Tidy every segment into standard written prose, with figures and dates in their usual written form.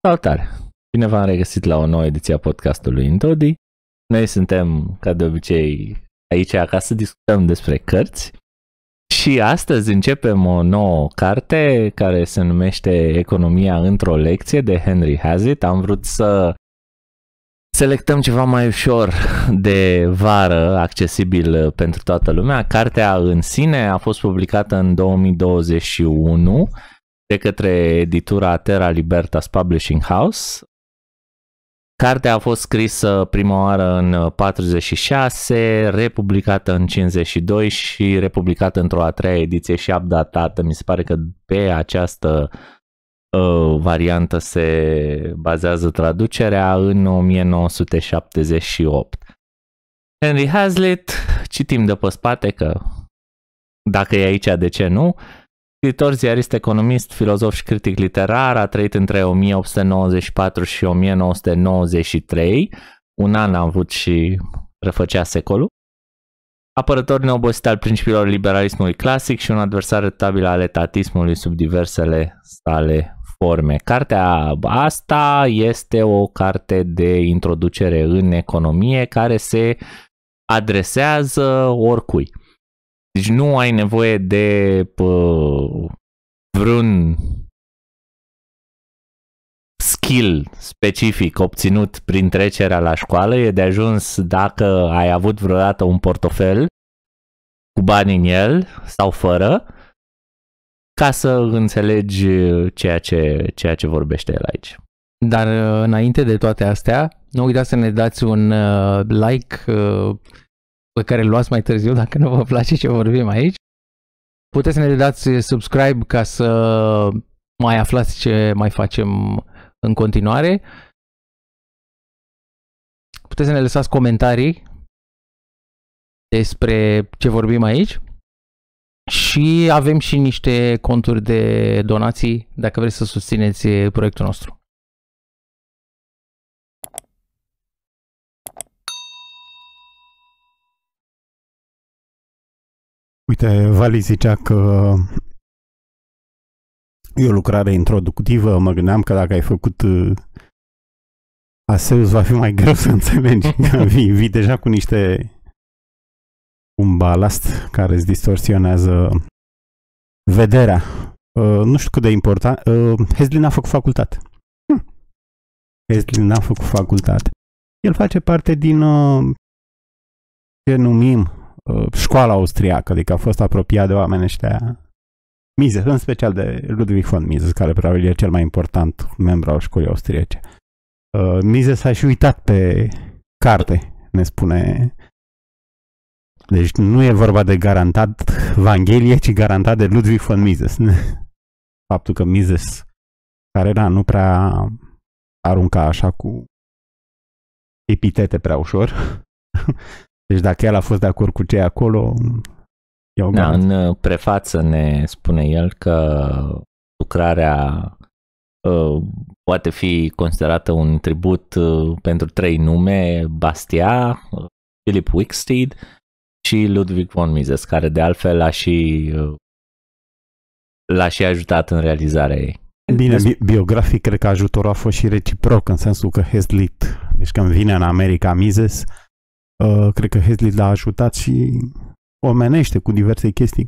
Salutare! Bine v-am regăsit la o nouă ediție a podcastului Intodi. Noi suntem, ca de obicei, aici ca să discutăm despre cărți. Și astăzi începem o nouă carte care se numește Economia într-o lecție de Henry Hazlitt. Am vrut să selectăm ceva mai ușor de vară, accesibil pentru toată lumea. Cartea în sine a fost publicată în 2021 de către editura Terra Libertas Publishing House. Cartea a fost scrisă prima oară în 46, republicată în 52 și republicată într-o a treia ediție și updatată. Mi se pare că pe această variantă se bazează traducerea în 1978. Henry Hazlitt, citim de pe spate că dacă e aici, de ce nu? Scriitor, ziarist, economist, filozof și critic literar, a trăit între 1894 și 1993, un an a avut și refăcea secolul. Apărător neobosit al principiilor liberalismului clasic și un adversar retabil al etatismului sub diversele sale forme. Cartea asta este o carte de introducere în economie care se adresează oricui. Deci nu ai nevoie de vreun skill specific obținut prin trecerea la școală. E de ajuns dacă ai avut vreodată un portofel cu bani în el sau fără, ca să înțelegi ceea ce vorbește el aici. Dar înainte de toate astea, nu uitați să ne dați un like pe care îl luați mai târziu dacă nu vă place ce vorbim aici. Puteți să ne dați subscribe ca să mai aflați ce mai facem în continuare. Puteți să ne lăsați comentarii despre ce vorbim aici. Și avem și niște conturi de donații dacă vreți să susțineți proiectul nostru. Uite, Vali zicea că e o lucrare introductivă. Mă gândeam că dacă ai făcut ASEUS va fi mai greu să înțelegi. Vii deja cu un balast care îți distorsionează vederea. Nu știu cât de important. Hazlitt n-a făcut facultate. Hazlitt n-a făcut facultate. El face parte din ce numim școala austriacă, adică a fost apropiat de oameni ăștia Mises, în special de Ludwig von Mises, care probabil e cel mai important membru al școlii austriece. Mises a și uitat pe carte, ne spune. Deci nu e vorba de garantat Evanghelie, ci garantat de Ludwig von Mises. Faptul că Mises, care nu prea arunca așa cu epitete prea ușor. Deci dacă el a fost de acord cu cei acolo, da, în prefață ne spune el că lucrarea poate fi considerată un tribut pentru trei nume: Bastiat, Philip Wicksteed și Ludwig von Mises, care de altfel l-a și ajutat în realizarea ei. Bine, biografic cred că ajutorul a fost și reciproc, în sensul că Hazlitt, deci când vine în America Mises, cred că Hazlitt l-a ajutat și omenește cu diverse chestii.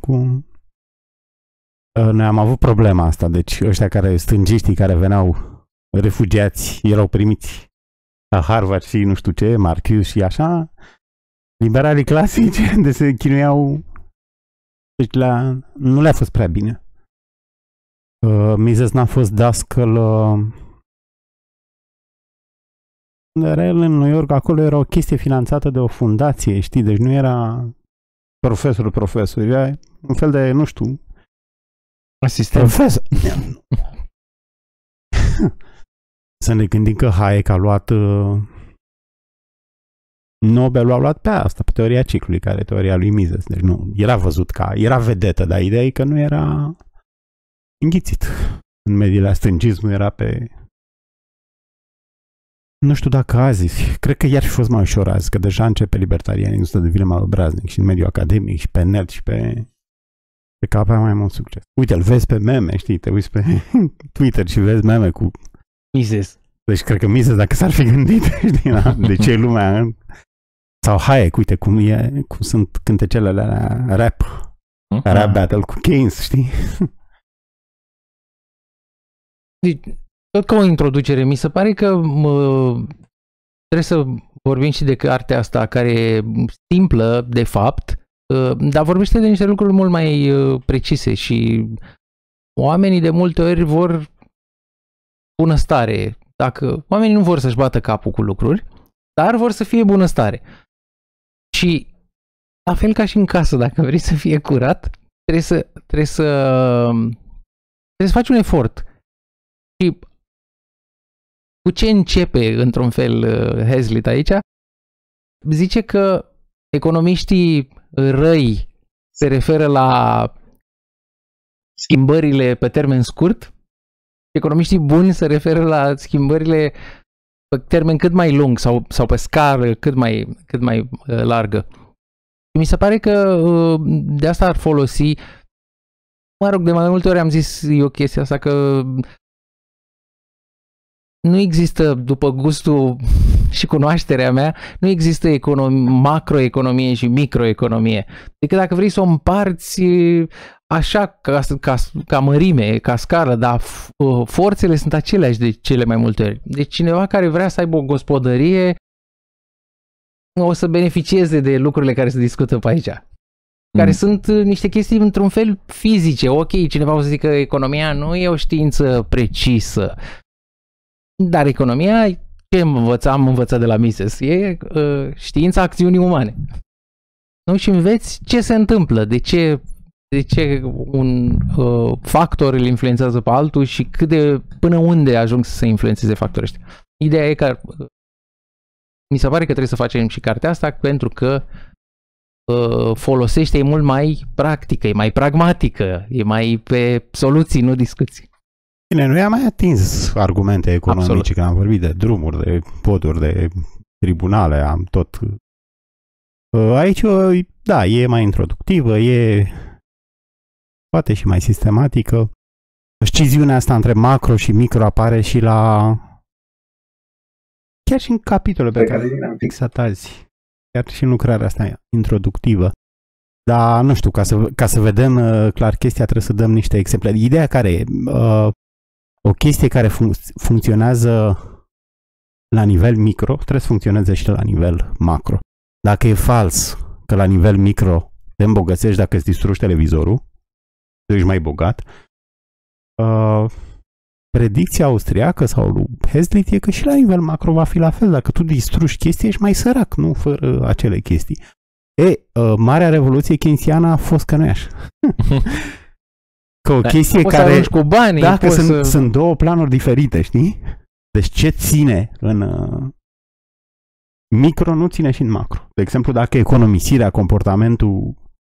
Noi am avut problema asta, deci ăștia stângiștii care veneau refugiați, erau primiți la Harvard și nu știu ce, Marcuse și așa, liberalii clasici de se chinuiau, deci nu le-a fost prea bine. Mises n-a fost dascăl. Era el în New York, acolo era o chestie finanțată de o fundație, știi, deci nu era profesor, era un fel de, nu știu, asistent. Profesor. Să ne gândim că Hayek a luat Nobel a luat pe asta, pe teoria ciclului, care e teoria lui Mises. Deci nu, era văzut era vedetă, dar ideea e că nu era înghițit. În mediile stângismul era pe... Nu știu dacă azi, cred că iar fi fost mai ușor azi, că deja începe libertarianii să devină mai obraznic și în mediul academic și pe nerd și pe că avea mai mult succes. Uite, îl vezi pe meme, știi, te uiți pe Twitter și vezi meme cu Mises. Deci cred că Mises, dacă s-ar fi gândit, știi, de ce e lumea... Sau Hayek, uite cum sunt cântecele alea rap. Rap battle cu Keynes, știi? Deci, tot ca o introducere, mi se pare că trebuie să vorbim și de cartea asta care e simplă, de fapt, dar vorbește de niște lucruri mult mai precise și oamenii de multe ori vor bunăstare. Dacă oamenii nu vor să-și bată capul cu lucruri, dar vor să fie bunăstare. Și la fel ca și în casă, dacă vrei să fie curat, trebuie să faci un efort. Și cu ce începe, într-un fel, Hazlitt aici? Zice că economiștii răi se referă la schimbările pe termen scurt, economiștii buni se referă la schimbările pe termen cât mai lung sau pe scară cât mai largă. Mi se pare că de asta ar folosi, mă rog, de mai multe ori am zis eu chestia asta, că nu există, după gustul și cunoașterea mea, nu există macroeconomie și microeconomie. Adică dacă vrei să o împarți așa ca mărime, ca scară, dar forțele sunt aceleași de cele mai multe ori. Deci cineva care vrea să aibă o gospodărie o să beneficieze de lucrurile care se discută pe aici. Care sunt niște chestii într-un fel fizice. Ok, cineva o să zică că economia nu e o știință precisă. Dar economia, ce am învățat de la Mises? E știința acțiunii umane. Nu? Și înveți ce se întâmplă, de ce un factor îl influențează pe altul și până unde ajung să se influențeze factorii ăștia. Ideea e că mi se pare că trebuie să facem și cartea asta pentru că folosește, e mult mai practică, e mai pragmatică, e mai pe soluții, nu discuții. Bine, noi am mai atins argumente economice, absolut, când am vorbit de drumuri, de poduri, de tribunale, am tot. Aici, da, e mai introductivă, e poate și mai sistematică. Sciziunea asta între macro și micro apare și chiar și în capitole pe care le-am fixat azi, chiar și în lucrarea asta introductivă. Dar, nu știu, ca să vedem clar chestia, trebuie să dăm niște exemple. Ideea care e, o chestie care funcționează la nivel micro, trebuie să funcționeze și la nivel macro. Dacă e fals că la nivel micro te îmbogățești dacă îți distrugi televizorul, tu ești mai bogat, predicția austriacă sau lui Hazlitt e că și la nivel macro va fi la fel. Dacă tu distrugi chestii, ești mai sărac, nu fără acele chestii. Marea revoluție keynesiană a fost că nu e așa. Că o chestie care... cu banii, dacă sunt două planuri diferite, știi? Deci ce ține în micro nu ține și în macro. De exemplu, dacă economisirea, comportamentul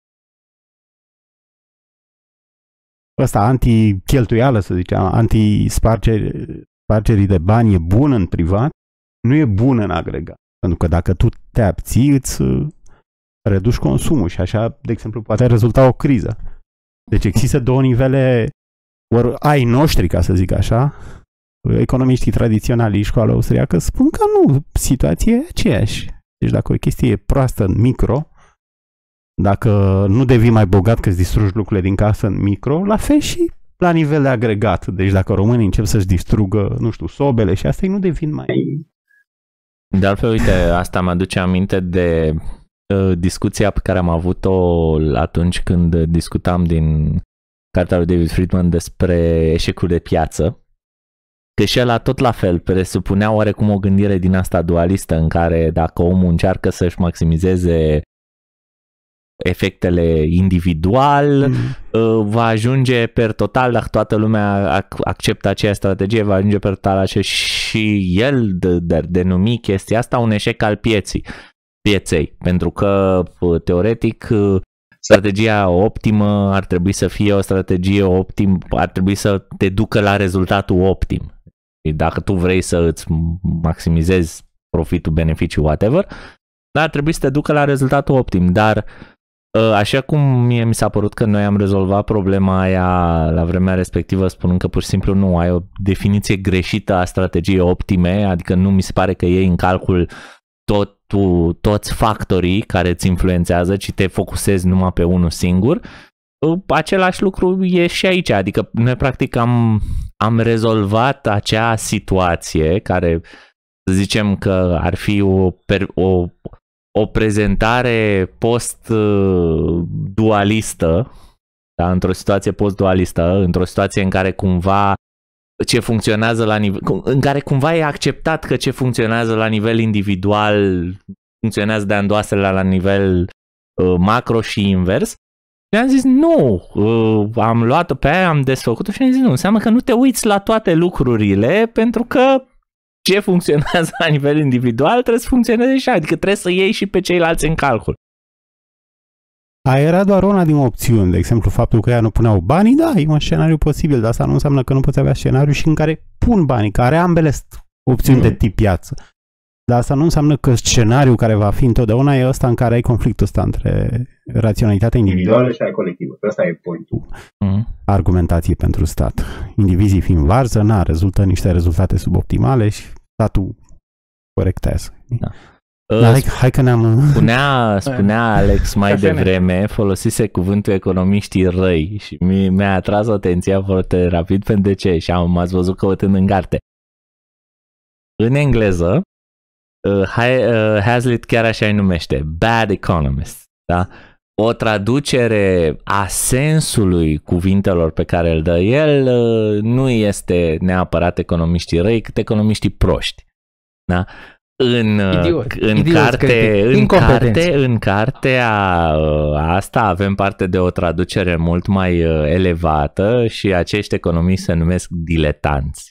ăsta anti-cheltuială, să zicem, anti-spargerii de bani e bun în privat, nu e bun în agregat. Pentru că dacă tu te abții, îți reduci consumul și așa, de exemplu, poate rezulta o criză. Deci există două nivele, ori ai noștri, ca să zic așa, economiștii tradiționali, școala austriacă, spun că nu, situația e aceeași. Deci dacă o chestie e proastă în micro, dacă nu devii mai bogat că îți distrugi lucrurile din casă în micro, la fel și la nivel de agregat. Deci dacă românii încep să-și distrugă, nu știu, sobele și astea, nu devin mai... De altfel, uite, asta mă aduce aminte de discuția pe care am avut-o atunci când discutam din cartea lui David Friedman despre eșecul de piață, că și ăla tot la fel presupunea oarecum o gândire din asta dualistă în care dacă omul încearcă să-și maximizeze efectele individual, va ajunge per total, dacă toată lumea acceptă aceeași strategie, va ajunge per total așa și el denumi chestia asta un eșec al pieței, pentru că teoretic strategia optimă ar trebui să fie o strategie optimă, ar trebui să te ducă la rezultatul optim. Dacă tu vrei să îți maximizezi profitul, beneficiul, whatever, dar ar trebui să te ducă la rezultatul optim, dar Așa cum mie mi s-a părut că noi am rezolvat problema aia la vremea respectivă spunând că pur și simplu nu ai o definiție greșită a strategiei optime, adică nu mi se pare că iei în calcul toți factorii care îți influențează, ci te focusezi numai pe unul singur. Același lucru e și aici, adică noi practic am rezolvat acea situație care, să zicem că ar fi o prezentare post-dualistă, da? Într-o situație post-dualistă, într-o situație în care cumva ce funcționează la nivel, în care cumva e acceptat că ce funcționează la nivel individual funcționează de andoasele la nivel macro și invers. Și am zis nu, am luat-o pe aia, am desfăcut-o și am zis nu, înseamnă că nu te uiți la toate lucrurile pentru că ce funcționează la nivel individual trebuie să funcționeze și adică trebuie să iei și pe ceilalți în calcul. Era doar una din opțiuni, de exemplu faptul că ea nu puneau banii, da, e un scenariu posibil, dar asta nu înseamnă că nu poți avea scenariu și în care pun banii, care ambele opțiuni de tip piață. Dar asta nu înseamnă că scenariul care va fi întotdeauna e ăsta în care ai conflictul ăsta între raționalitatea individuală și aia colectivă. Ăsta e pointul argumentației pentru stat. Indivizii fiind varză, rezultă niște rezultate suboptimale și statul corectează. Da. Hai că ne-am... Spunea Alex mai devreme, folosise cuvântul economiștii răi și mi-a atras atenția foarte rapid pentru de ce și m-ați văzut căutând în carte. În engleză, Hazlitt chiar așa îi numește, bad economist, da? O traducere a sensului cuvintelor pe care îl dă el nu este neapărat economiștii răi, cât economiștii proști, da? În cartea asta avem parte de o traducere mult mai elevată și acești economiști se numesc diletanți.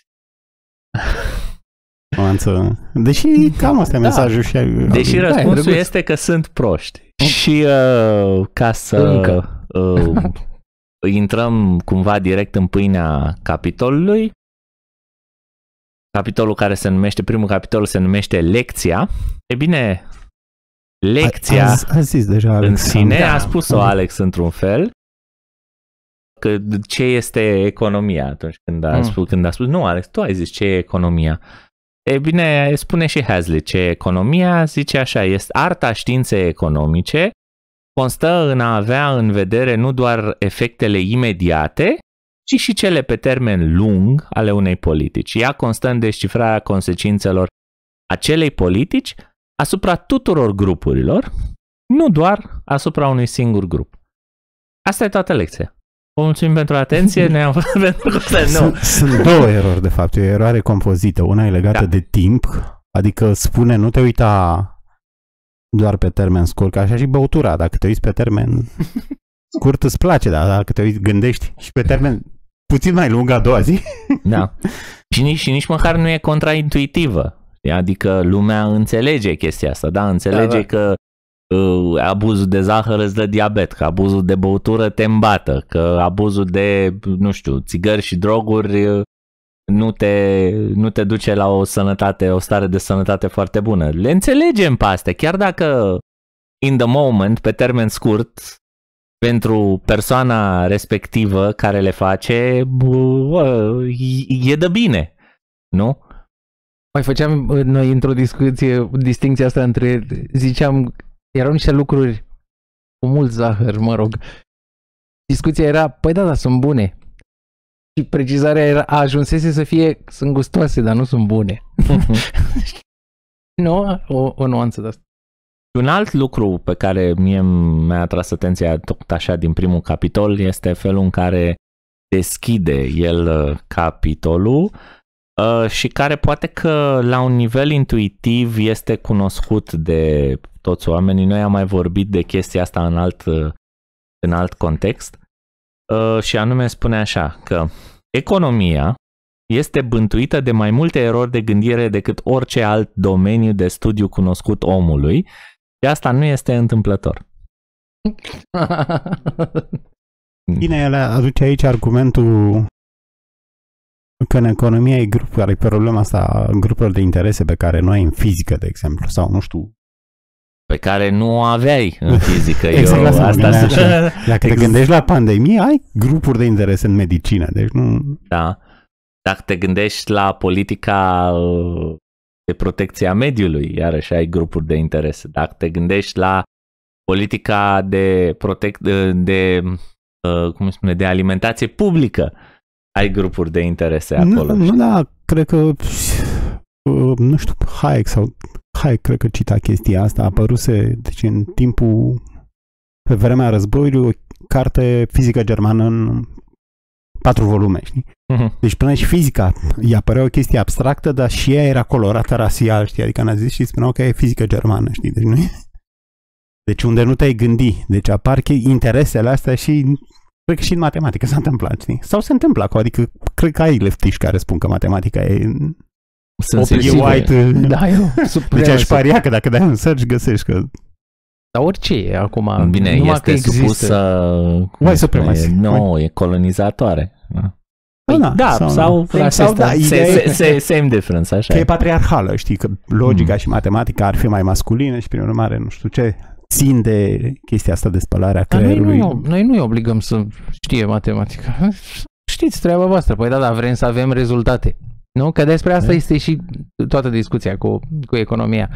Deși cam asta e mesajul. Deși răspunsul este că sunt proști. Și ca să intrăm cumva direct în pâinea capitolului, capitolul care se numește, primul capitol se numește Lecția. E bine, lecția a zis deja Alex, în sine, a spus-o Alex într-un fel, că ce este economia atunci când a spus, nu Alex, tu ai zis ce e economia. E bine, spune și Hazlitt ce e economia, zice așa, este arta științei economice, constă în a avea în vedere nu doar efectele imediate, ci și cele pe termen lung ale unei politici. Ea constă în descifrarea consecințelor acelei politici asupra tuturor grupurilor, nu doar asupra unui singur grup. Asta e toată lecția. Vă mulțumim pentru atenție. Sunt două erori, de fapt. E o eroare compozită. Una e legată de timp, adică spune nu te uita doar pe termen scurt, ca așa și băutura. Dacă te uiți pe termen scurt îți place, dar dacă te uiți, gândești și pe termen puțin mai lung a doua zi. Da. Și nici măcar nu e contraintuitivă. Adică lumea înțelege chestia asta, da? Înțelege că abuzul de zahăr îți dă diabet, că abuzul de băutură te îmbată, că abuzul de, nu știu, țigări și droguri nu te duce la o stare de sănătate foarte bună. Le înțelegem pe astea, chiar dacă in the moment, pe termen scurt, pentru persoana respectivă care le face, e de bine, nu? Mai făceam noi într-o discuție distincția asta între, ziceam, erau niște lucruri cu mult zahăr, mă rog. Discuția era, păi da, sunt bune. Și precizarea era, ajunsese să fie, sunt gustoase, dar nu sunt bune. Nu? O nuanță de asta. Un alt lucru pe care mie mi-a atras atenția tot așa din primul capitol este felul în care deschide el capitolul și care poate că la un nivel intuitiv este cunoscut de toți oamenii. Noi am mai vorbit de chestia asta în alt context și anume spune așa că economia este bântuită de mai multe erori de gândire decât orice alt domeniu de studiu cunoscut omului și asta nu este întâmplător. Bine, el aduce aici argumentul că în economia e grup care e problema asta grupurilor de interese pe care noi în fizică, de exemplu, sau nu știu, pe care nu o aveai în fizică. Exact la asta asta Dacă te gândești la pandemie, ai grupuri de interes în medicină, deci nu... Da. Dacă te gândești la politica de protecție a mediului, iarăși ai grupuri de interese. Dacă te gândești la politica de de alimentație publică, ai grupuri de interese acolo. Nu, da, cred că nu știu, Hayek cred că cita chestia asta, apăruse deci în timpul, pe vremea războiului, o carte fizică germană în 4 volume, știi? Deci până și fizica îi apărea o chestie abstractă, dar și ea era colorată rasial, știi? Adică naziști și spuneau că e fizică germană, știi? Deci nu e... Deci unde nu te-ai gândi, deci apar interesele astea și cred că și în matematică s-a întâmplat, știi? Sau se întâmplă acolo, adică cred că ai leftiști care spun că matematica e white. Da, eu deci aș paria că dacă dai un search găsești că... Dar orice e acum. Bine, este supusă... White supremacy. Nu, e colonizatoare. Sau same difference, așa. Că e patriarhală, știi, că logica și matematica ar fi mai masculine și prin urmare, nu știu ce, țin de chestia asta de spălare a creierului. Noi nu-i obligăm să știe matematica. Știți treaba voastră, păi da, vrem să avem rezultate. Nu? Că despre asta este și toată discuția cu economia.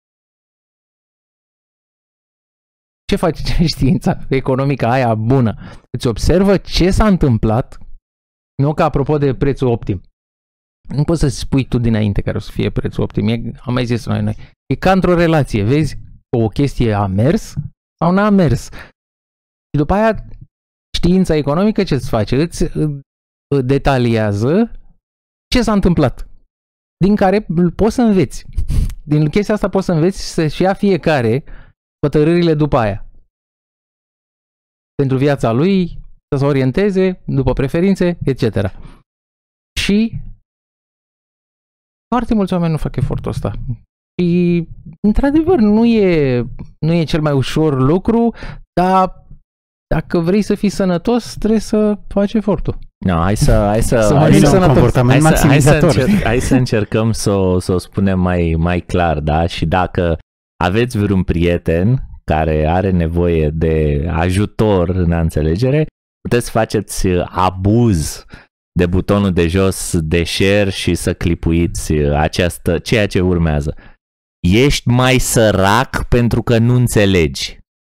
Ce face știința economică aia bună? Îți observă ce s-a întâmplat, nu că apropo de prețul optim. Nu poți să spui tu dinainte care o să fie prețul optim. Am mai zis noi. E ca într-o relație, vezi? O chestie a mers sau n-a mers. Și după aia știința economică ce îți face? Îți detaliază ce s-a întâmplat. Din care poți să înveți. Din chestia asta poți să înveți să-și ia fiecare hotărârile după aia. Pentru viața lui, să se orienteze după preferințe, etc. Și foarte mulți oameni nu fac efortul ăsta. Și, într-adevăr, nu e cel mai ușor lucru, dar dacă vrei să fii sănătos, trebuie să faci efortul. No, hai să încercăm să o spunem mai clar, da? Și dacă aveți vreun prieten care are nevoie de ajutor în a înțelegere, puteți faceți abuz de butonul de jos de share și să clipuiți ceea ce urmează. Ești mai sărac pentru că nu înțelegi.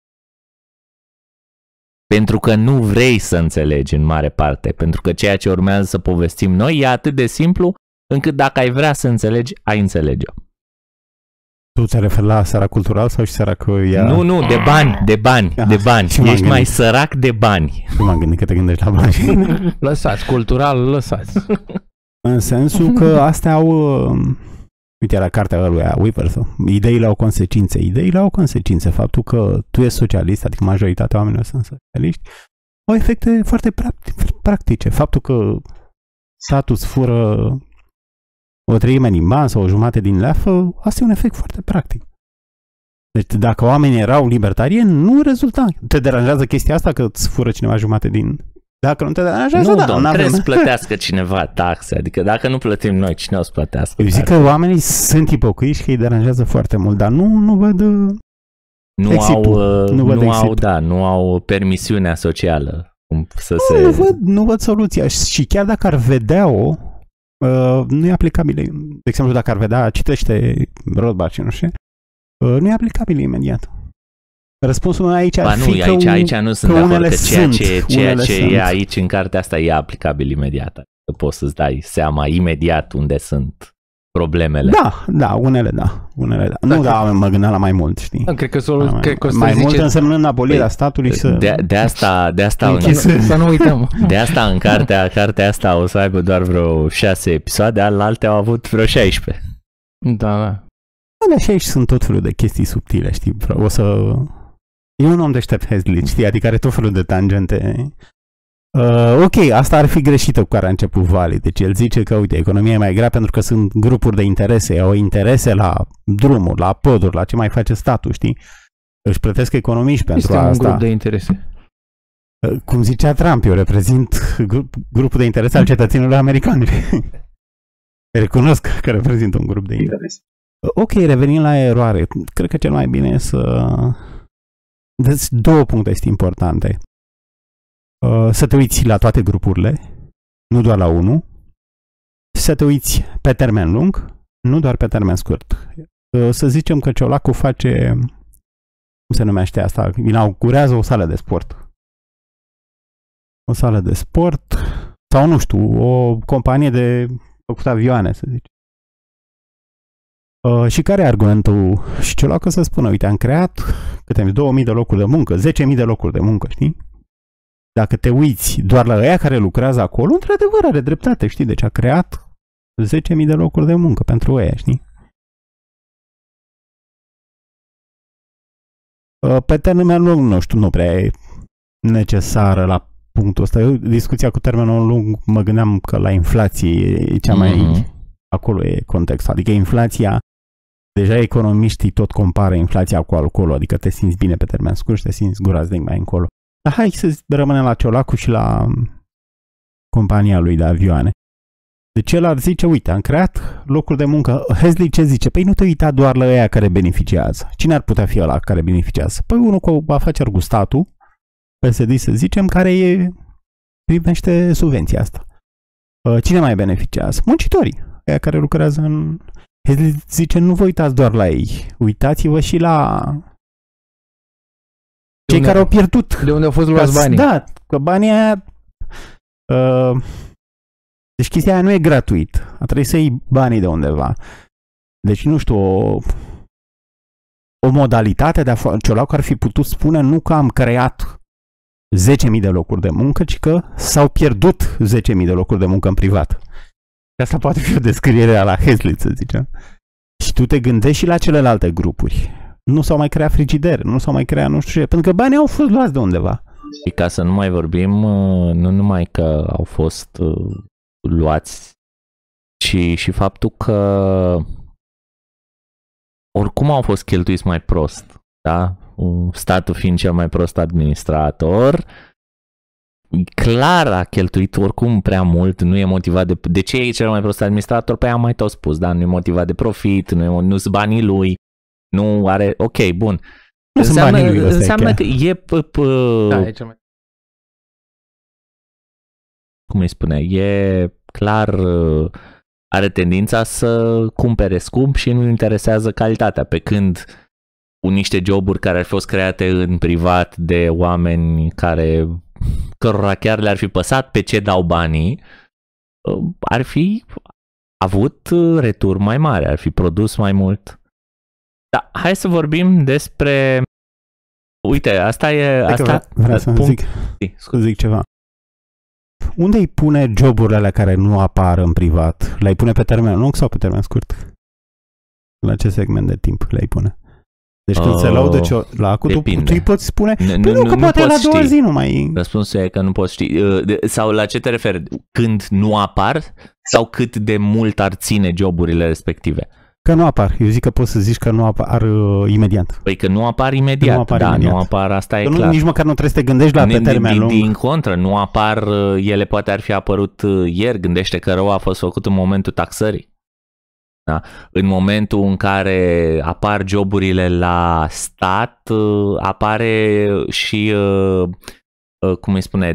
Pentru că nu vrei să înțelegi în mare parte. Pentru că ceea ce urmează să povestim noi e atât de simplu încât dacă ai vrea să înțelegi, ai înțelege-o. Tu te referi la sărac cultural sau și sărac ea... Nu, de bani. Ești mai sărac de bani. Și m-am gândit că te gândești la bani. Lăsați, cultural, lăsați. În sensul că astea au... Uite, la cartea lui Weaver, ideile au consecințe. Faptul că tu ești socialist, adică majoritatea oamenilor sunt socialiști, au efecte foarte practice. Faptul că statul îți fură o treime din bani sau o jumătate din leafă, asta e un efect foarte practic. Deci dacă oamenii erau libertarieni, nu rezulta. Te deranjează chestia asta că îți fură cineva jumătate din... Dacă nu te deranjează, trebuie să plătească cineva taxe. Adică dacă nu plătim noi, cine o să plătească? Eu zic că oamenii sunt ipocriți și că îi deranjează foarte mult, dar nu văd nu au permisiunea socială. Nu văd soluția. Și chiar dacă ar vedea-o, nu e aplicabilă. De exemplu, dacă ar vedea, citește Rothbard și nu știu, nu e aplicabil imediat. Răspunsul meu aici ar fi aici nu sunt de acord că ceea ce e aici în cartea asta e aplicabil imediat. Că poți să-ți dai seama imediat unde sunt problemele. Da, unele da. Nu, mă gândeam la mai mult, știi? Cred că mai mult însemnând abolirea statului de asta să nu uităm. De asta în cartea asta o să aibă doar vreo 6 episoade, alte au avut vreo 16. Da. Și aici sunt tot felul de chestii subtile, știi? E un om deștept, Hazlitt, știi? Adică are tot felul de tangente. Ok, asta ar fi greșită cu care a început Vali. Deci el zice că, uite, economia e mai grea pentru că sunt grupuri de interese. Au interese la drumuri, la poduri, la ce mai face statul, știi? Își plătesc economiști pentru asta. Este un grup de interese. Cum zicea Trump, eu reprezint grupul de interese al cetățenilor americani. Recunosc că reprezint un grup de interese. Ok, revenim la eroare. Cred că cel mai bine e să... Deci două puncte este importante. Să te uiți la toate grupurile, nu doar la unul. Să te uiți pe termen lung, nu doar pe termen scurt. Să zicem că Ciolacul face, cum se numește asta, inaugurează o sală de sport. O sală de sport sau nu știu, o companie de făcut avioane, să zic. Și care e argumentul? Și Ciolacul să spună, uite, am creat câte 2000 de locuri de muncă, 10.000 de locuri de muncă, știi? Dacă te uiți doar la ăia care lucrează acolo, într-adevăr are dreptate, știi? Deci a creat 10.000 de locuri de muncă pentru ăia, știi? Pe termen lung, nu știu, nu prea e necesară la punctul ăsta. Eu, discuția cu termenul lung, mă gândeam că la inflație e cea mai... Acolo e contextul. Adică inflația, deja economiștii tot compară inflația cu alcoolul, adică te simți bine pe termen scurt și te simți groaznic mai încolo. Dar hai să rămânem la Ciolacu și la compania lui de avioane. Deci el ar zice, uite, am creat locuri de muncă. Hesley ce zice? Păi nu te uita doar la ăia care beneficiază. Cine ar putea fi ăla care beneficiază? Păi unul cu afaceri cu statul, PSD să zicem, care primește subvenția asta. Cine mai beneficiază? Muncitorii, ăia care lucrează în... Hesley zice, nu vă uitați doar la ei, uitați-vă și la cei care au pierdut. De unde au fost luați banii. Da, că banii aia... Deci chestia aia nu e gratuit. A trebuit să iei banii de undeva. Deci, nu știu, o modalitate de a face Ciolacu ar fi putut spune nu că am creat 10.000 de locuri de muncă, ci că s-au pierdut 10.000 de locuri de muncă în privat. Asta poate fi o descriere a la Hesley, să zicem. Și tu te gândești și la celelalte grupuri. Nu s-au mai creat frigideri, nu s-au mai creat nu știu ce, pentru că banii au fost luați de undeva. Și ca să nu mai vorbim, nu numai că au fost luați, ci și faptul că oricum au fost cheltuiți mai prost, da? Statul fiind cel mai prost administrator, clar a cheltuit oricum prea mult, nu e motivat de ce e cel mai prost administrator? Păi am mai tot spus, da? Nu e motivat de profit, nu sunt banii lui, nu are, ok, bun. Înseamnă că e da, e cel mai... cum îi spune, e clar, are tendința să cumpere scump și nu interesează calitatea, pe când niște joburi care ar fi fost create în privat de oameni cărora chiar le-ar fi păsat pe ce dau banii, ar fi avut retur mai mare, ar fi produs mai mult. Da, hai să vorbim despre... Uite, asta e... Vreau să zic ceva. Unde îi pune joburile alea care nu apar în privat? Le-ai pune pe termen lung sau pe termen scurt? La ce segment de timp le-ai pune? Deci când se laudă Ciolacu, tu îi poți spune, că poate la 2 zi nu mai... Răspunsul e că nu poți ști. Sau la ce te referi? Când nu apar sau cât de mult ar ține joburile respective? Că nu apar. Eu zic că poți să zici că nu apar imediat. Păi că nu apar imediat. Nu apar, asta e clar. Nici măcar nu trebuie să te gândești la pe termen lung. Din contră, nu apar, ele poate ar fi apărut ieri. Gândește că rău a fost făcut în momentul taxării. Da? În momentul în care apar joburile la stat, apare și, cum îi spune,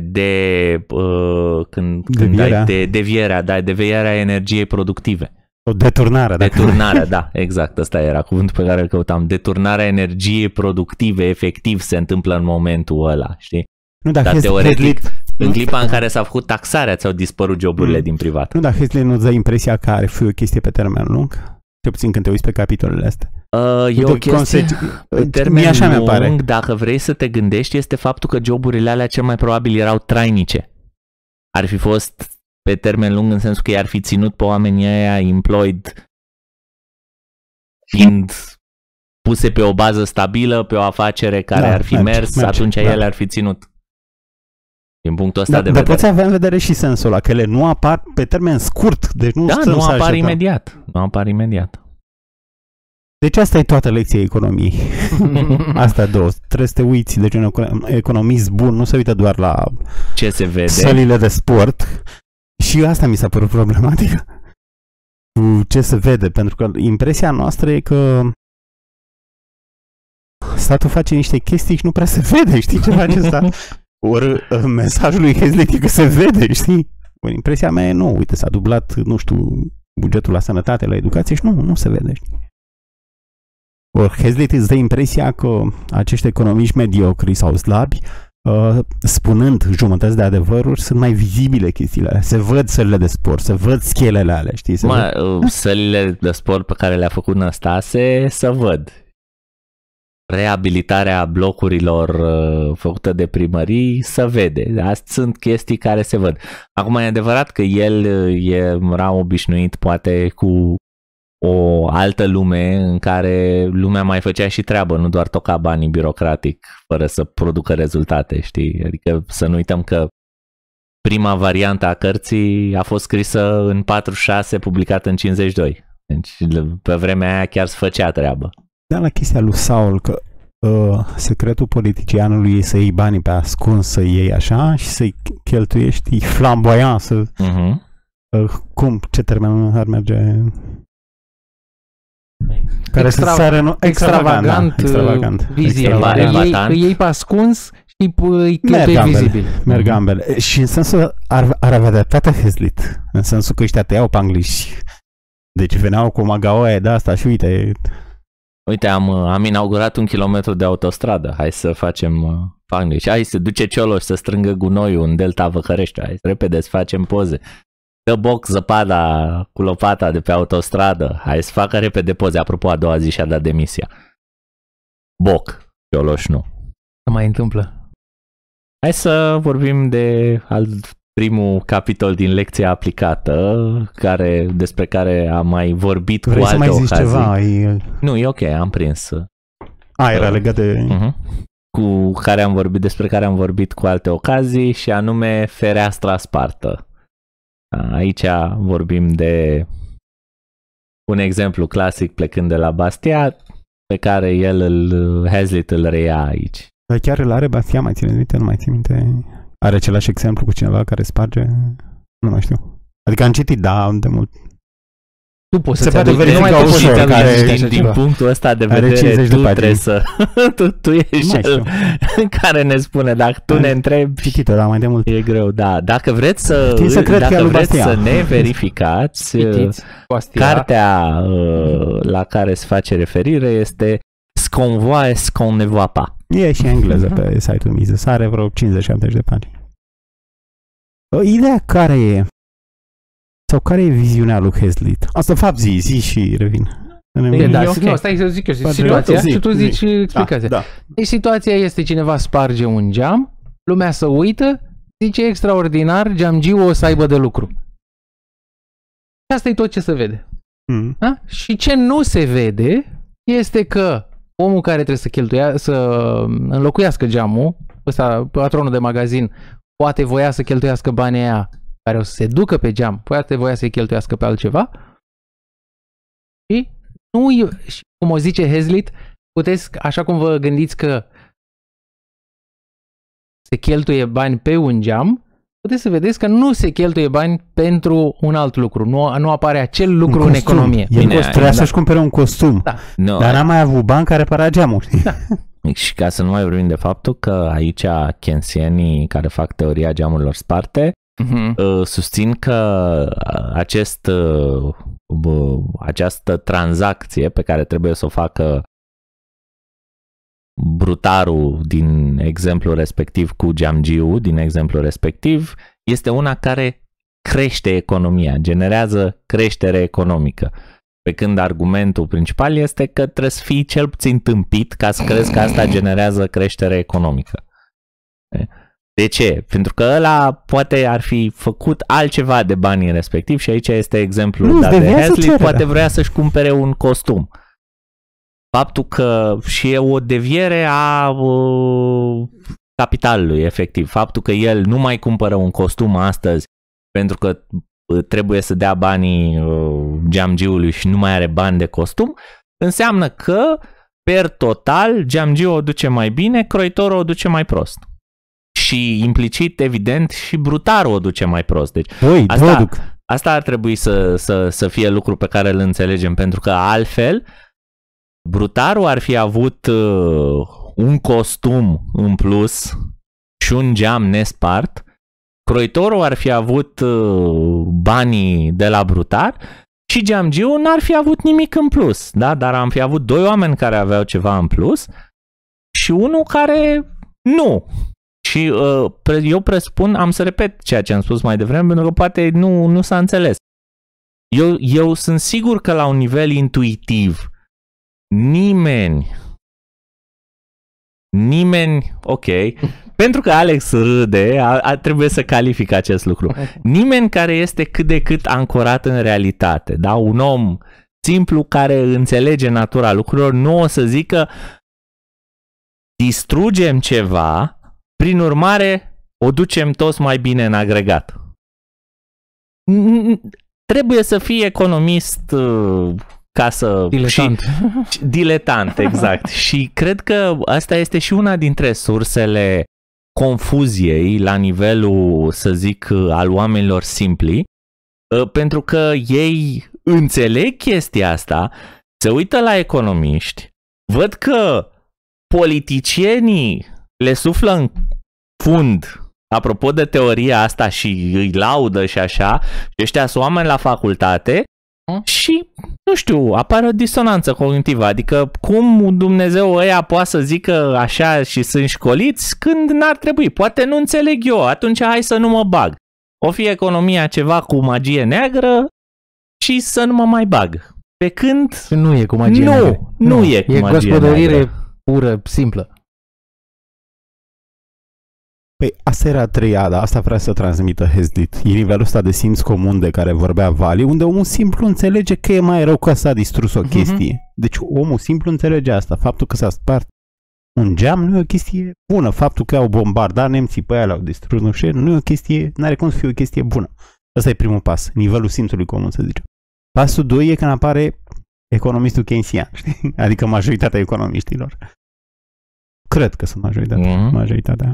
devierea energiei productive. O deturnare. Deturnarea, da, exact, ăsta era cuvântul pe care îl căutam. Deturnarea energiei productive, efectiv, se întâmplă în momentul ăla, știi? Nu, dar teoretic, în clipa în care s-a făcut taxarea, ți-au dispărut joburile din privat. Nu, dar Hesley nu-ți dă impresia că ar fi o chestie pe termen lung? Cel puțin când te uiți pe capitolele astea. E o chestie pe termen lung, dacă vrei să te gândești, este faptul că joburile alea cel mai probabil erau trainice. Ar fi fost pe termen lung în sensul că i-ar fi ținut pe oamenii aia employed, fiind puse pe o bază stabilă, pe o afacere care ar fi mers, atunci ele ar fi ținut. Din punctul ăsta de vedere. Dar poți avea în vedere și sensul ăla, că ele nu apar pe termen scurt, deci nu apar imediat. Nu apar imediat. Deci asta e toată lecția economiei. Astea două. Trebuie să te uiți. Deci un economist bun nu se uită doar la ce se vede, sălile de sport. Și asta mi s-a părut problematic. ce se vede, pentru că impresia noastră e că statul face niște chestii și nu prea se vede, știi ceva acesta? Ori mesajul lui Hazlitt e că se vede, știi? Ori impresia mea e nu, uite, s-a dublat, nu știu, bugetul la sănătate, la educație și nu se vede, știi? Ori Hazlitt îți dă impresia că acești economiști mediocri sau slabi, spunând jumătăți de adevăruri, sunt mai vizibile chestiile alea. Se văd sălile de sport, se văd schelele alea, știi? Sălile de sport pe care le-a făcut Năstase se văd. Reabilitarea blocurilor făcută de primării se vede. Astea sunt chestii care se văd. Acum e adevărat că el era obișnuit poate cu o altă lume în care lumea mai făcea și treabă, nu doar toca banii birocratic fără să producă rezultate, știi? Adică să nu uităm că prima variantă a cărții a fost scrisă în 46, publicată în 52. Deci pe vremea aia chiar se făcea treabă. Da, la chestia lui Saul, că secretul politicianului e să iei banii pe ascuns, să iei așa și să-i cheltuiești flamboiant, să... Cum? Ce termen ar merge? Care extravagant. Vizibil. Îi iei pe ascuns și îi cheltuie vizibil. Merg ambele. Și în sensul ar avea dreptate Hazlitt. În sensul că ăștia tăiau pe angliși. Deci veneau cu magaoaie de asta și uite... Uite, am inaugurat 1 kilometru de autostradă. Hai să facem angliși. Hai să duce Cioloș să strângă gunoiul în Delta Văcărești. Hai repede să facem poze. Dă boc zăpada cu lopata de pe autostradă. Hai să facă repede poze. Apropo, a doua zi și-a dat demisia. Boc. Cioloș nu. Se mai întâmplă. Hai să vorbim de primul capitol din lecția aplicată, despre care am mai vorbit cu alte ocazii. Ceva? Nu, e ok, am prins. Era legat de... Despre care am vorbit cu alte ocazii și anume fereastra spartă. Aici vorbim de un exemplu clasic plecând de la Bastiat, pe care Hazlitt îl reia aici. Dar chiar îl are Bastiat, mai ține minte? Nu mai țin minte. Are același exemplu cu cineva care sparge? Nu mai știu. Adică am citit, de mult. Tu poți să poate verifica ușor din punctul ăsta de vedere tu trebuie să tu ești cel care ne spune, dacă tu ne întrebi citit-o, mai de mult. E greu, da. Dacă vreți să ne verificați, cartea la care se face referire este Ce qu'on voit et ce qu'on ne voit pas. E și engleză pe site-ul Mises, are vreo 50-70 de pagini. Ideea care e? Sau care e viziunea lui Hazlitt? Asta fapt zi și revin. Stai să zic eu situația și tu zici explicația. Da. Deci situația este cineva sparge un geam, lumea se uită, zice extraordinar, geamgiul o să aibă de lucru. Și asta e tot ce se vede. Da? Și ce nu se vede este că omul care trebuie să înlocuiască geamul, ăsta, patronul de magazin, poate voia să cheltuiască banii aia care o să se ducă pe geam, poate voia să-i cheltuiască pe altceva și cum o zice Hazlitt, puteți, așa cum vă gândiți că se cheltuie bani pe un geam, puteți să vedeți că nu se cheltuie bani pentru un alt lucru, nu apare acel lucru în economie. Trebuia să-și cumpere un costum, dar n-a mai avut bani care repara geamul. Da. Și ca să nu mai vorbim de faptul că aici keynesienii care fac teoria geamurilor sparte susțin că această tranzacție pe care trebuie să o facă brutarul din exemplu respectiv cu geamgiu din exemplu respectiv este una care crește economia, generează creștere economică. Pe când argumentul principal este că trebuie să fii cel puțin tâmpit ca să crezi că asta generează creștere economică. De ce? Pentru că ăla poate ar fi făcut altceva de banii respectiv și aici este exemplul dat de Hazlitt, poate vrea să-și cumpere un costum. Faptul că și e o deviere a capitalului, efectiv. Faptul că el nu mai cumpără un costum astăzi pentru că trebuie să dea banii geamgiului și nu mai are bani de costum, înseamnă că, per total, geamgiul o duce mai bine, croitorul o duce mai prost. Și implicit, evident, și brutarul o duce mai prost. Deci, Asta ar trebui să fie lucru pe care îl înțelegem, pentru că altfel brutarul ar fi avut un costum în plus și un geam nespart, croitorul ar fi avut banii de la brutar și geamgiul n-ar fi avut nimic în plus, da? Dar am fi avut 2 oameni care aveau ceva în plus și unul care nu. Și eu presupun, am să repet ceea ce am spus mai devreme, pentru că poate nu s-a înțeles. Eu sunt sigur că la un nivel intuitiv nimeni, ok, pentru că Alex râde, trebuie să calific acest lucru. Nimeni care este cât de cât ancorat în realitate, da? Un om simplu care înțelege natura lucrurilor nu o să zică distrugem ceva, prin urmare o ducem toți mai bine în agregat. Trebuie să fii economist ca să... Diletant, exact. Și cred că asta este și una dintre sursele confuziei la nivelul, să zic, al oamenilor simpli, pentru că ei înțeleg chestia asta, se uită la economiști, văd că politicienii le suflă în fund apropo de teoria asta și îi laudă și așa, și ăștia sunt oameni la facultate și, nu știu, apare o disonanță cognitivă, adică cum Dumnezeu ăia poate să zică așa și sunt școliți când n-ar trebui, poate nu înțeleg eu, atunci hai să nu mă bag. O fi economia ceva cu magie neagră și să nu mă mai bag. Pe când... Nu e cu magie neagră. Nu e cu magie neagră. E gospodărire pură, simplă. Păi asta era triada, asta vrea să transmită Hazlitt. E nivelul ăsta de simț comun de care vorbea Vali, unde omul simplu înțelege că e mai rău că s-a distrus o chestie. Deci omul simplu înțelege asta. Faptul că s-a spart un geam nu e o chestie bună. Faptul că au bombardat nemții pe aia, l-au distrus, nu știu, nu e o chestie, n-are cum să fie o chestie bună. Ăsta e primul pas, nivelul simțului comun, să zicem. Pasul 2 e când apare economistul keynesian, știi? Adică majoritatea economiștilor. Cred că sunt majoritatea.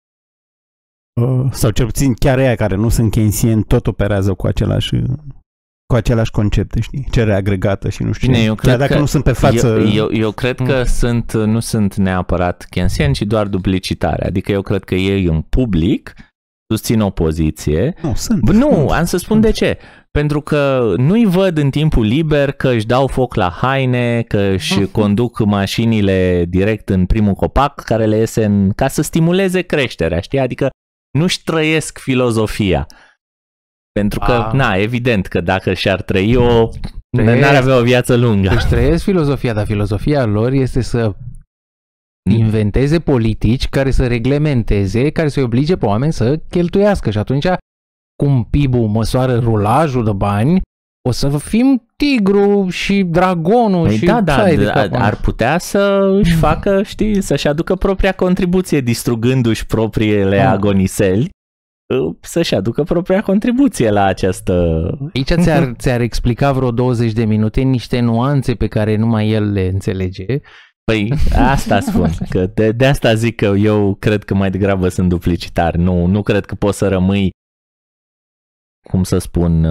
Sau cel puțin chiar aia care nu sunt keynesieni tot operează cu același concepte, știi? Cerere agregată și nu știu. Bine, chiar dacă nu sunt pe față... Eu cred că nu sunt neapărat keynesieni, ci doar duplicitare. Adică eu cred că ei în public susțin o poziție. Am să spun de ce. Pentru că nu-i văd în timpul liber că își dau foc la haine, că își conduc mașinile direct în primul copac care le iese ca să stimuleze creșterea, știi? Adică nu-și trăiesc filozofia. Pentru că, evident că dacă și-ar trăi-o, n-ar avea o viață lungă. Își trăiesc filozofia, dar filozofia lor este să inventeze politici care să reglementeze, care să-i oblige pe oameni să cheltuiască. Și atunci, cum PIB-ul măsoară rulajul de bani, o să fim tigru și dragonul și... ar putea să își facă, știi, să-și aducă propria contribuție, distrugându-și propriile agoniseli, să-și aducă propria contribuție la această... Aici ți-ar explica vreo 20 de minute niște nuanțe pe care numai el le înțelege. Păi asta spun, că de asta zic că eu cred că mai degrabă sunt duplicitar. Nu cred că poți să rămâi, cum să spun,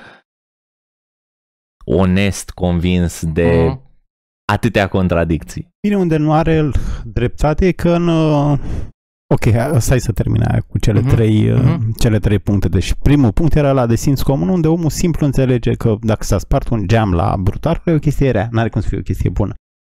onest, convins de atâtea contradicții. Bine, unde nu are el dreptate e că în... Ok, stai să termin aia cu cele trei puncte. Deci primul punct era la de simț comun, unde omul simplu înțelege că dacă s-a spart un geam la brutar, e o chestie rea, n-are cum să fie o chestie bună.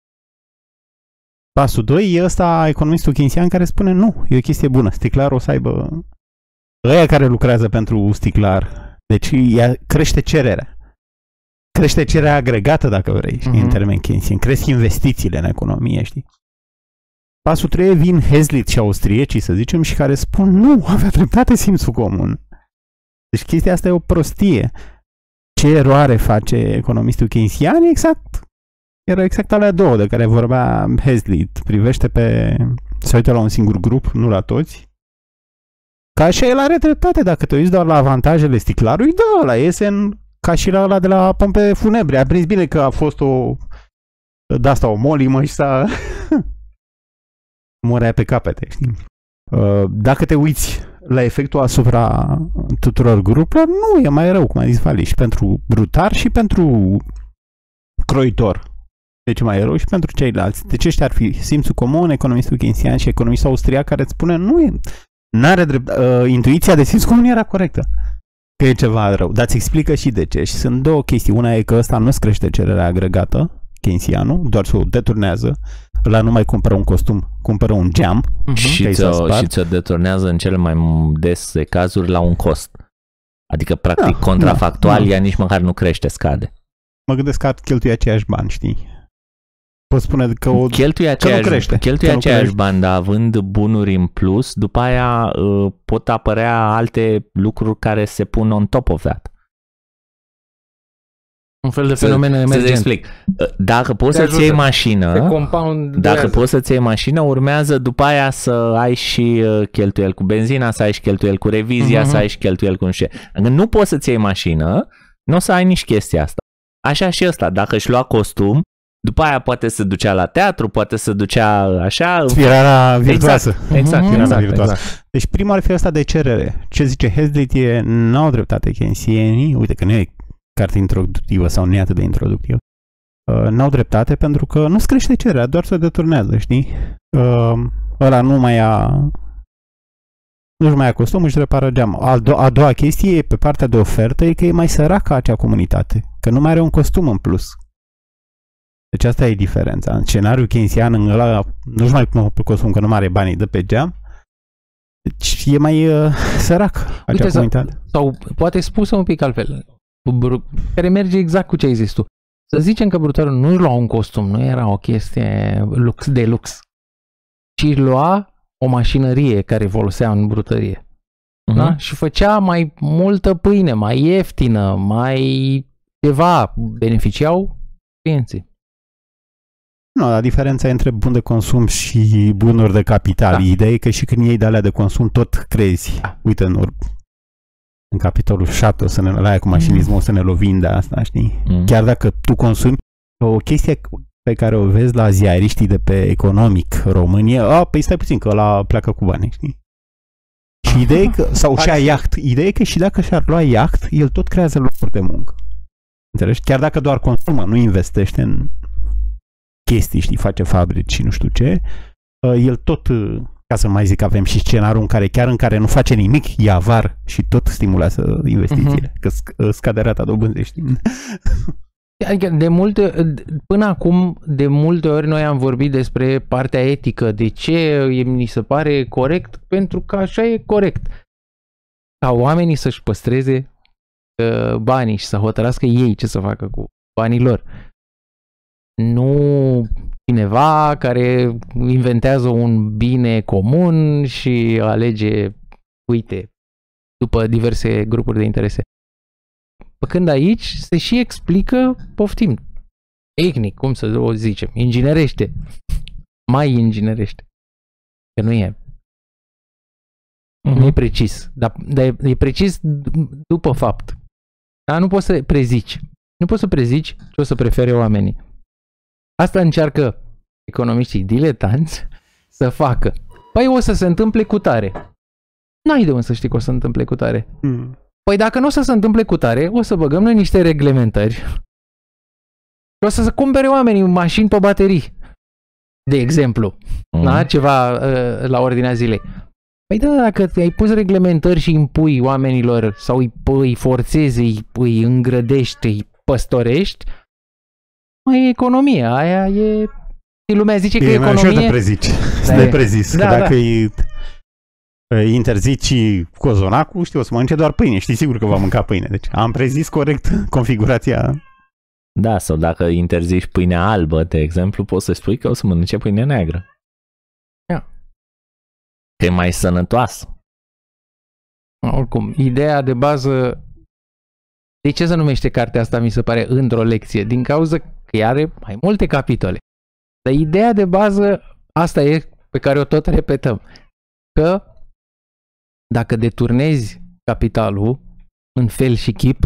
Pasul 2 e ăsta, economistul keynesian, care spune nu, e o chestie bună, sticlarul o să aibă... Ăia care lucrează pentru sticlar, deci crește cererea. Crește cererea agregată, dacă vrei, știi, în termeni keynesian. Cresc investițiile în economie, știi? Pasul 3 vin Hazlitt și austriecii, să zicem, și care spun nu, avea dreptate simțul comun. Deci chestia asta e o prostie. Ce eroare face economistul keynesian? Era exact alea două de care vorbea Hazlitt. Se uită la un singur grup, nu la toți. Ca așa el are dreptate. Dacă te uiți doar la avantajele sticlarului, da, ăla iese ca și la ăla de la pompe funebre. A prins bine că a fost o molimă și s-a... Murea pe capete, știi? Dacă te uiți la efectul asupra tuturor grupurilor, nu e mai rău, cum a zis Vali, și pentru brutar și pentru croitor. Deci mai e rău și pentru ceilalți. Deci ăștia ar fi simțul comun, economistul keynesian și economistul austriac care îți spune n-are drept, intuiția de simț comun era corectă. Că e ceva rău. Dar îți explică și de ce. Și sunt două chestii. Una e că ăsta nu-ți crește cererea agregată, keynesianul, doar să o deturnează. Ăla nu mai cumpără un costum, cumpără un geam. Și ți-o deturnează în cele mai dese cazuri la un cost. Adică, practic, contrafactual, ea nici măcar nu crește, scade. Mă gândesc că cheltuie aceiași bani, știi? Poți spune că cheltuie aceiași bani, dar având bunuri în plus, după aia pot apărea alte lucruri care se pun on top of that. Un fel de fenomen emergent. Să-ți explic. Dacă poți să-ți iei mașină, urmează după aia să ai și cheltuieli cu benzina, să ai și cheltuieli cu revizia, să ai și cheltuieli cu Dacă nu poți să-ți iei mașină, nu o să ai nici chestia asta. Așa și ăsta, dacă își lua costum, după aia poate se ducea la teatru, poate se ducea așa... Spirala virtuoasă. Exact. Deci prima ar fi asta de cerere. Ce zice Hazlitt n-au dreptate keynesienii, uite că nu e carte introductivă sau nu e atât de introductivă, n-au dreptate pentru că nu-ți crește cererea, doar se deturnează, știi? Ăla nu mai ia costum, își repară geamul. A doua chestie, pe partea de ofertă, e că e mai săracă acea comunitate, că nu mai are un costum în plus. Deci asta e diferența. În scenariul keynesian, în ăla nu-și mai pune pe costum, că nu mai are banii de pe geam. Deci e mai sărac acea comunitate. Sau poate spusă un pic altfel, care merge exact cu ce ai zis tu. Să zicem că brutarul nu-și lua un costum, nu era o chestie de lux, ci lua o mașinărie care folosea în brutărie. Da? Și făcea mai multă pâine, mai ieftină, mai ceva. Beneficiau clienții. Nu, la diferența între bun de consum și bunuri de capital. Da. Ideea e că și când iei de alea de consum, tot crezi. Uite, în capitolul 7, la aia cu mașinismul, o să ne lovim de asta, știi? Chiar dacă tu consumi, o chestie pe care o vezi la ziariștii de pe Economic România, păi stai puțin, că ăla pleacă cu bani, știi? Și ideea e că, sau și-a iaht, ideea e că și dacă și-ar lua iaht, el tot creează locuri de muncă. Înțelegi? Chiar dacă doar consumă, nu investește în chestii, știi, face fabrici și nu știu ce, el tot, ca să mai zic, avem și scenariul în care nu face nimic, e avar și tot stimulează investițiile, că scade rata dobânzii, știi? Adică până acum, de multe ori noi am vorbit despre partea etică, de ce mi se pare corect, pentru că așa e corect. Ca oamenii să-și păstreze banii și să hotărască ei ce să facă cu banii lor. Nu cineva care inventează un bine comun și alege, uite, după diverse grupuri de interese. Când aici se și explică, poftim, tehnic, cum să o zicem, inginerește, mai inginerește, că nu e. Nu e precis, dar e precis după fapt. Dar nu poți să prezici. Nu poți să prezici ce o să prefere oamenii. Asta încearcă economiștii diletanți să facă. Păi o să se întâmple cu tare. N-ai de unde să știi că o să se întâmple cu tare. Păi dacă nu o să se întâmple cu tare, o să băgăm noi niște reglementări și o să se cumpere oamenii mașini pe baterii. De exemplu. Da? Ceva la ordinea zilei. Păi da, dacă ai pus reglementări și impui oamenilor sau îi forțezi, îi îngrădești, îi păstorești, mai e economie. Aia e... Lumea zice că economie... E mai ușor de prezis. Da, dacă îi interzici cozonacul, știu, o să mănânce doar pâine. Știi sigur că va mânca pâine. Deci am prezis corect configurația. Da, sau dacă interzici pâinea albă, de exemplu, poți să spui că o să mănânce pâine neagră. Că e mai sănătoasă. Oricum, ideea de bază... De ce se numește cartea asta, mi se pare, într-o lecție? Din cauza că are mai multe capitole. Dar ideea de bază, asta e pe care o tot repetăm. Că dacă deturnezi capitalul în fel și chip,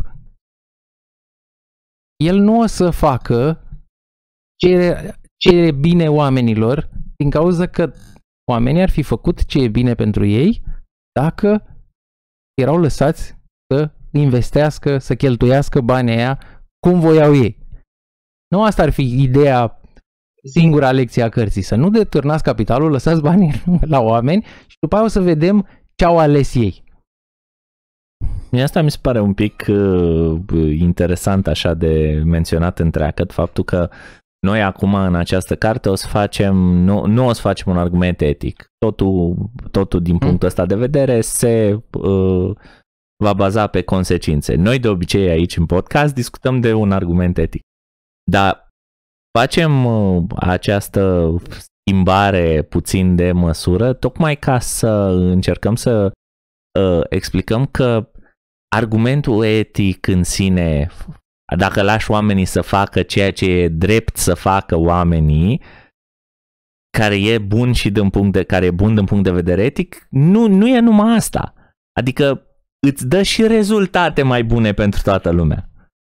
el nu o să facă cere bine oamenilor din cauza că oamenii ar fi făcut ce e bine pentru ei dacă erau lăsați să investească, să cheltuiască banii aia cum voiau ei. Nu asta ar fi ideea, singura lecție a cărții, să nu detârnați capitalul, lăsați banii la oameni și după aia o să vedem ce au ales ei. Asta mi se pare un pic interesant așa de menționat întreagăt, faptul că noi acum în această carte o să facem, nu o să facem un argument etic. Totul din punctul ăsta de vedere se va baza pe consecințe. Noi de obicei aici în podcast discutăm de un argument etic. Dar facem această schimbare puțin de măsură tocmai ca să încercăm să explicăm că argumentul etic în sine, dacă lași oamenii să facă ceea ce e drept să facă oamenii, care e bun și din punct de vedere etic, nu e numai asta. Adică îți dă și rezultate mai bune pentru toată lumea.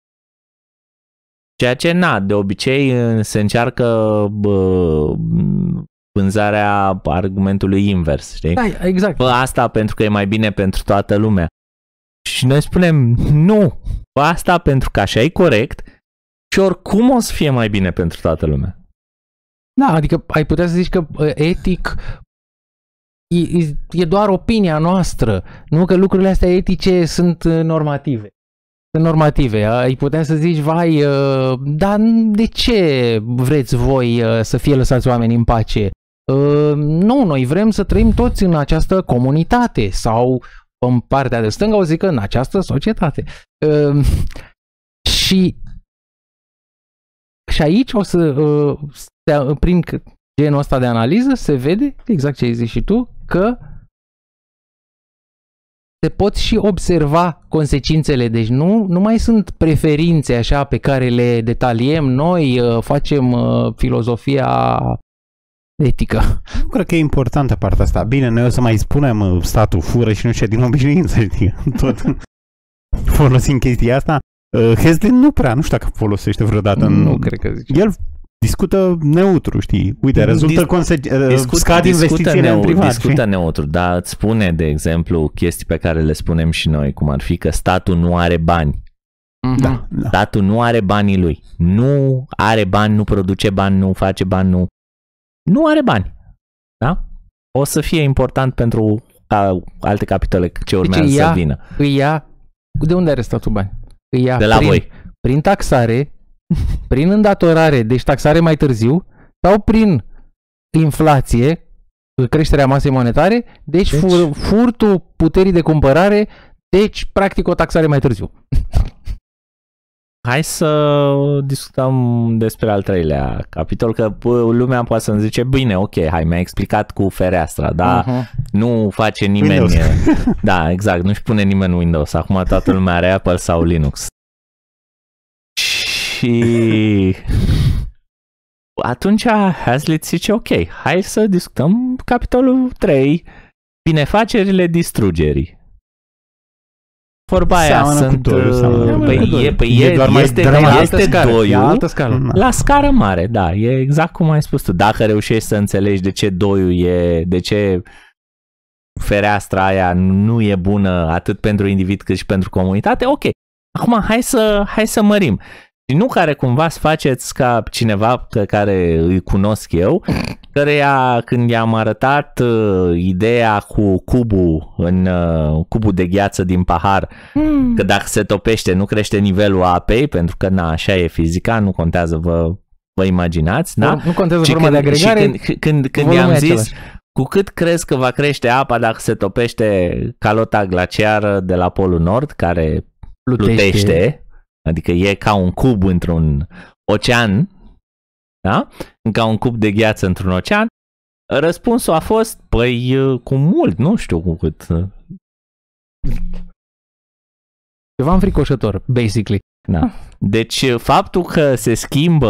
Ceea ce, de obicei se încearcă vânzarea argumentului invers, știi? Da, exact. Fă asta pentru că e mai bine pentru toată lumea. Și noi spunem, nu, fă asta pentru că așa e corect și oricum o să fie mai bine pentru toată lumea. Da, adică ai putea să zici că etic e doar opinia noastră, nu că lucrurile astea etice sunt normative. Sunt normative. Ai putea să zici, vai, dar de ce vreți voi să fie lăsați oamenii în pace? Nu, noi vrem să trăim toți în această comunitate sau în partea de stânga o zic că în această societate. Și aici o să, prin genul ăsta de analiză, se vede, exact ce ai zis și tu, că se pot și observa consecințele. Deci nu mai sunt preferințe așa pe care le detaliem noi, facem filozofia etică. Nu cred că e importantă partea asta. Bine, noi o să mai spunem statul fură și nu știu, din obișnuință, știi, tot folosim chestia asta. Heslin nu știu dacă folosește vreodată. Nu cred că zice. El discută neutru, știi? Uite, rezultă scad investițiile în privat. Discută neutru, dar îți spune, de exemplu, chestii pe care le spunem și noi, cum ar fi că statul nu are bani. Da. Statul nu are banii lui. Nu are bani, nu produce bani, nu face bani, nu are bani. Da? O să fie important pentru alte capitole ce urmează să vină. De unde are statul bani? De la voi. Prin taxare, prin îndatorare, deci taxare mai târziu, sau prin inflație, creșterea masei monetare, deci furtul puterii de cumpărare, deci practic o taxare mai târziu. Hai să discutăm despre al treilea capitol, că lumea poate să-mi zice, bine, ok, hai, mi-ai explicat cu fereastra, dar nu face nimeni... Windows. Da, exact, nu-și pune nimeni Windows. Acum toată lumea are Apple sau Linux. Și atunci Hazlitt zice, ok, hai să discutăm capitolul 3, binefacerile distrugerii. Vorba aia sunt... Este doiul la scară mare, da, e exact cum ai spus tu. Dacă reușești să înțelegi de ce doiul de ce fereastra aia nu e bună atât pentru individ cât și pentru comunitate, ok. Acum hai să mărim. Și nu care cumva să faceți ca cineva pe care îi cunosc eu, căreia când i-am arătat ideea cu cubul de gheață din pahar, că dacă se topește nu crește nivelul apei, pentru că așa e fizica, nu contează, vă imaginați, da? Nu contează forma de agregare. Când i-am zis, cu cât crezi că va crește apa dacă se topește calota glaciară de la Polul Nord, care plutește, adică e ca un cub într-un ocean, da? Ca un cub de gheață într-un ocean, răspunsul a fost, păi, cu mult, nu știu cu cât. Ceva înfricoșător, basically. Da. Deci, faptul că se schimbă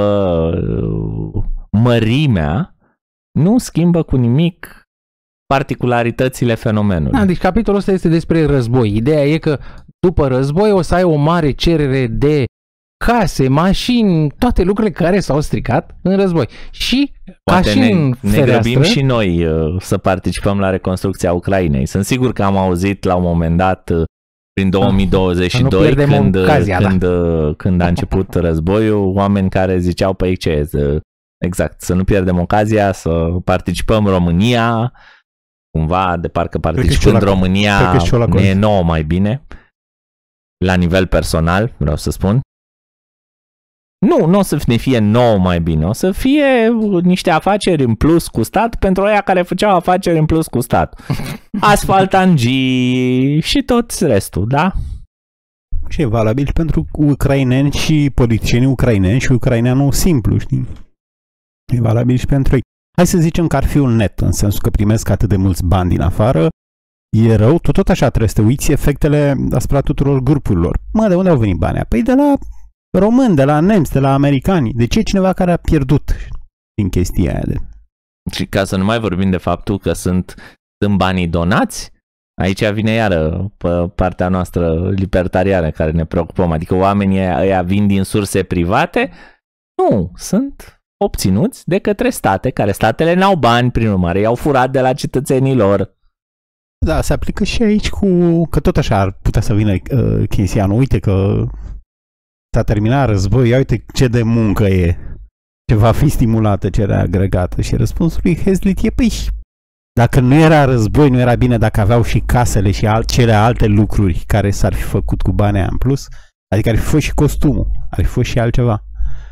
mărimea, nu schimbă cu nimic particularitățile fenomenului. Da, deci capitolul ăsta este despre război. Ideea e că după război o să ai o mare cerere de case, mașini, toate lucrurile care s-au stricat în război. Și poate ca și în ne fereastră, grăbim și noi să participăm la reconstrucția Ucrainei. Sunt sigur că am auzit la un moment dat prin 2022 când a început războiul, oameni care ziceau pe ce exact, să nu pierdem ocazia, să participăm România, cumva de parcă participând România ne e nouă mai bine, la nivel personal, vreau să spun. Nu o să ne fie nouă mai bine, o să fie niște afaceri în plus cu stat pentru aia care făceau afaceri în plus cu stat. Asfaltangii și tot restul, da? Și e valabil pentru ucraineni și politicienii ucraineni și ucraineanul simplu, știi? E valabil și pentru ei. Hai să zicem că ar fi un net, în sensul că primesc atât de mulți bani din afară, e rău, tot așa trebuie să te uiți efectele asupra tuturor grupurilor. Mă, de unde au venit banii? Păi de la români, de la nemți, de la americani. De ce e cineva care a pierdut din chestia aia? Și ca să nu mai vorbim de faptul că sunt banii donați, aici vine iară pe partea noastră libertariană care ne preocupăm, adică oamenii ăia vin din surse private? Nu, sunt obținuți de către state, care statele n-au bani, prin urmare, i-au furat de la cetățenii lor. Da, se aplică și aici că tot așa ar putea să vină chestia, nu uite că s-a terminat război, ia uite ce de muncă e, ce va fi stimulată, ce era agregată. Și răspunsul lui Hazlitt e, păi, dacă nu era război, nu era bine dacă aveau și casele și cele alte lucruri care s-ar fi făcut cu banii aia în plus, adică ar fi fost și costumul, ar fi fost și altceva.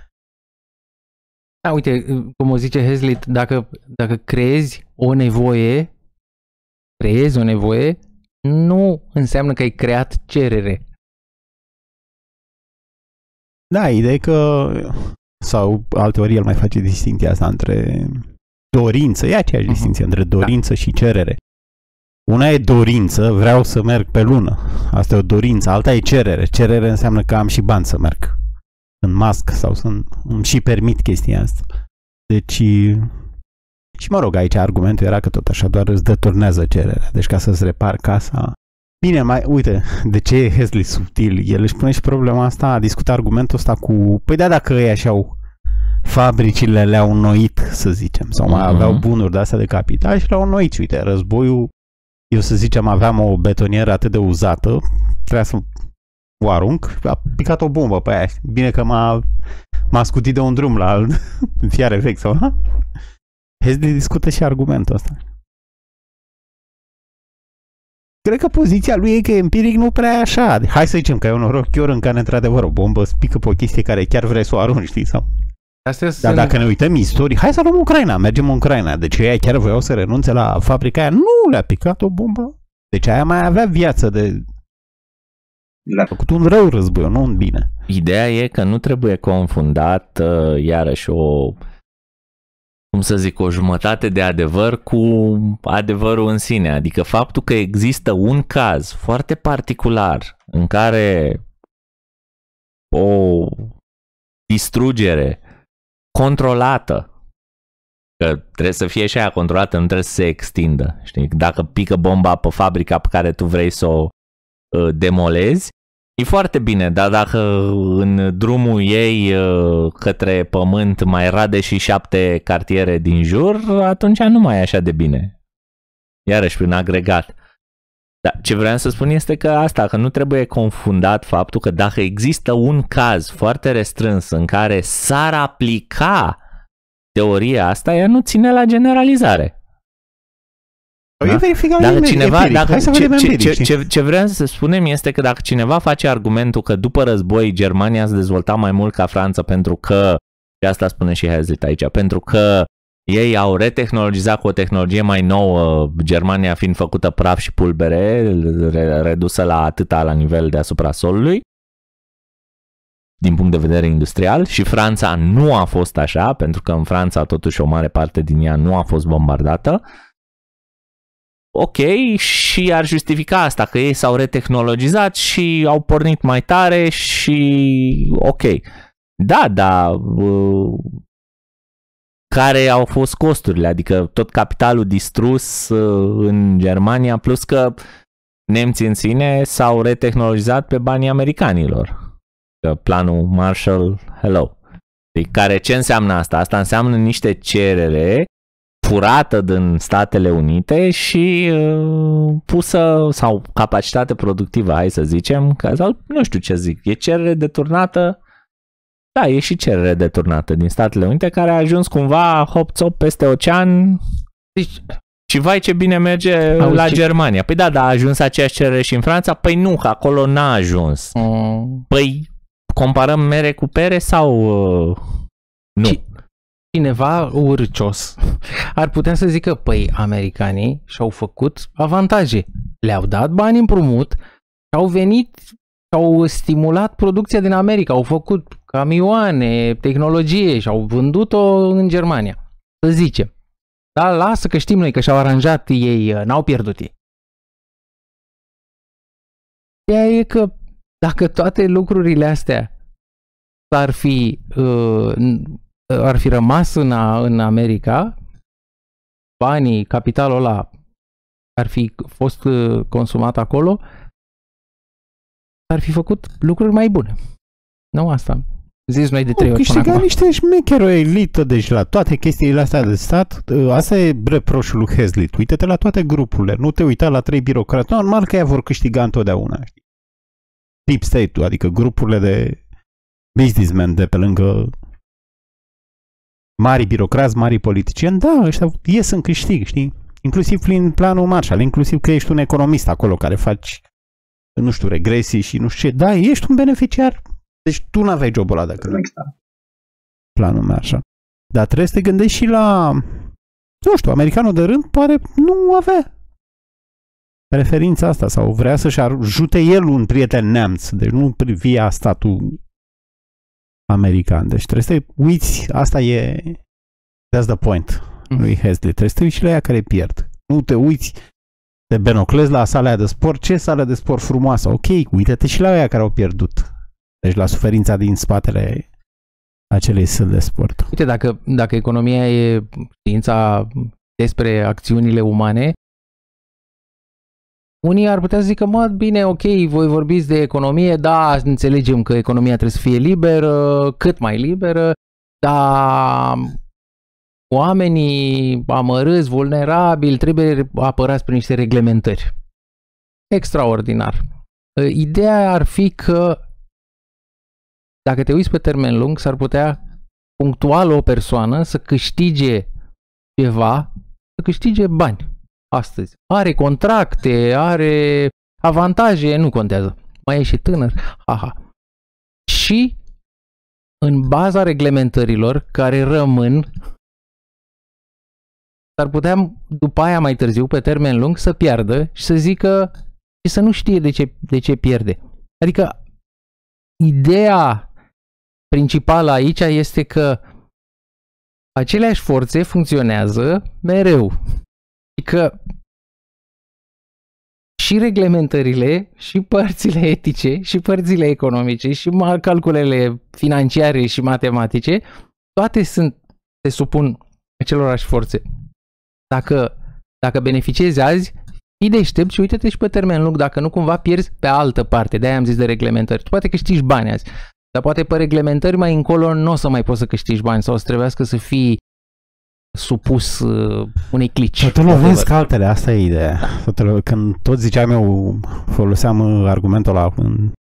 Da, uite, cum o zice Hazlitt, dacă creezi o nevoie, nu înseamnă că ai creat cerere. Da, ideea e că, sau alteori el mai face distincția asta între dorință, e aceeași distinție între dorință și cerere. Una e dorință, vreau să merg pe lună, asta e o dorință, alta e cerere. Cerere înseamnă că am și bani să merg în mască sau îmi și permit chestia asta. Deci, și mă rog, aici argumentul era că tot așa doar îți deturnează cererea, deci ca să-ți repari casa. Bine, uite, de ce e Hazlitt subtil? El își pune și problema asta, a discutat argumentul ăsta cu, păi da, dacă ei așa fabricile le-au înnoit, să zicem, sau mai aveau bunuri de astea de capital și le-au înnoit. Uite, războiul, eu să zicem, aveam o betonieră atât de uzată, trebuia să o arunc, a picat o bombă pe aia. Bine că m-a scutit de un drum la fiare vechi sau... Hazlitt discută și argumentul ăsta. Cred că poziția lui e că empiric nu prea e așa. Hai să zicem că e un norochior în care într-adevăr o bombă spică pe o chestie care chiar vrei să o arunci, știi? Sau... Dar dacă ne uităm istoric, hai să luăm Ucraina, mergem în Ucraina. Deci ei chiar voiau să renunțe la fabrica aia? Nu, le-a picat o bombă. Deci aia mai avea viață de... Le-a făcut un rău război, nu un bine. Ideea e că nu trebuie confundat iarăși o jumătate de adevăr cu adevărul în sine. Adică faptul că există un caz foarte particular în care o distrugere controlată, că trebuie să fie și aia controlată, nu trebuie să se extindă. Știi? Dacă pică bomba pe fabrica pe care tu vrei să o demolezi, e foarte bine, dar dacă în drumul ei către pământ mai rade și 7 cartiere din jur, atunci nu mai e așa de bine. Iarăși prin agregat. Dar ce vreau să spun este că nu trebuie confundat faptul că dacă există un caz foarte restrâns în care s-ar aplica teoria asta, ea nu ține la generalizare. Da? Dacă cineva, ce vreau să spunem este că dacă cineva face argumentul că după război Germania se dezvolta mai mult ca Franța pentru că, și asta spune și Hazlitt aici, pentru că ei au retehnologizat cu o tehnologie mai nouă, Germania fiind făcută praf și pulbere, redusă la atâta la nivel deasupra solului, din punct de vedere industrial, și Franța nu a fost așa, pentru că în Franța totuși o mare parte din ea nu a fost bombardată. Ok, și ar justifica asta, că ei s-au retehnologizat și au pornit mai tare și ok. Da, dar care au fost costurile? Adică tot capitalul distrus în Germania, plus că nemții în sine s-au retehnologizat pe banii americanilor. planul Marshall, hello. Care ce înseamnă asta? Asta înseamnă niște cerere furată din Statele Unite și pusă, sau capacitate productivă, hai să zicem, sau nu știu ce zic, e cerere deturnată, da, e și cerere deturnată din Statele Unite care a ajuns cumva hop-top peste ocean. Deci, și vai ce bine merge la Germania. Păi da, dar a ajuns aceeași cerere și în Franța? Păi nu, că acolo n-a ajuns. Păi comparăm mere cu pere sau nu? Cineva urcios ar putea să zică, păi americanii și-au făcut avantaje. Le-au dat bani împrumut, au venit, au stimulat producția din America, au făcut camioane, tehnologie și au vândut-o în Germania. Să zicem. Dar lasă că știm noi că și-au aranjat ei, n-au pierdut ei. Ideea e că dacă toate lucrurile astea ar fi rămas în America, banii, capitalul ăla ar fi fost consumat acolo, ar fi făcut lucruri mai bune. Nu asta. Zis noi de 3 ori până acum. Niște șmecheri, o elită, deci la toate chestiile astea de stat, asta e reproșul lui Hazlitt. Uite-te la toate grupurile, nu te uita la 3 birocrați. Normal că ea vor câștiga întotdeauna. Știi? Deep state-ul, adică grupurile de businessmen de pe lângă mari birocrați, mari politicieni, da, ăștia ies în câștig, știi? Inclusiv prin planul Marshall, inclusiv că ești un economist acolo care faci, nu știu, regresii și nu știu ce, da, ești un beneficiar. Deci tu n-aveai jobul ăla dacă nu exista planul Marshall. Dar trebuie să te gândești și la, nu știu, americanul de rând pare nu avea preferința asta sau vrea să-și ajute el un prieten neamț, deci nu privia statul american. Deci trebuie să te uiți, asta e, that's the point lui Hazlitt. Trebuie să te uiți și la ea care pierd. Nu te uiți de Benocles la sala de sport, ce sală de sport frumoasă, ok, uite-te și la ea care au pierdut. Deci la suferința din spatele acelei săli de sport. Uite, dacă economia e știința despre acțiunile umane, unii ar putea să zică, mă, bine, ok, voi vorbiți de economie, da, înțelegem că economia trebuie să fie liberă, cât mai liberă, dar oamenii amărâți, vulnerabili, trebuie apărați prin niște reglementări. Extraordinar. Ideea ar fi că dacă te uiți pe termen lung, s-ar putea punctual o persoană să câștige ceva, să câștige bani astăzi. Are contracte, are avantaje, nu contează. Mai e și tânăr. Aha. Și în baza reglementărilor care rămân, s-ar putea după aia mai târziu, pe termen lung, să piardă și să zică și să nu știe de ce pierde. Adică ideea principală aici este că aceleași forțe funcționează mereu. Și că și reglementările, și părțile etice, și părțile economice, și calculele financiare și matematice, toate se supun acelorași forțe. Dacă beneficiezi azi, fii deștept și uite-te și pe termen lung, dacă nu cumva pierzi pe altă parte. De-aia am zis de reglementări. Tu poate câștigi bani azi, dar poate pe reglementări mai încolo nu o să mai poți să câștigi bani sau o să trebuiască să fii supus unei clici. Totul lovesc altele, asta e ideea. Când tot ziceam eu, foloseam argumentul ăla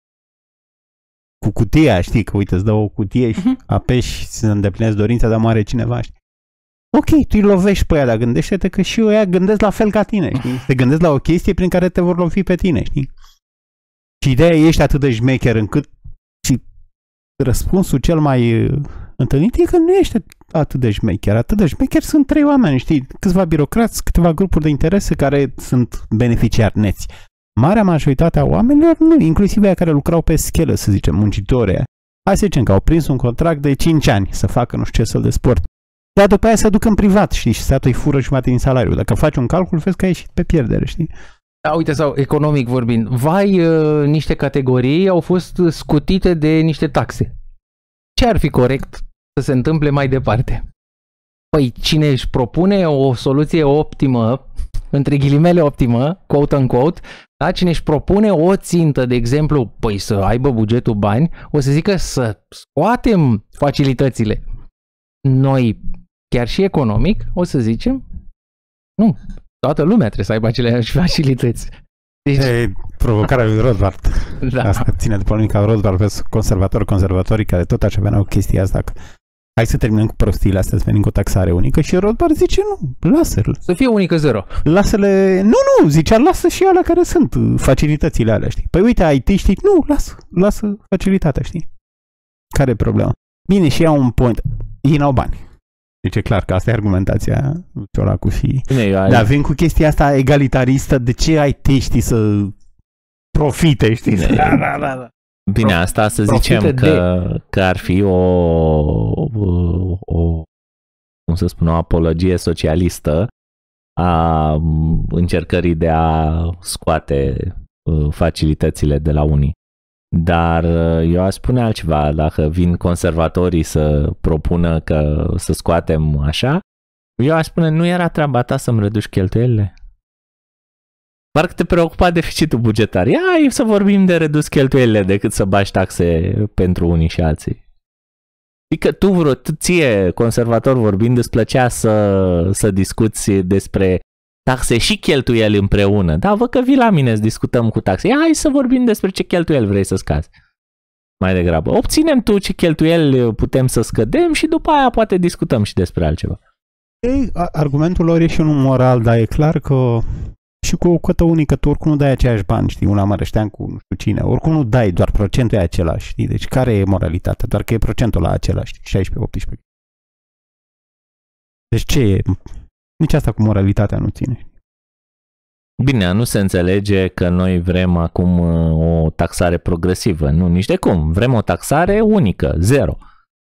cu cutia, știi, că uite, îți dă o cutie și apeși să îndeplinești dorința, dar moare cineva, știi? Ok, tu îi lovești pe ea, dar gândește-te că și ăia gândesc la fel ca tine, știi? Te gândesc la o chestie prin care te vor lovi pe tine, știi? Și ideea e, ești atât de șmecher încât și răspunsul cel mai întâlnit e că nu ești atât de șmecher. Atât de șmecher sunt 3 oameni, știi? Câțiva birocrați, câteva grupuri de interese care sunt beneficiari neți. Marea majoritate a oamenilor nu, inclusiv aia care lucrau pe schelă, să zicem, muncitorii. Hai să zicem că au prins un contract de 5 ani să facă nu știu ce săl de sport. Dar după aia se duc în privat, știi, și statul îi fură jumătate din salariu. Dacă faci un calcul, vezi că ai ieșit pe pierdere, știi? Da, uite, sau economic vorbind, niște categorii au fost scutite de niște taxe. Ce ar fi corect să se întâmple mai departe? Păi cine își propune o soluție optimă între ghilimele optimă, quote-unquote, da? Cine își propune o țintă, de exemplu, păi să aibă bugetul bani, o să zică să scoatem facilitățile. Noi, chiar și economic, o să zicem, nu, toată lumea trebuie să aibă aceleași facilități. Deci... E provocarea lui Rothbard. Da. Asta ține de polemica Rothbard pe conservatorii care tot așa veneau chestia asta. Că hai să terminăm cu prostiile astea, să venim cu o taxare unică și Rothbard zice nu, lasă-l. Să fie unică zero. Lasă-le, nu, zicea lasă și alea care sunt facilitățile alea, știi? Păi uite, IT-știi, nu, lasă facilitatea, știi? Care e problema? Bine, și iau un point, ei n-au bani. Deci e clar că asta e argumentația Ciolacu și... Bine, dar vin cu chestia asta egalitaristă, de ce IT-știi să profite, știi? Da. Bine, asta să zicem că ar fi cum să spun, o apologie socialistă a încercării de a scoate facilitățile de la unii. Dar eu aș spune altceva, dacă vin conservatorii să propună că să scoatem așa, eu aș spune, nu era treaba ta să-mi reduci cheltuielile? Parcă te preocupa deficitul bugetar. Ia să vorbim de redus cheltuielile decât să bagi taxe pentru unii și alții. Adică tu ție, conservator vorbind, îți plăcea să discuți despre taxe și cheltuieli împreună. Da, văd că vii la mine să discutăm cu taxe. Hai să vorbim despre ce cheltuieli vrei să scazi. Mai degrabă. Obținem tu ce cheltuieli putem să scădem și după aia poate discutăm și despre altceva. Ei, argumentul lor e și unul moral, dar e clar că și cu o cotă unică tu oricum nu dai aceiași bani, știi, una Mărăștean cu nu știu cine, oricum nu dai, doar procentul e același, știi, deci care e moralitatea? Doar că e procentul la același, 16-18. Deci ce e? Nici asta cu moralitatea nu ține. Bine, nu se înțelege că noi vrem acum o taxare progresivă, nu, nici de cum, vrem o taxare unică, zero.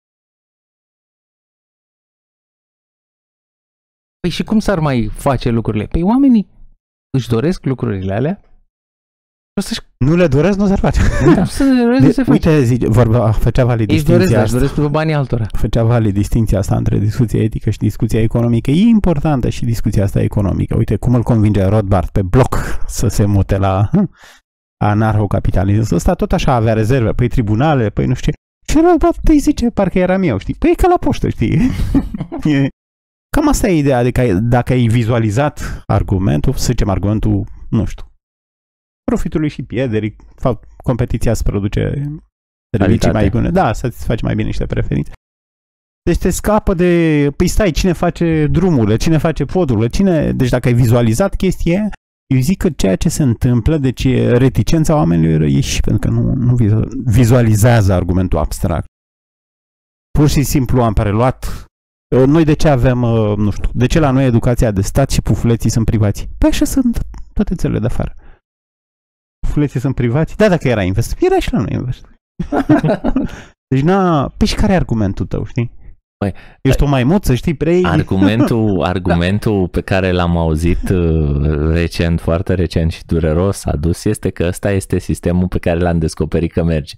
Păi și cum s-ar mai face lucrurile? Păi oamenii își doresc lucrurile alea? Nu le doresc, nu se face. Da, se face. Uite, făcea Vali distinția asta. Își doresc banii altora. Făcea Vali distinția asta între discuția etică și discuția economică. E importantă și discuția asta economică. Uite cum îl convinge Rothbard pe bloc să se mute la anarhocapitalism. Ăsta tot așa avea rezerve. Păi tribunale, păi nu știu ce. Și Rothbard îi zice, parcă eram eu, știi? Păi e ca la poștă, știi? Cam asta e ideea, adică dacă ai vizualizat argumentul, să zicem argumentul, nu știu, profitului și pierderii, competiția să produce servicii mai bune, da, să-ți faci mai bine niște preferințe. Deci te scapă de, păi stai, cine face drumurile, cine face podurile, deci dacă ai vizualizat chestia, eu zic că ceea ce se întâmplă, deci reticența oamenilor e și pentru că nu vizualizează argumentul abstract. Pur și simplu am preluat. Noi de ce avem, nu știu, de ce la noi educația de stat și pufuleții sunt privați? Păi așa sunt toate țările de afară. Pufuleții sunt privați? Da, dacă era invers, era și la noi invers. Deci păi și care e argumentul tău, știi? Păi, ești o maimuță, știi, prei? Argumentul pe care l-am auzit recent, foarte recent și dureros adus este că ăsta este sistemul pe care l-am descoperit că merge.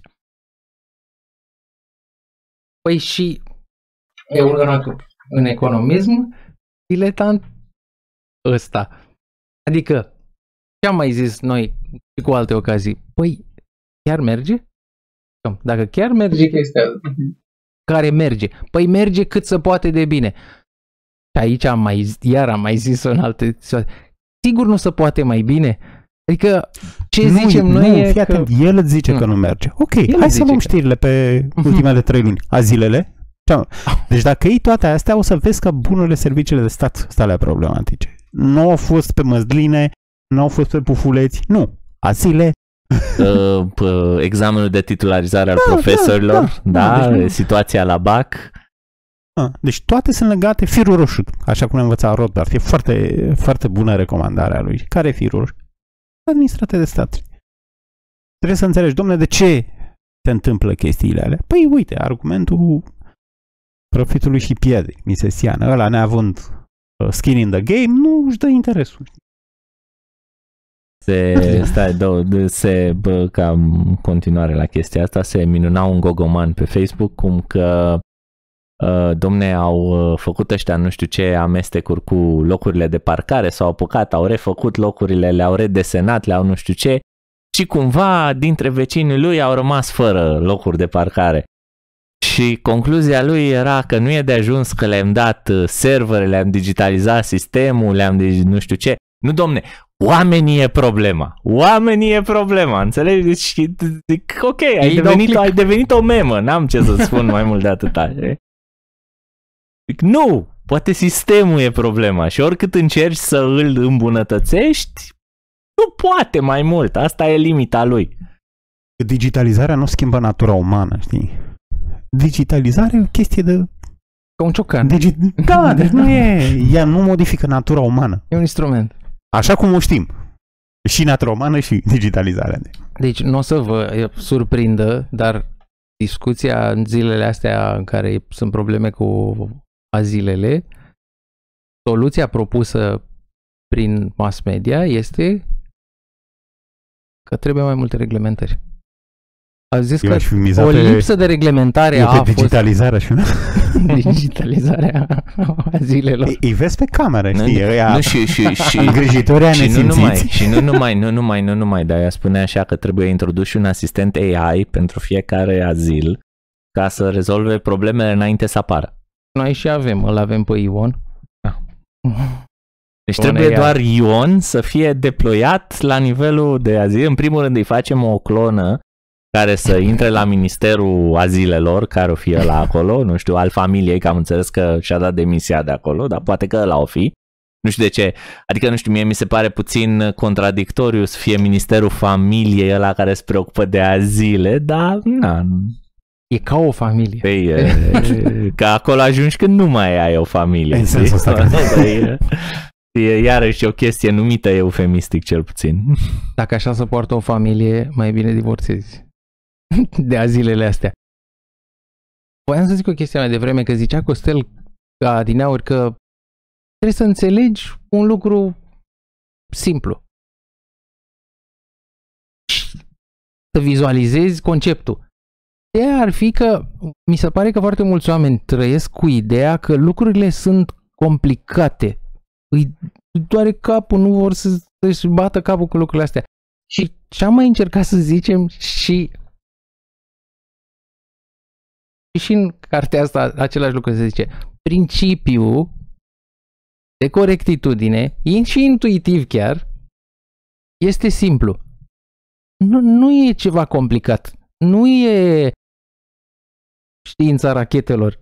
Păi și în economism, diletant ăsta. Adică, ce am mai zis noi și cu alte ocazii? Păi, chiar merge? Dacă chiar merge chestia care merge, păi merge cât se poate de bine. Și aici am mai zis-o în alte situații. Sigur nu se poate mai bine. Adică, ce zicem noi e că... El îți zice că nu merge. Ok, hai să luăm știrile pe ultimele 3 luni. Azilele. Deci dacă iei toate astea, o să vezi că bunurile serviciile de stat sunt alea problematice. Nu au fost pe măsline, nu au fost pe pufuleți, nu. Azile. Examenul de titularizare al profesorilor, deci, situația la BAC. Deci toate sunt legate, firul roșu, așa cum ne învăța Rothbard. E foarte, foarte bună recomandarea lui. Care e firul roșu? Administrate de stat. Trebuie să înțelegi, dom'le, de ce se întâmplă chestiile alea? Păi uite, argumentul profitului și pierderii misesiană. Ăla neavând skin in the game, nu își dă interesul. Ca continuare la chestia asta, se minuna un gogoman pe Facebook cum că domne, au făcut ăștia nu știu ce amestecuri cu locurile de parcare, s-au apucat, au refăcut locurile, le-au redesenat, le-au nu știu ce și cumva dintre vecinii lui au rămas fără locuri de parcare. Și concluzia lui era că nu e de ajuns că le-am dat servere, le-am digitalizat sistemul, nu știu ce. Nu, domne, oamenii e problema. Oamenii e problema, înțelegi? Deci, zic, ok, ai devenit o memă, n-am ce să spun mai mult de atâta. Zic, nu, poate sistemul e problema și oricât încerci să îl îmbunătățești, nu poate mai mult, asta e limita lui. Digitalizarea nu schimbă natura umană, știi? Digitalizarea e o chestie de... Ca un ciocan. Da, deci nu e... Ea nu modifică natura umană. E un instrument. Așa cum o știm. Și natura umană și digitalizarea. Deci nu o să vă surprindă, dar discuția în zilele astea în care sunt probleme cu azilele, soluția propusă prin mass media este că trebuie mai multe reglementări. Au zis că o lipsă de reglementare a fost... digitalizarea și una. Digitalizarea azilelor. Îi vezi pe cameră, știi? Nu, și îngrijitorii nesimțiți. Și nu numai, dar ea spune așa că trebuie introdus și un asistent AI pentru fiecare azil ca să rezolve problemele înainte să apară. Noi și îl avem pe Ion. Deci trebuie doar Ion să fie deployat la nivelul de azil. În primul rând îi facem o clonă care să intre la Ministerul Azilelor, care o fie ăla acolo, nu știu, al familiei, că am înțeles că și-a dat demisia de acolo, dar poate că ăla o fi. Nu știu de ce, adică nu știu, mie mi se pare puțin contradictoriu să fie Ministerul Familiei ăla care se preocupă de azile, dar na. E ca o familie. Păi, că acolo ajungi când nu mai ai o familie. În sensul ăsta. E iarăși o chestie numită eufemistic cel puțin. Dacă așa se poartă o familie, mai bine divorțezi de azilele astea. Voiam să zic o chestie mai devreme, că zicea Costel ca dineauri că trebuie să înțelegi un lucru simplu. Să vizualizezi conceptul. Ideea ar fi că mi se pare că foarte mulți oameni trăiesc cu ideea că lucrurile sunt complicate. Îi doare capul, nu vor să-și bată capul cu lucrurile astea. Și ce-am mai încercat să zicem și în cartea asta același lucru se zice. Principiul de corectitudine, și intuitiv chiar, este simplu. Nu e ceva complicat. Nu e știința rachetelor.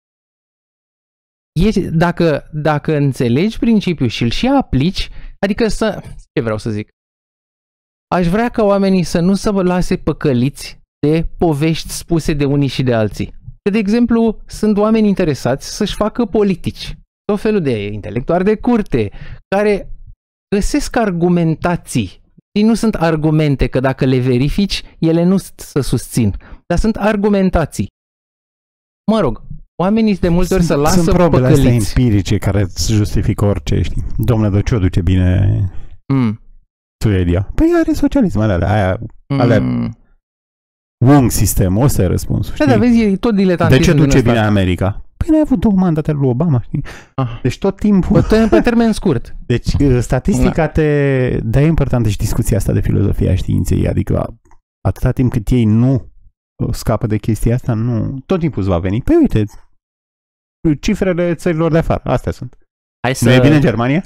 Dacă înțelegi principiul și îl și aplici, adică ce vreau să zic? Aș vrea ca oamenii să nu se lase păcăliți de povești spuse de unii și de alții. De exemplu, sunt oameni interesați să-și facă politici. Tot felul de intelectuali de curte, care găsesc argumentații. Și nu sunt argumente, că dacă le verifici, ele nu se susțin. Dar sunt argumentații. Mă rog, oamenii de multe ori se lasă sunt probele păcăliți. astea empirice care îți justifică orice, știi? Domnule, de ce o duce bine Suedia? Păi are socialism, alea un sistem, ăsta e răspunsul, știi? Da, vezi, e tot diletantism. De ce duce bine America? Păi n-ai avut 2 mandate lui Obama, știi? Deci tot timpul... Pe termen scurt. Deci statistica de-aia e importantă și discuția asta de filozofia științei, adică atâta timp cât ei nu scapă de chestia asta, nu, tot timpul îți va veni. Păi uite, cifrele țărilor de afară, astea sunt. Nu e bine în Germania?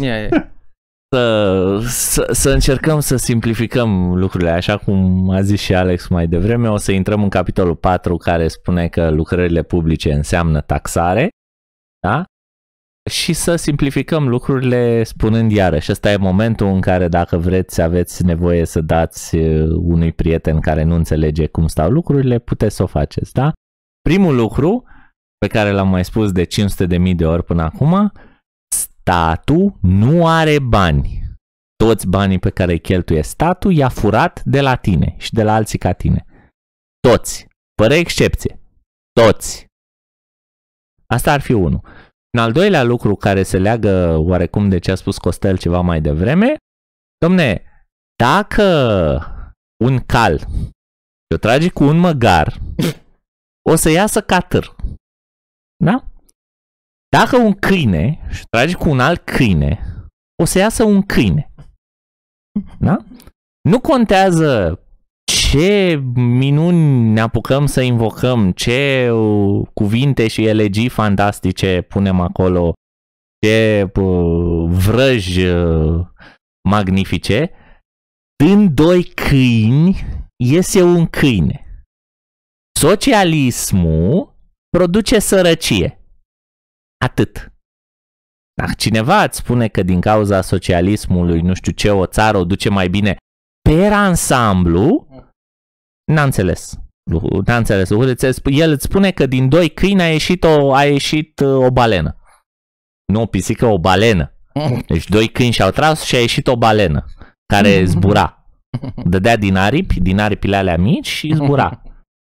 Să încercăm să simplificăm lucrurile, așa cum a zis și Alex mai devreme. O să intrăm în capitolul 4 care spune că lucrările publice înseamnă taxare, da? Și să simplificăm lucrurile spunând iarăși, ăsta e momentul în care dacă vreți, aveți nevoie să dați unui prieten care nu înțelege cum stau lucrurile, puteți să o faceți, da? Primul lucru pe care l-am mai spus de 500.000 de ori până acum, statul nu are bani. Toți banii pe care îi cheltuie statul i-a furat de la tine și de la alții ca tine. Toți, fără excepție. Toți. Asta ar fi unul. Un al doilea lucru care se leagă oarecum de ce a spus Costel ceva mai devreme, domne, dacă un cal o trage cu un măgar, o să iasă ca târ. Da? Dacă un câine își trage cu un alt câine, o să iasă un câine. Da? Nu contează ce minuni ne apucăm să invocăm, ce cuvinte și elegii fantastice punem acolo, ce vrăji magnifice, din doi câini iese un câine. Socialismul produce sărăcie. Atât. Dacă cineva îți spune că din cauza socialismului, nu știu ce, o țară o duce mai bine per ansamblu, n-a înțeles. N-a înțeles. El îți spune că din doi câini a ieșit o balenă. Nu o pisică, o balenă. Deci doi câini și-au tras și a ieșit o balenă care zbura. Dădea din aripile alea mici și zbura.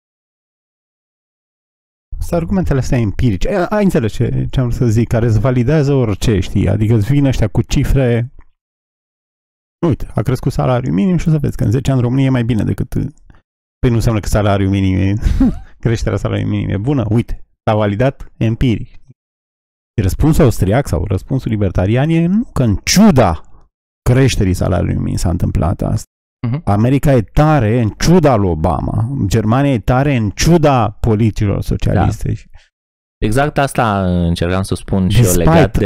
Sunt argumentele astea empirice. Ai înțeles ce am vrut să zic, care îți validează orice, știi? Adică îți vin ăștia cu cifre. Uite, a crescut salariul minim și o să vezi că în 10 ani România e mai bine decât... Păi nu înseamnă că salariul minim e... creșterea salariului minim e bună. Uite, s-a validat empiric. Răspunsul austriac sau răspunsul libertarian e nu, că în ciuda creșterii salariului minim s-a întâmplat asta. America e tare în ciuda lui Obama. Germania e tare în ciuda politicilor socialiste. Da. Exact asta încercam să spun și eu legat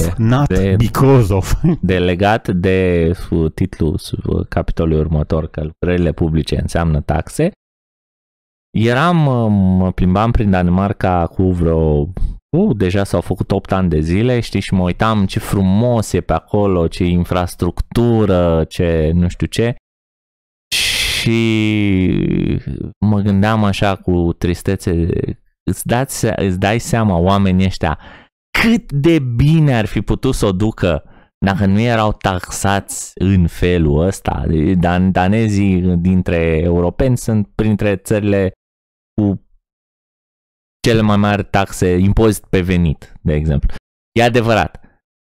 legat de titlul capitolului următor, că lucrările publice înseamnă taxe. Mă plimbam prin Danemarca cu vreo deja s-au făcut 8 ani de zile, știi, și mă uitam ce frumos e pe acolo, ce infrastructură, ce nu știu ce. Și mă gândeam așa cu tristețe, îți dai seama oamenii ăștia cât de bine ar fi putut să o ducă dacă nu erau taxați în felul ăsta. Danezii dintre europeni sunt printre țările cu cele mai mari taxe, impozit pe venit, de exemplu. E adevărat.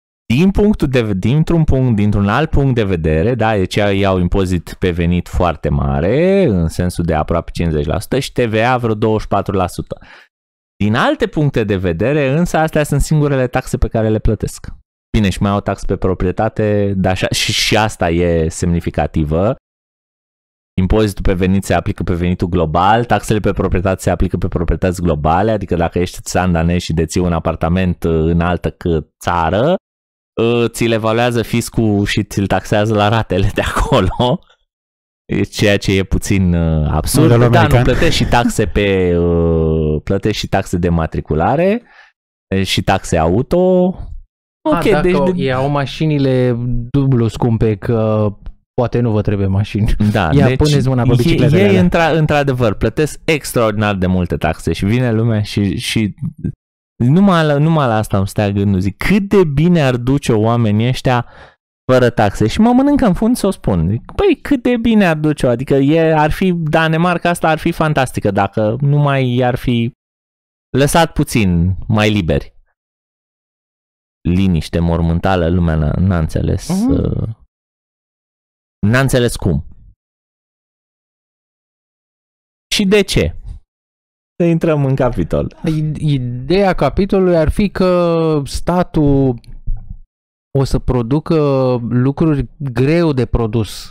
Dintr-un alt punct de vedere, da, deci ei au impozit pe venit foarte mare, în sensul de aproape 50% și TVA vreo 24%. Din alte puncte de vedere, însă, astea sunt singurele taxe pe care le plătesc. Bine, și mai au taxe pe proprietate, dar și asta e semnificativă. Impozitul pe venit se aplică pe venitul global, taxele pe proprietate se aplică pe proprietăți globale, adică dacă ești țăran danez și deții un apartament în altă țară, ți-l evaluează fiscul și ți-l taxează la ratele de acolo, ceea ce e puțin absurd. Da, nu plătești și taxe plătești și taxe de matriculare și taxe auto. Ok, dacă iau mașinile dublu scumpe, că poate nu vă trebuie mașini. Da, deci puneți mâna pe bicicletele ei într-adevăr plătesc extraordinar de multe taxe și vine lumea și numai la asta îmi stea gândul, zic, cât de bine ar duce oamenii ăștia fără taxe. Și mă mănânc în fund să o spun. Zic, păi cât de bine ar duce-o, adică ar fi Danemarca asta ar fi fantastică dacă numai i-ar fi lăsat puțin mai liberi. Liniște mormântală, lumea n-a înțeles. N-a înțeles cum. Și de ce? Să intrăm în capitol. Ideea capitolului ar fi că statul o să producă lucruri greu de produs.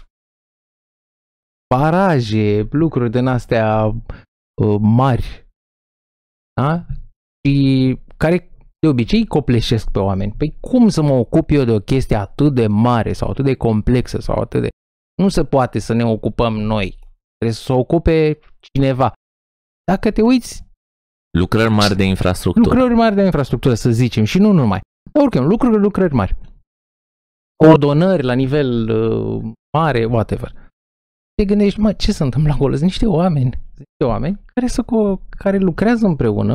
Baraje, lucruri din astea mari. Da? Și care de obicei copleșesc pe oameni. Păi cum să mă ocup eu de o chestie atât de mare sau atât de complexă sau atât de... Nu se poate să ne ocupăm noi. Trebuie să o ocupe cineva. Dacă te uiți... Lucrări mari de infrastructură. Lucrări mari de infrastructură, să zicem, și nu numai. Dar oricum, lucrări mari. Coordonări la nivel mare, whatever. Te gândești, mă, ce se întâmplă acolo? Sunt niște oameni care lucrează împreună.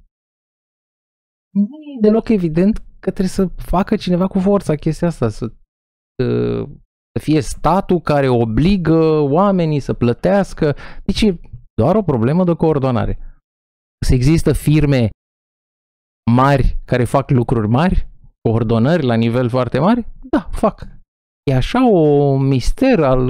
Nu e deloc evident că trebuie să facă cineva cu forța chestia asta, să fie statul care obligă oamenii să plătească. Deci e doar o problemă de coordonare. Să există firme mari care fac lucruri mari, coordonări la nivel foarte mare? Da, fac. E așa o mister al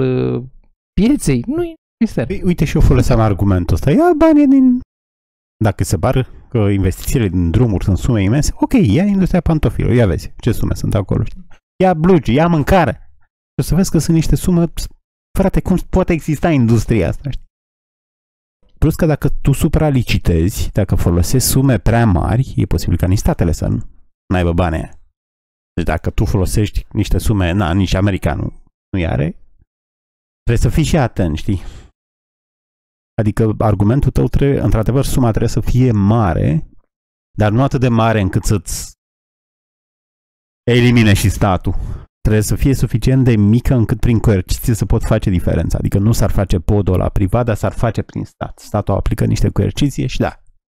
pieței? Nu e mister. Uite, și eu foloseam argumentul ăsta. Ia banii din... Dacă se pare că investițiile din drumuri sunt sume imense, ok, ia industria pantofilor, ia vezi ce sume sunt acolo. Știi? Ia blugi, ia mâncare. Și o să vezi că sunt niște sume, frate, cum poate exista industria asta, știi? Plus că dacă tu supralicitezi, dacă folosești sume prea mari, e posibil ca nici statele să nu aibă bani aia. Deci dacă tu folosești niște sume, nici americanul nu are, trebuie să fii și atent, știi? Adică argumentul tău trebuie, într-adevăr, suma trebuie să fie mare, dar nu atât de mare încât să-ți elimine și statul. Trebuie să fie suficient de mică încât prin coerciție să pot face diferența. Adică nu s-ar face podul la privat, dar s-ar face prin stat. Statul aplică niște coerciție și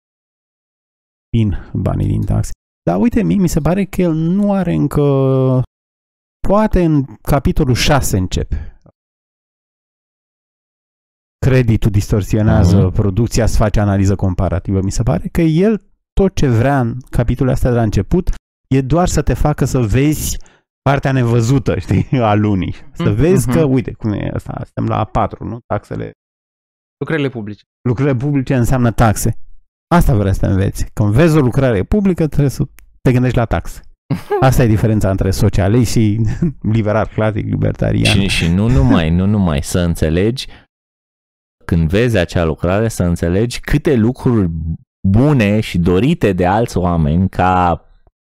vin banii din taxe. Dar uite, mi se pare că el nu are încă... Poate în capitolul 6 începe. Creditul distorsionează producția, să face analiză comparativă. Mi se pare că el, tot ce vrea în capitolul astea de la început, e doar să te facă să vezi partea nevăzută, știi, a lunii. Să vezi că, uite, cum e asta, suntem la 4, nu? Taxele. Lucrările publice. Lucrările publice înseamnă taxe. Asta vrea să te înveți. Când vezi o lucrare publică, trebuie să te gândești la taxe. Asta e diferența între socialist și liberal, clasic, libertarian. Și nu numai să înțelegi, când vezi acea lucrare, să înțelegi câte lucruri bune și dorite de alți oameni, ca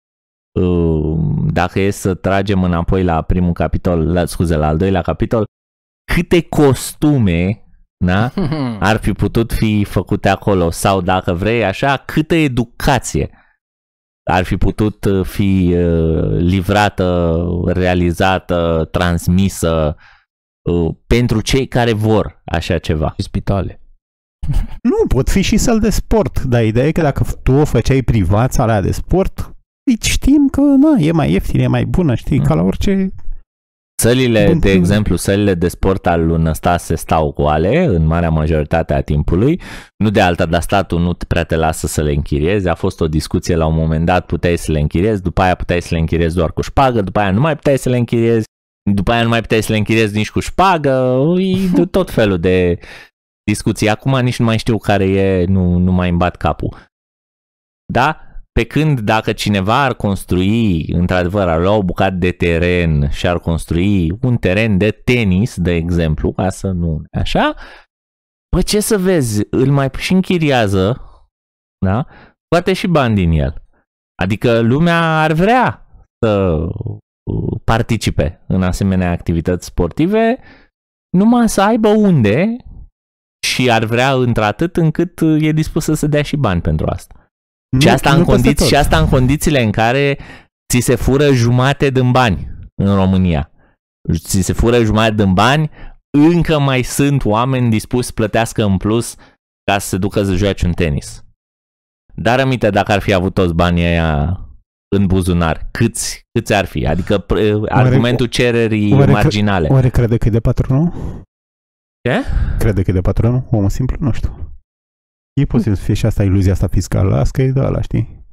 dacă e să tragem înapoi la primul capitol, la al doilea capitol, câte costume ar fi putut fi făcute acolo, sau dacă vrei așa, câtă educație ar fi putut fi livrată, realizată, transmisă pentru cei care vor așa ceva. Și spitale. Nu, pot fi și săli de sport, dar ideea e că dacă tu o făceai privat, sala de sport, știm că e mai ieftin, e mai bună, știi, ca la orice... Sălile, de exemplu, sălile de sport al lui Năstase stau goale în marea majoritate a timpului, nu de alta, dar statul nu prea te lasă să le închiriezi. A fost o discuție la un moment dat, puteai să le închiriezi, după aia puteai să le închiriezi doar cu șpagă, după aia nu mai puteai să le închiriezi, după aia nu mai puteai să le închiriezi nici cu șpagă, tot felul de discuții. Acum nici nu mai știu care e, nu mai îmi bat capul. Da? Pe când dacă cineva ar construi, într-adevăr, ar lua o bucată de teren și ar construi un teren de tenis, de exemplu, ca să nu așa, ce să vezi, îl mai și închiriază, da? Poate și bani din el. Adică lumea ar vrea să participe în asemenea activități sportive, numai să aibă unde, și ar vrea într-atât încât e dispus să se dea și bani pentru asta. Și asta în condițiile în care ți se fură jumate din bani în România. Ți se fură jumate din bani, încă mai sunt oameni dispuși să plătească în plus ca să se ducă să joace un tenis. Dar aminte, dacă ar fi avut toți banii aia în buzunar, câți ar fi? Adică argumentul cererii marginale. Oare crede că e de patronul? Ce? Crede că e de patronul? Omul simplu? Nu știu. E posibil să fie și asta, iluzia asta fiscală, las că e de ăla, știi?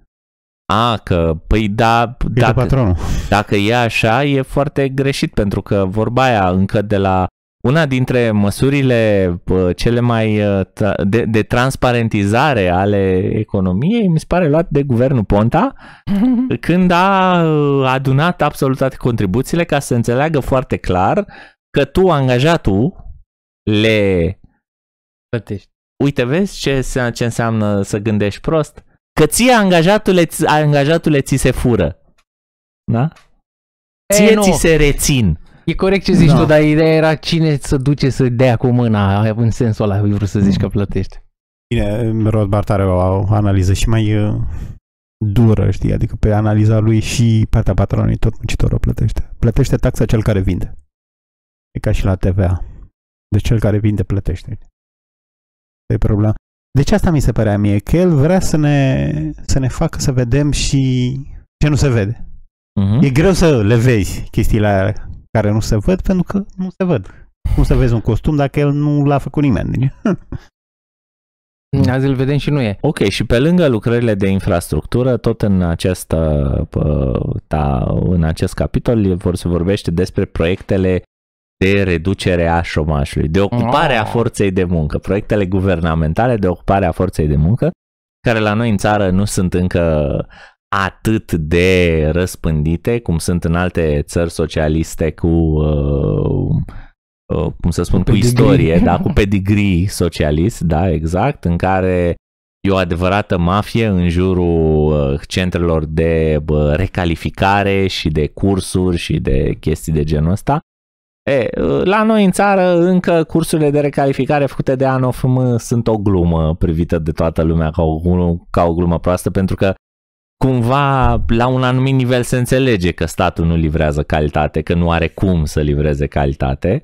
Păi da, dacă e așa, e foarte greșit, pentru că vorba aia încă de la una dintre măsurile cele mai de transparentizare ale economiei, mi se pare luat de guvernul Ponta, când a adunat absolut toate contribuțiile ca să se înțeleagă foarte clar că tu, angajatul, le plătești. Uite, vezi ce înseamnă să gândești prost? Că ție angajatule ți se fură. Da? Ție ți se rețin. E corect ce zici tu, dar ideea era cine să duce să dea cu mâna în sensul ăla, vrei să zici că plătește. Bine, Rothbard are o analiză și mai dură, știi? Adică pe analiza lui și partea patronului tot muncitorul plătește. Plătește taxa cel care vinde. E ca și la TVA. Deci cel care vinde plătește. E problema. Deci asta mi se părea mie, că el vrea să ne facă să vedem și ce nu se vede. E greu să le vezi chestiile alea care nu se văd, pentru că nu se văd. Cum să vezi un costum dacă el nu l-a făcut nimeni? Azi îl vedem și nu e. Ok, și pe lângă lucrările de infrastructură, tot în acest capitol se vorbește despre proiectele de reducere a șomajului, de ocupare a forței de muncă, proiectele guvernamentale de ocupare a forței de muncă, care la noi în țară nu sunt încă atât de răspândite cum sunt în alte țări socialiste cu cum să spun, cu istorie, da, cu pedigree socialist, da, exact, în care e o adevărată mafie în jurul centrelor de recalificare și de cursuri și de chestii de genul ăsta. La noi în țară încă cursurile de recalificare făcute de ANOFM sunt o glumă privită de toată lumea ca o glumă proastă, pentru că cumva la un anumit nivel se înțelege că statul nu livrează calitate, că nu are cum să livreze calitate,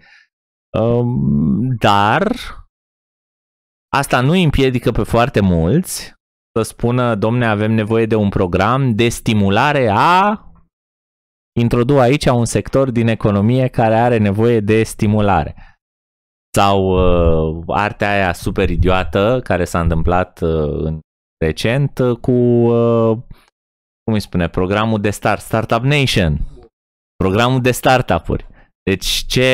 dar asta nu îi împiedică pe foarte mulți să spună, domne, avem nevoie de un program de stimulare a... Introduc aici un sector din economie care are nevoie de stimulare. Sau artea aia super idiotă care s-a întâmplat recent cu, cum îi spune, programul de Startup Nation. Programul de startup-uri. Deci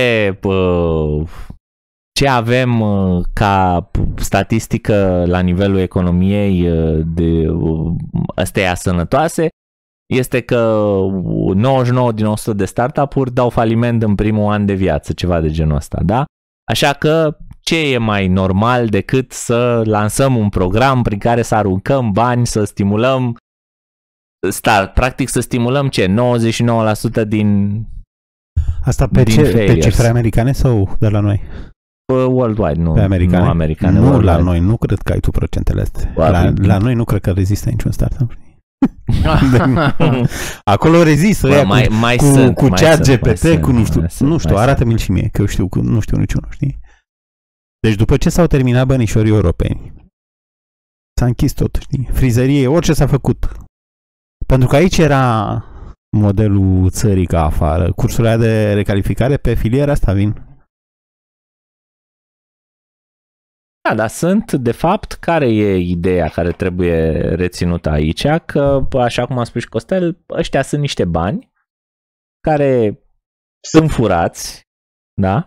ce avem ca statistică la nivelul economiei de astea sănătoase este că 99 din 100 de startup-uri dau faliment în primul an de viață, ceva de genul ăsta, da? Așa că ce e mai normal decât să lansăm un program prin care să aruncăm bani, să stimulăm practic să stimulăm ce? 99% din asta pe cifre americane sau de la noi? Worldwide, nu, pe americane. Nu americane. Nu worldwide. La noi, nu cred că ai tu procentele astea. La noi nu cred că rezistă niciun startup. Acolo rezistă cu ChatGPT, cu nu știu, arată-mi-l și mie, că eu știu, nu știu niciunul, știi? Deci după ce s-au terminat bănișorii europeni, s-a închis tot, știi? Frizerie, orice s-a făcut. Pentru că aici era modelul țării ca afară. Cursurile de recalificare pe filiera asta vin. Da, dar sunt, de fapt, care e ideea care trebuie reținută aici? Că, așa cum a spus și Costel, ăștia sunt niște bani care sunt furați, da?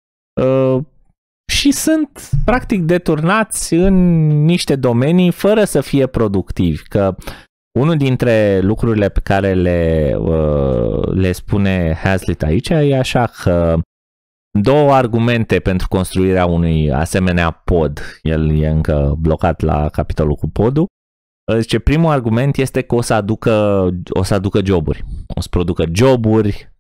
Și sunt, practic, deturnați în niște domenii fără să fie productivi. Că unul dintre lucrurile pe care le spune Hazlitt aici e așa că două argumente pentru construirea unui asemenea pod. El e încă blocat la capitolul cu podul. Zice, primul argument este că o să aducă joburi. O să producă joburi,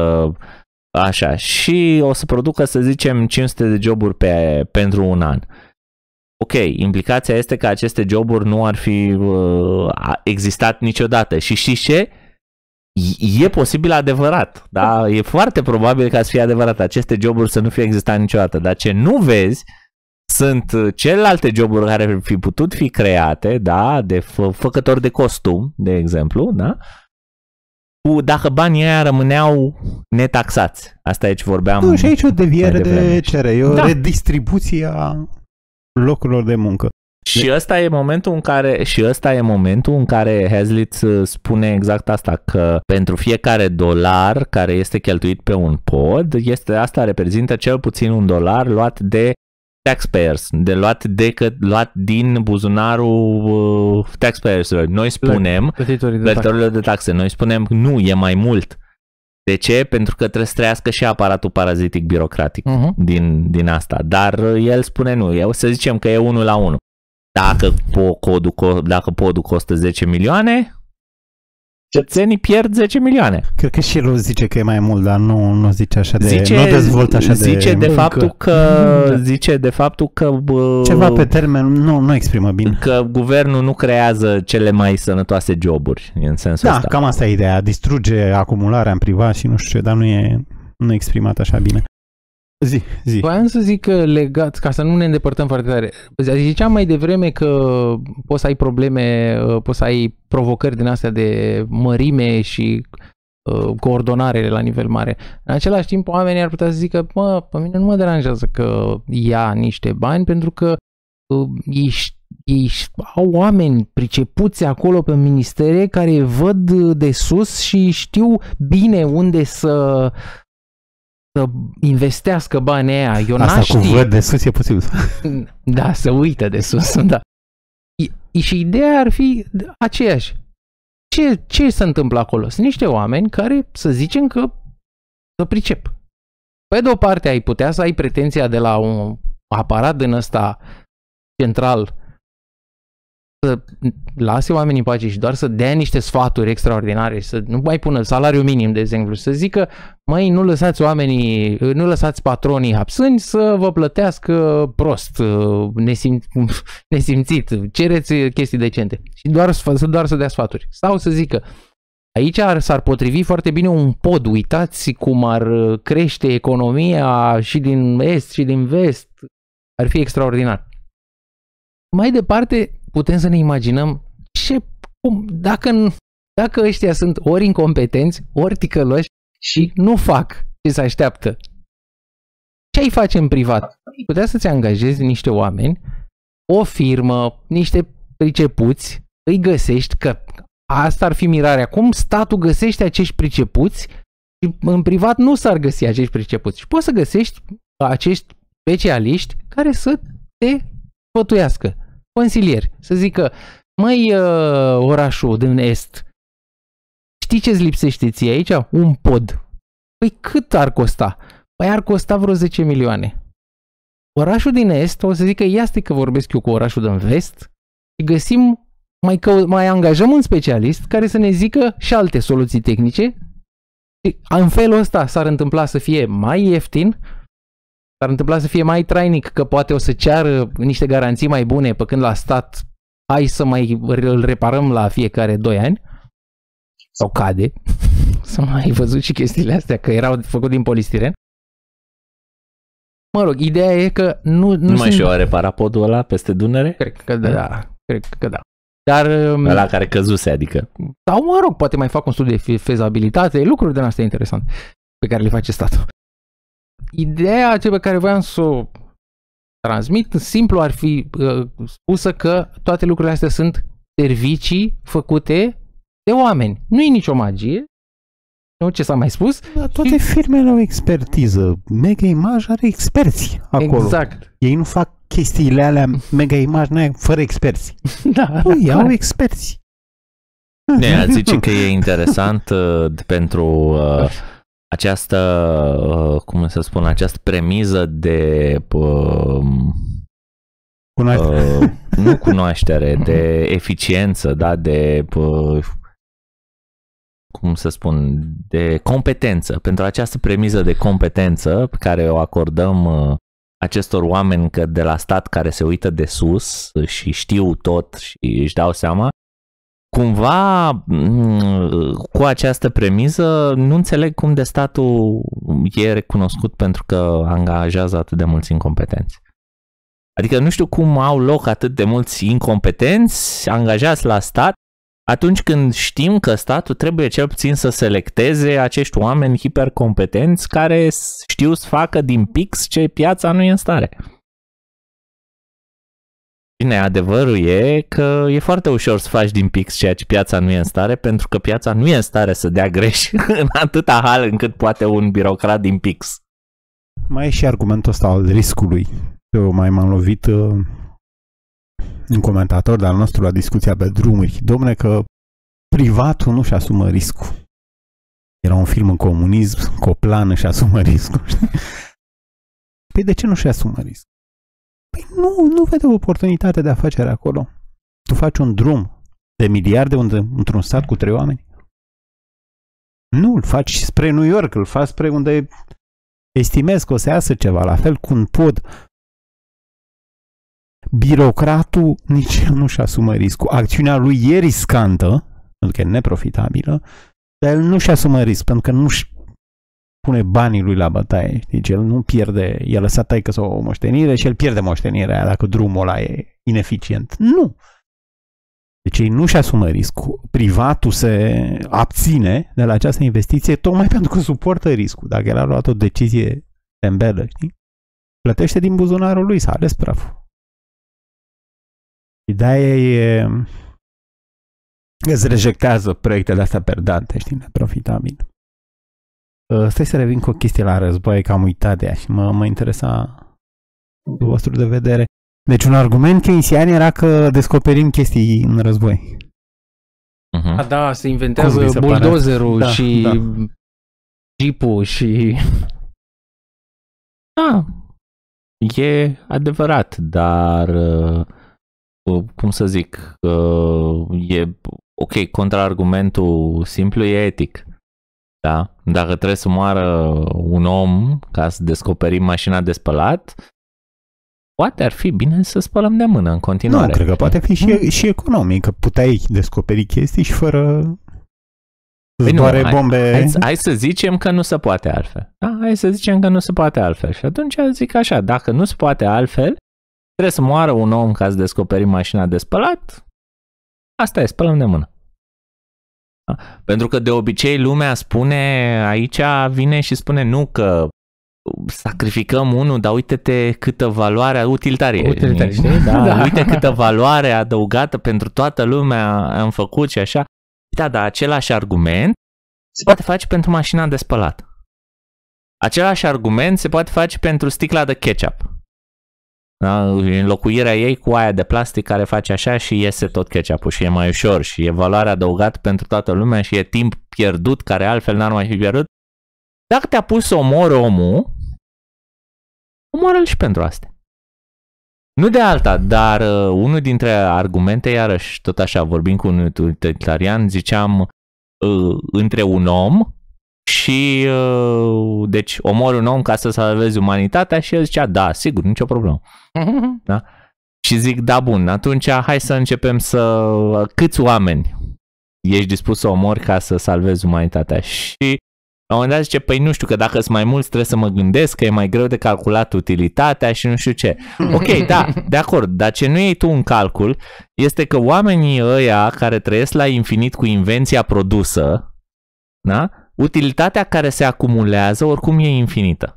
și o să producă, să zicem, 500 de joburi pentru un an. Ok, implicația este că aceste joburi nu ar fi existat niciodată. Și știți ce? E posibil adevărat, da? E foarte probabil ca să fie adevărat aceste joburi să nu fie existat niciodată, dar ce nu vezi sunt celelalte joburi care ar fi putut fi create, da? De făcători de costum, de exemplu, da? Dacă banii aia rămâneau netaxați. Asta aici vorbeam. Nu, și aici o deviere de cerere, e o redistribuție a locurilor de muncă. Și ăsta e momentul în care Hazlitt spune exact asta, că pentru fiecare $1 care este cheltuit pe un pod, asta reprezintă cel puțin $1 luat de taxpayers, luat din buzunarul taxpayers. Noi spunem, plătitorilor de taxe, noi spunem nu, e mai mult. De ce? Pentru că trebuie să trăiască și aparatul parazitic birocratic din asta. Dar el spune nu, să zicem că e 1 la 1. Dacă podul costă 10 milioane, cetățenii pierd 10 milioane. Cred că și el zice că e mai mult, dar nu zice așa de... nu dezvoltă așa Zice de faptul că... ceva pe termen, nu exprimă bine. Că guvernul nu creează cele mai sănătoase joburi, în sensul ăsta. Da, cam asta e ideea. Distruge acumularea în privat și nu știu ce, dar nu e exprimat așa bine. Zi. Voiam să zic că legat, ca să nu ne îndepărtăm foarte tare, ziceam mai devreme că poți să ai probleme, poți să ai provocări din astea de mărime și coordonare la nivel mare. În același timp, oamenii ar putea să zică, pe mine nu mă deranjează că ia niște bani, pentru că ei au oameni pricepuți acolo pe ministere care văd de sus și știu bine unde să investească banii aia. Asta cu văd de sus e posibil. Da, să uită de sus, da. și ideea ar fi aceeași. Ce se întâmplă acolo? Sunt niște oameni care, să zicem că să pricep. Pe de o parte ai putea să ai pretenția de la un aparat din ăsta central să lase oamenii în pace și doar să dea niște sfaturi extraordinare, să nu mai pună salariu minim, de exemplu, să zică, măi, nu lăsați patronii hapsâni să vă plătească prost, nesimțit, cereți chestii decente. Și doar să dea sfaturi. Sau să zică, aici s-ar potrivi foarte bine un pod, uitați cum ar crește economia și din est și din vest, ar fi extraordinar. Mai departe, putem să ne imaginăm dacă ăștia sunt ori incompetenți, ori ticăloși și nu fac ce se așteaptă. Ce ai face în privat? Putea să-ți angajezi niște oameni, o firmă, niște pricepuți, îi găsești, că asta ar fi mirarea. Cum statul găsește acești pricepuți și în privat nu s-ar găsi acești pricepuți. Și poți să găsești acești specialiști care să te sfătuiască. Consilieri, să zică, măi, orașul din est, știi ce-ți lipsește ție aici? Un pod. Păi cât ar costa? Păi ar costa vreo 10 milioane. Orașul din est, o să zică, ia stai că vorbesc eu cu orașul din vest și găsim, mai angajăm un specialist care să ne zică și alte soluții tehnice. Și în felul ăsta s-ar întâmpla să fie mai ieftin, s-ar întâmpla să fie mai trainic, că poate o să ceară niște garanții mai bune, pe când la stat hai să mai îl reparăm la fiecare 2 ani sau cade. Să mai ai văzut și chestiile astea, că erau făcut din polistiren. Mă rog, ideea e că nu mai și-o a reparat podul ăla peste Dunăre? Cred că da. Dar ăla care căzuse, adică. Sau mă rog, poate mai fac un studiu de fezabilitate, lucruri de astea interesante pe care le face statul. Ideea aceea pe care voiam să o transmit, simplu ar fi spusă că toate lucrurile astea sunt servicii făcute de oameni. Nu e nicio magie, nu ce s-a mai spus. Toate firmele au expertiză. Mega Image are experți acolo. Exact. Ei nu fac chestiile alea, Mega Image fără experți. Da, ei au experți. Ne zice că e interesant pentru această, cum să spun, această premiză de nu cunoaștere, de eficiență, da, de cum să spun, de competență. Pentru această premiză de competență pe care o acordăm acestor oameni de la stat care se uită de sus și știu tot și își dau seama, cumva cu această premiză nu înțeleg cum de statul e recunoscut pentru că angajează atât de mulți incompetenți. Adică nu știu cum au loc atât de mulți incompetenți angajați la stat atunci când știm că statul trebuie cel puțin să selecteze acești oameni hipercompetenți care știu să facă din pix ce piața nu e în stare. Bine, adevărul e că e foarte ușor să faci din pix ceea ce piața nu e în stare, pentru că piața nu e în stare să dea greș în atâta hal încât poate un birocrat din pix. Mai e și argumentul ăsta al riscului. Eu m-am lovit un comentator de-al nostru la discuția pe drumuri. Dom'le, că privatul nu-și asumă riscul. Era un film în comunism, Coplan își asumă riscul. Păi de ce nu-și asumă riscul? Păi nu vede oportunitate de afacere acolo. Tu faci un drum de miliarde într-un stat cu 3 oameni? Nu, îl faci spre New York, îl faci spre unde estimezi că o să iasă ceva, la fel cu un pod. Birocratul nici el nu-și asumă riscul. Acțiunea lui e riscantă, pentru că e neprofitabilă, dar el nu-și asumă risc, pentru că nu-și pune banii lui la bătaie. Deci el nu pierde, el a lăsat taică sau o moștenire și el pierde moștenirea aia dacă drumul ăla e ineficient. Nu! Deci ei nu-și asumă riscul. Privatul se abține de la această investiție tocmai pentru că suportă riscul. Dacă el a luat o decizie tembelă, știi? Plătește din buzunarul lui, s-a ales praful. Ideea e îți rejectează proiectele astea perdante, știi, neprofitabile. Stai să revin cu o chestie la război, că am uitat de ea și mă interesa vostru de vedere. Deci un argument keynesian era că descoperim chestii în război. Da, se Cum inventează vi se pare? buldozerul Da, și da. jeepul și... Da, e adevărat, dar cum să zic, e ok, contraargumentul simplu e etic. Da? Dacă trebuie să moară un om ca să descoperim mașina de spălat, poate ar fi bine să spălăm de mână în continuare. Nu, cred că poate fi și economic, că puteai descoperi chestii și fără zboare bombe. Hai să zicem că nu se poate altfel. Da? Hai să zicem că nu se poate altfel. Și atunci zic așa, dacă nu se poate altfel, trebuie să moară un om ca să descoperim mașina de spălat, asta e, spălăm de mână. Da? Pentru că de obicei lumea spune, aici vine și spune nu că sacrificăm unul, dar uite-te câtă valoare utilitarie. Știi? Da? Uite câtă valoare adăugată pentru toată lumea am făcut și așa. Da, dar același argument se poate face pentru mașina de spălat. Același argument se poate face pentru sticla de ketchup. Da? Înlocuirea ei cu aia de plastic care face așa și iese tot ketchupul și e mai ușor și e valoare adăugată pentru toată lumea și e timp pierdut care altfel n-ar mai fi pierdut. Dacă te-a pus să omori omul, omoară-l și pentru asta. Nu de alta, dar unul dintre argumente, iarăși, tot așa, vorbim cu un utilitarian, ziceam între un om și, deci, omori un om ca să salvezi umanitatea și el zicea, da, sigur, nicio problemă. Da? Și zic, da, bun, atunci hai să începem câți oameni ești dispus să omori ca să salvezi umanitatea? Și la un moment dat zice, păi nu știu, că dacă sunt mai mulți trebuie să mă gândesc, că e mai greu de calculat utilitatea și nu știu ce. Ok, da, de acord, dar ce nu iei tu în calcul este că oamenii ăia care trăiesc la infinit cu invenția produsă, da? Utilitatea care se acumulează oricum e infinită.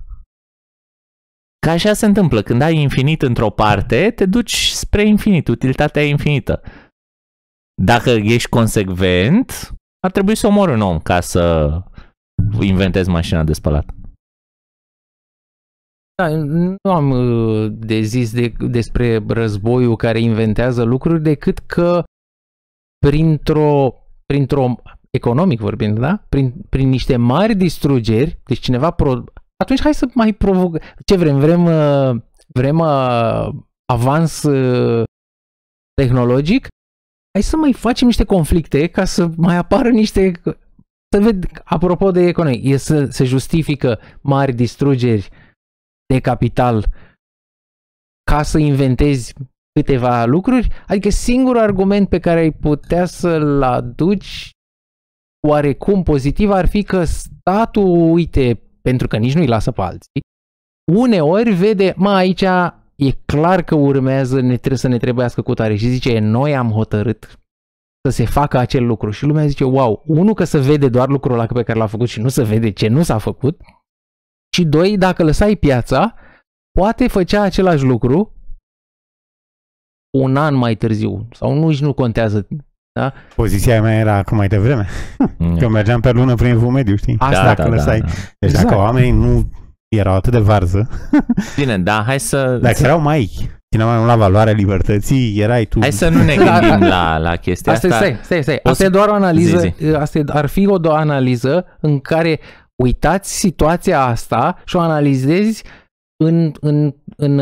Că așa se întâmplă, când ai infinit într-o parte, te duci spre infinit, utilitatea e infinită. Dacă ești consecvent, ar trebui să omori un om ca să inventezi mașina de spălat. Da, nu am de zis despre războiul care inventează lucruri decât că printr-o economic vorbind, da? Prin niște mari distrugeri, deci cineva atunci hai să mai provocăm. Ce vrem? Vrem avans tehnologic? Hai să mai facem niște conflicte ca să mai apară niște... Să ved, apropo de economie, se justifică mari distrugeri de capital ca să inventezi câteva lucruri? Adică singurul argument pe care ai putea să-l aduci oarecum pozitiv ar fi că statul, uite, pentru că nici nu-i lasă pe alții, uneori vede, aici e clar că urmează să ne trebuiască cu tare și zice, noi am hotărât să se facă acel lucru și lumea zice, wow, unul că se vede doar lucrul ăla pe care l-a făcut și nu se vede ce nu s-a făcut și doi, dacă lăsai piața, poate făcea același lucru un an mai târziu sau nu contează. Da? Poziția mea era acum mai devreme. Că mergeam pe lună prin Evul Mediu, știi? Asta, dacă lăsai. Deci exact. dacă oamenii nu erau atât de varză. Bine, da, hai să... Dacă erau țineau mai mult la valoarea libertății, erai tu... Hai să nu ne gândim la chestia asta. Stai. Asta e doar o analiză. Asta ar fi o analiză în care uitați situația asta și o analizezi în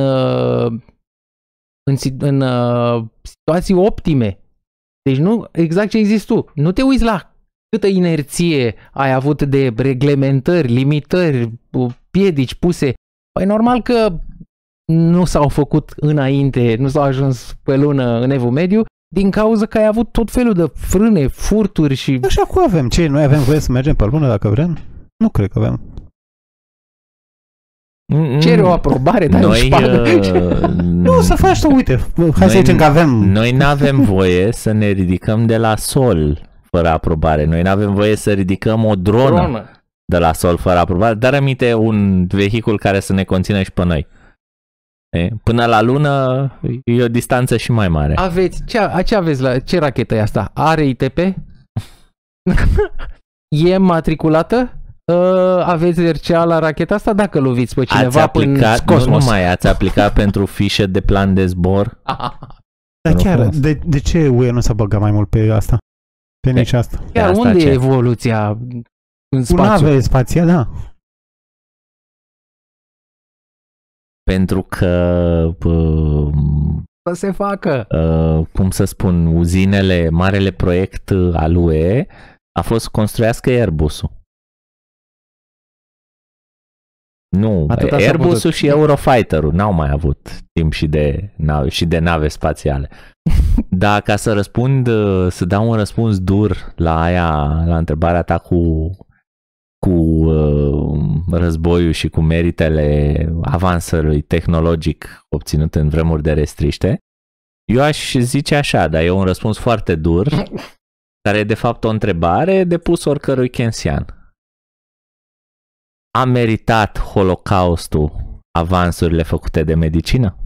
situații optime. Deci nu, exact ce existi tu. Nu te uiți la câtă inerție ai avut de reglementări, limitări, piedici puse. Păi normal că nu s-au făcut înainte, nu s-au ajuns pe lună în Evul Mediu, din cauza că ai avut tot felul de frâne, furturi și... Așa cum avem. Ce? Noi avem voie să mergem pe lună dacă vrem? Nu cred că avem. Cere o aprobare, dai o șpadă. Nu, să faci tu, uite. Hai să zicem că avem... Noi n-avem voie să ne ridicăm de la sol fără aprobare. Noi n-avem voie să ridicăm o dronă de la sol fără aprobare. Dar aminte un vehicul care să ne conțină și pe noi. Până la lună e o distanță și mai mare. Ce aveți ce rachetă e asta? Are ITP? E matriculată? aveți RCA la racheta asta dacă loviți pe cineva ați până în aplicat, cosmos. nu numai ați aplicat pentru fișe de plan de zbor? Dar chiar, frumos. de ce UE nu s-a băgat mai mult pe asta? Pe nici asta. Chiar asta unde ce? e evoluția în Cu spațiu? nave spațiale, da. Pentru că să se facă. Cum să spun, uzinele, marele proiect al UE a fost să construiască Airbus-ul. Nu, Atâta s-a Airbus-ul putut. și Eurofighter-ul n-au mai avut timp și de nave spațiale. Dar ca să răspund, să dau un răspuns dur la întrebarea ta cu războiul și cu meritele avansului tehnologic obținut în vremuri de restriște, eu aș zice așa, dar e un răspuns foarte dur, care e de fapt o întrebare de pus oricărui keynesian. A meritat Holocaustul avansurile făcute de medicină?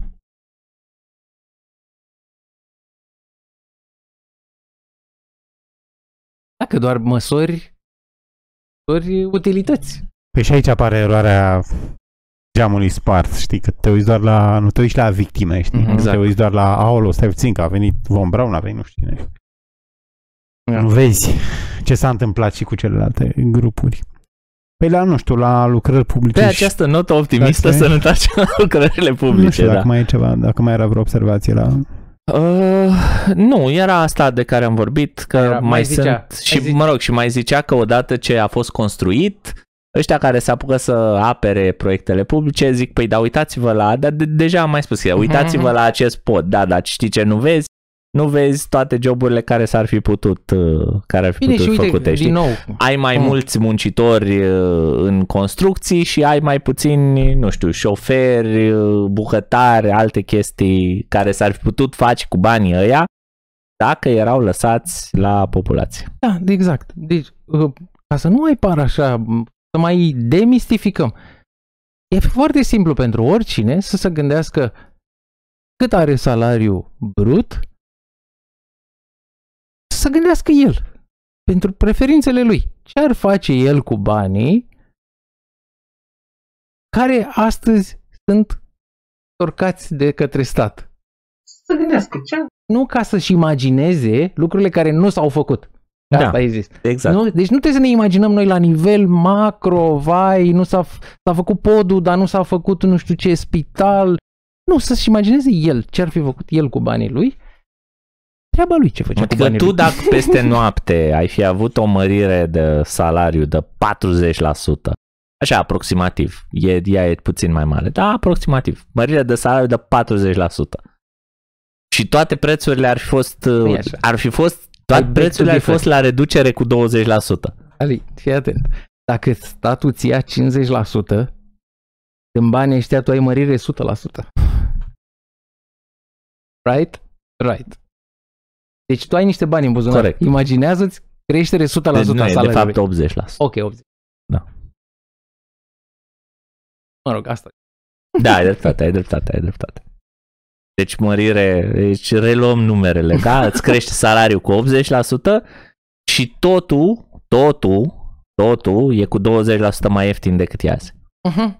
Dacă doar măsori utilități. Păi și aici apare eroarea geamului spart, știi, că te uiți doar la, nu te uiți la victime, știi, Mhm, te uiți doar la, aolo, stai puțin, că a venit Von Braun, a venit nu știu cine. Da. Nu vezi ce s-a întâmplat și cu celelalte grupuri. Păi la, nu știu, la lucrări publice. Pe această notă optimistă Dacă- să ne întoarcem la lucrările publice. Nu știu dacă Da. mai e ceva, dacă mai era vreo observație la... Nu, era asta de care am vorbit, că Era- mai mai sunt zicea, și, mai zi- mă rog, și mai zicea că odată ce a fost construit, ăștia care se apucă să apere proiectele publice zic, păi da, uitați-vă la, dar deja am mai spus, uitați-vă la acest pod, da, dar știi ce nu vezi? Nu vezi toate joburile care s-ar fi putut, Bine, și uite, făcute, știi? din nou, Ai mai mulți muncitori în construcții și ai mai puțini, nu știu, șoferi, bucătari, alte chestii care s-ar fi putut face cu banii ăia dacă erau lăsați la populație. da, exact. Deci, ca să nu mai pară așa, să mai demistificăm. E foarte simplu pentru oricine să se gândească cât are salariu brut, să se gândească el, pentru preferințele lui. Ce ar face el cu banii care astăzi sunt torcați de către stat? Să gândească ce? Nu ca să-și imagineze lucrurile care nu s-au făcut. Da. Asta ai zis. Exact. Nu? Deci nu trebuie să ne imaginăm noi la nivel macro, vai, nu s-a făcut podul, dar nu s-a făcut nu știu ce spital. Nu, să-și imagineze el ce ar fi făcut el cu banii lui. Treaba lui ce făcea cu Adică banii tu lui. dacă peste noapte ai fi avut o mărire de salariu de 40%, așa aproximativ, ea e puțin mai mare, dar aproximativ, mărire de salariu de 40%. Și toate prețurile ar fi fost, toate prețurile ar fi fost la reducere cu 20%. Ali, fii atent. Dacă statul ți ia 50%, în banii ăștia tu ai mărire 100%. Right? Right. Deci tu ai niște bani în buzunar. Corect. Imaginează-ți creștere 100% Deci nu a e, de salariului. fapt 80%. Ok, 80. Da. Mă rog, asta. Da, ai dreptate. Deci deci reluăm numerele, da? Îți crește salariul cu 80% și totul e cu 20% mai ieftin decât e azi. Uh-huh.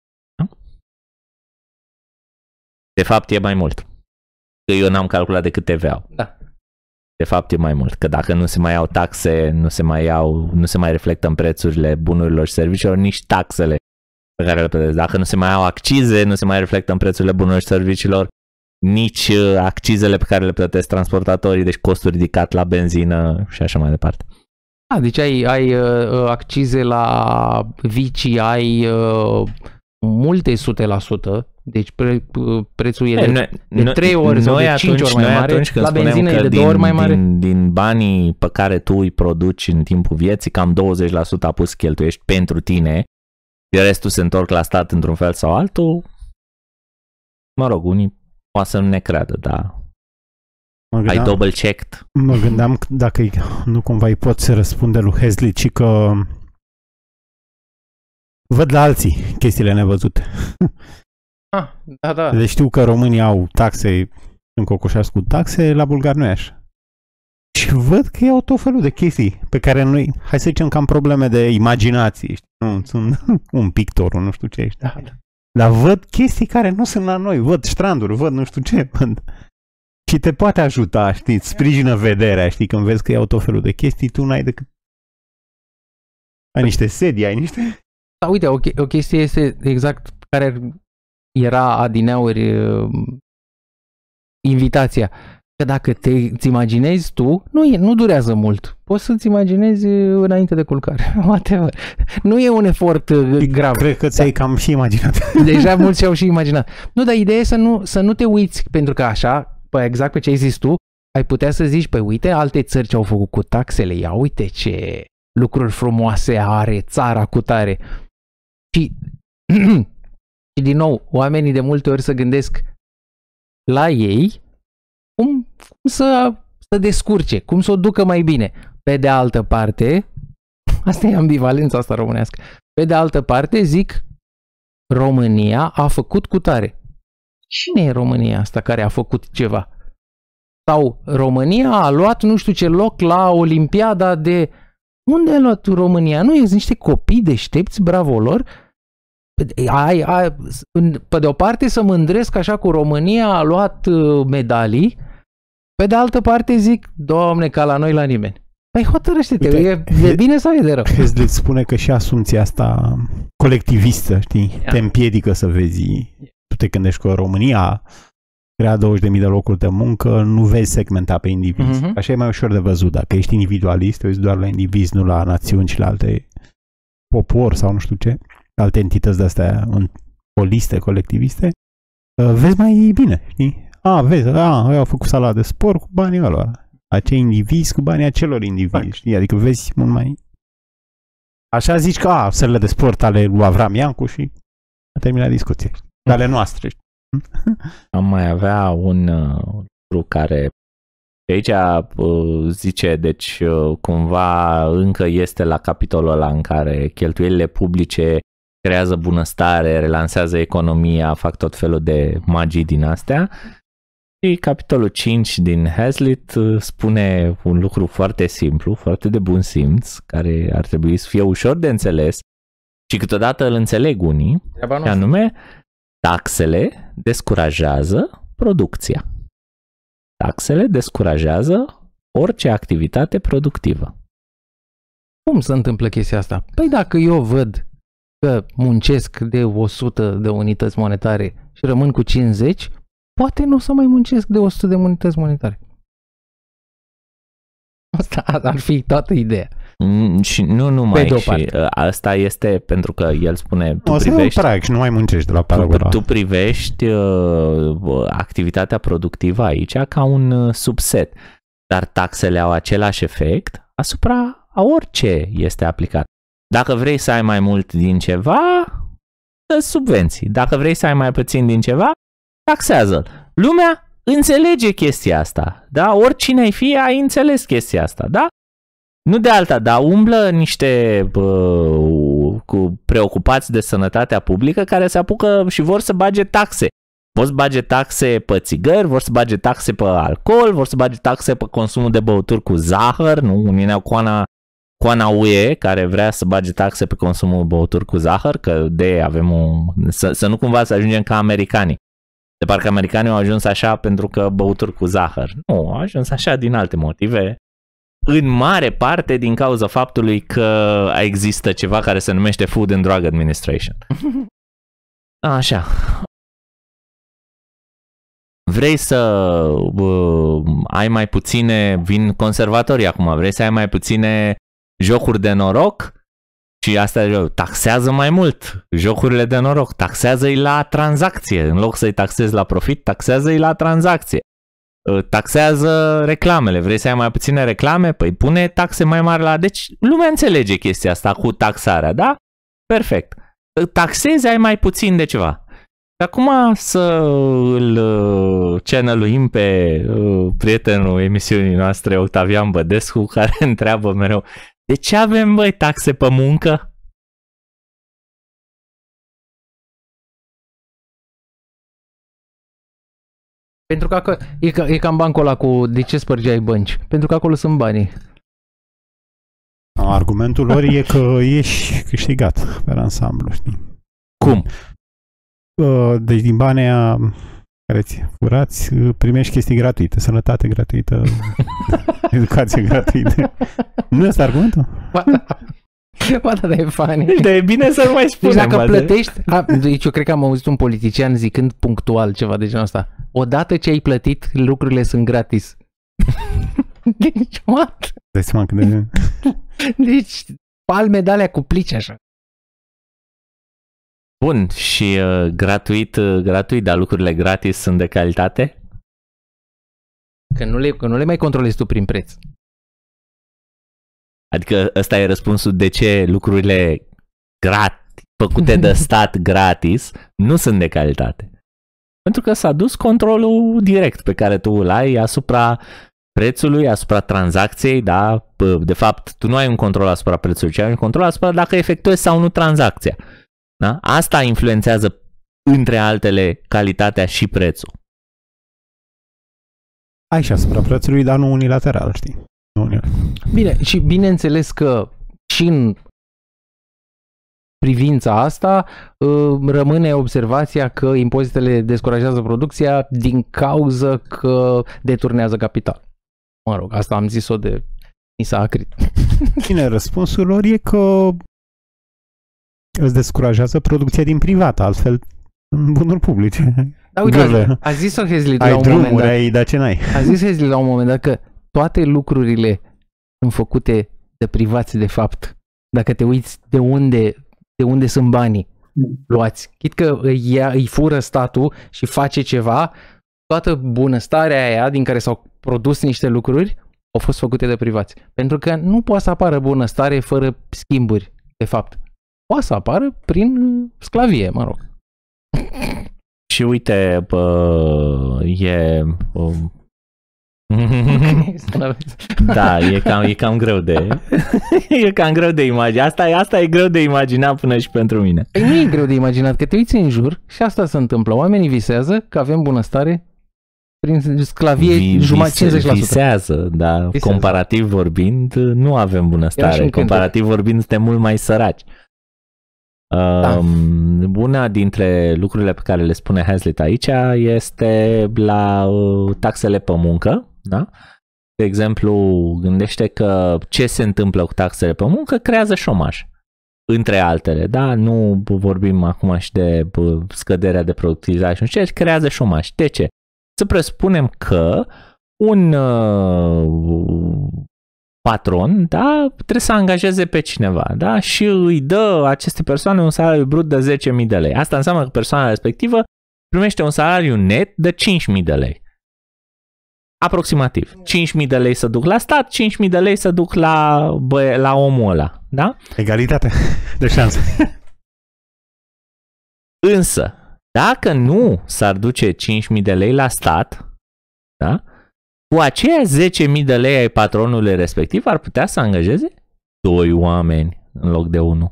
De fapt e mai mult. Că eu n-am calculat decât TVA-ul. Da. De fapt e mai mult, că dacă nu se mai iau taxe, nu se mai reflectă în prețurile bunurilor și serviciilor, nici taxele pe care le plătesc. Dacă nu se mai iau accize, nu se mai reflectă în prețurile bunurilor și serviciilor, nici accizele pe care le plătesc transportatorii, deci costul ridicat la benzină și așa mai departe. Deci ai accize la vicii, ai multe 100%, deci prețul e de 3 ori sau de 5 ori mai mare, la benzină e de 2 ori mai mare. Din banii pe care tu îi produci în timpul vieții, cam 20% a pus cheltuiești pentru tine, iar restul se întorc la stat într-un fel sau altul. Mă rog, unii poate să nu ne creadă, dar ai double-checked. Mă gândeam dacă nu cumva îi poți răspunde lui Hesley, ci că văd la alții chestiile nevăzute. Da. Deci știu că românii au taxe, încocoșați cu taxe, la bulgari nu e așa. Și văd că iau tot felul de chestii pe care noi, hai să zicem că am probleme de imaginație, știi? Nu, sunt un pictor, nu știu ce ești. Dar văd chestii care nu sunt la noi, văd stranduri, văd nu știu ce, văd. Și te poate ajuta, știi, îți sprijină vederea, știi, când vezi că iau tot felul de chestii, tu n-ai decât... Ai niște sedii, ai niște... Da, uite, o chestie este exact care era adineauri invitația. Că dacă îți imaginezi tu, nu durează mult. Poți să-ți imaginezi înainte de culcare. Whatever. Nu e un efort grav. Cred că ți-ai cam și imaginat. Deja mulți și-au și imaginat. Nu, dar ideea e să nu te uiți, pentru că așa, exact pe ce ai zis tu, ai putea să zici, păi uite alte țări ce au făcut cu taxele, ia uite ce lucruri frumoase are țara cu tare. Și din nou, oamenii de multe ori se gândesc la ei cum să descurce, cum să o ducă mai bine. Pe de altă parte, asta e ambivalența asta românească, pe de altă parte zic, România a făcut cu tare. Cine e România asta care a făcut ceva? Sau România a luat nu știu ce loc la Olimpiada de... Unde a luat România? Nu, sunt niște copii deștepți, bravo lor. Pe de o parte să mândresc așa cu România a luat medalii, pe de altă parte zic, Doamne, ca la noi la nimeni. Păi hotărăște-te, e de bine sau e de rău? Îți spune că și asumția asta colectivistă, știi, te împiedică să vezi. Tu te gândești că România crea 20.000 de locuri de muncă, nu vezi segmenta pe indivizi. Așa e mai ușor de văzut. Dacă ești individualist, te uiți doar la indivizi, nu la națiuni și la alte popor sau nu știu ce, alte entități de-astea holiste, colectiviste, vezi mai bine, știi? Vezi, ei au făcut sala de sport cu banii ălora. Acei indivizi cu banii acelor indivizi, știi? Adică vezi mult mai... Așa zici că, sălile de sport ale lui Avram Iancu și a terminat discuția. Ale noastre, știi? Am mai avea un lucru care aici zice, deci cumva încă este la capitolul ăla în care cheltuielile publice creează bunăstare, relansează economia, fac tot felul de magii din astea. Și capitolul 5 din Hazlitt spune un lucru foarte simplu, foarte de bun simț, care ar trebui să fie ușor de înțeles și câteodată îl înțeleg unii, și anume, taxele descurajează producția. Taxele descurajează orice activitate productivă. Cum se întâmplă chestia asta? Păi dacă eu văd că muncesc de 100 de unități monetare și rămân cu 50, poate nu o să mai muncesc de 100 de unități monetare. Asta ar fi toată ideea. Și nu numai, și asta este pentru că el spune, tu privești, și nu mai muncești de la parabola. Tu privești activitatea productivă aici ca un subset, dar taxele au același efect asupra a orice este aplicat. Dacă vrei să ai mai mult din ceva, dă subvenții. Dacă vrei să ai mai puțin din ceva, taxează-l. Lumea înțelege chestia asta, da? Oricine ai fi, ai înțeles chestia asta, da? Nu de alta, dar umblă niște cu preocupați de sănătatea publică care se apucă și vor să bage taxe. Vor să bage taxe pe țigări, vor să bage taxe pe alcool, vor să bage taxe pe consumul de băuturi cu zahăr, nu? Uniunea Coana UE, care vrea să bage taxe pe consumul băuturi cu zahăr, că de avem să nu cumva să ajungem ca americanii. De parcă americanii au ajuns așa pentru că băuturi cu zahăr. Nu, au ajuns așa din alte motive. În mare parte din cauza faptului că există ceva care se numește Food and Drug Administration. Așa. Vrei să ai mai puține, vin conservatorii acum, vrei să ai mai puține jocuri de noroc? Și asta taxează mai mult jocurile de noroc, taxează-i la tranzacție, în loc să-i taxezi la profit, taxează-i la tranzacție. Taxează reclamele, vrei să ai mai puține reclame? Păi pune taxe mai mari la... Deci lumea înțelege chestia asta cu taxarea, da? Perfect. Taxezi, ai mai puțin de ceva. Acum să îl channel-uim pe prietenul emisiunii noastre, Octavian Bădescu, care întreabă mereu: de ce avem, băi, taxe pe muncă? Pentru că e cam bancul ăla cu de ce spărgeai bănci? Pentru că acolo sunt banii. Argumentul lor e că ești câștigat pe ansamblu, știi? Cum? Deci din banii aia care ți furați, primești chestii gratuite, sănătate gratuită, educație gratuită. Nu este argumentul? Ba, da, e funny. Dar e bine să nu mai spunem. Deci dacă plătești... Deci eu cred că am auzit un politician zicând punctual ceva de genul ăsta. Odată ce ai plătit, lucrurile sunt gratis. Deci, what? Dai seama cât de... Deci, palme de alea cu plici așa. Bun, și gratuit, dar lucrurile gratis sunt de calitate? Că nu le mai controlezi tu prin preț. Adică ăsta e răspunsul de ce lucrurile făcute de stat gratis nu sunt de calitate. Pentru că s-a dus controlul direct pe care tu îl ai asupra prețului, asupra tranzacției, da? De fapt, tu nu ai un control asupra prețului, ci ai un control asupra dacă efectuezi sau nu tranzacția. Da? Asta influențează, între altele, calitatea și prețul. Ai și asupra prețului, dar nu unilateral, știi? Bine, și bineînțeles că și în privința asta rămâne observația că impozitele descurajează producția din cauză că deturnează capital. Mă rog, asta am zis-o de Isa Acrit. Bine, răspunsul lor e că îți descurajează producția din privat, altfel în bunuri publice. Da, uite, a zis-o Hazlitt la un moment dat. Ai dar ce n-ai. A zis Hazlitt la un moment dat că toate lucrurile sunt făcute de privați, de fapt. Dacă te uiți de unde sunt banii luați. Chit că îi fură statul și face ceva, toată bunăstarea aia din care s-au produs niște lucruri au fost făcute de privați. Pentru că nu poate să apară bunăstare fără schimburi, de fapt. Poate să apară prin sclavie, mă rog. Și uite, da, e cam greu de e cam greu de imaginat. Asta e greu de imaginat până și pentru mine. Păi nu e greu de imaginat, că te uiți în jur și asta se întâmplă. Oamenii visează că avem bunăstare prin sclavie 50%. Visează, dar visează. Comparativ vorbind, nu avem bunăstare. Comparativ vorbind, suntem mult mai săraci. Da. Una dintre lucrurile pe care le spune Hazlitt aici este la taxele pe muncă. Da? De exemplu, gândește că ce se întâmplă cu taxele pe muncă creează șomaj. Între altele, da? Nu vorbim acum și de scăderea de productivitate și nu știu ce, creează șomaj. De ce? Să presupunem că un patron, da, trebuie să angajeze pe cineva, da, și îi dă aceste persoane un salariu brut de 10.000 de lei. Asta înseamnă că persoana respectivă primește un salariu net de 5.000 de lei. Aproximativ. 5.000 de lei să duc la stat, 5.000 de lei să duc la omul ăla, da? Egalitate de șanse. Însă, dacă nu s-ar duce 5.000 de lei la stat, da? Cu aceia 10.000 de lei ai patronului respectiv ar putea să angajeze 2 oameni în loc de 1.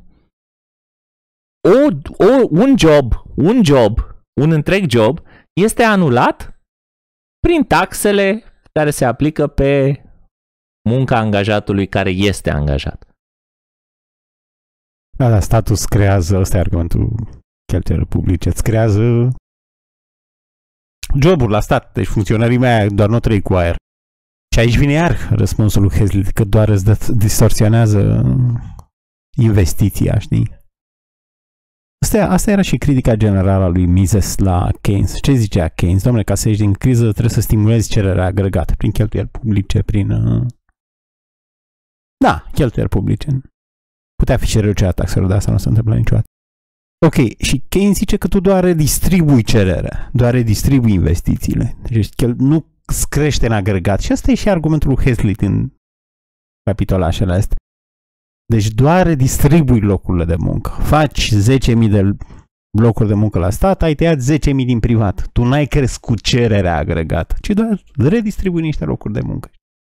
Un întreg job este anulat prin taxele care se aplică pe munca angajatului care este angajat. Da, statul îți creează, ăsta e argumentul cheltuielor publice, îți creează joburi la stat, deci funcționarii mei doar nu trăi cu aer. Și aici vine iar răspunsul lui Hazlitt, că doar îți distorsionează investiția, știi? Asta era și critica generală a lui Mises la Keynes. Ce zicea Keynes? Dom'le, ca să ieși din criză trebuie să stimulezi cererea agregată prin cheltuieli publice, prin... Da, cheltuieli publice. Putea fi și reducerea taxelor, dar asta nu se întâmplă niciodată. Ok, și Keynes zice că tu doar redistribui cererea, doar redistribui investițiile. Deci nu crește în agregat. Și asta e și argumentul lui Hazlitt în capitolașele astea. Deci doar redistribui locurile de muncă. Faci 10.000 de locuri de muncă la stat, ai tăiat 10.000 din privat. Tu n-ai crescut cererea agregată, ci doar redistribui niște locuri de muncă.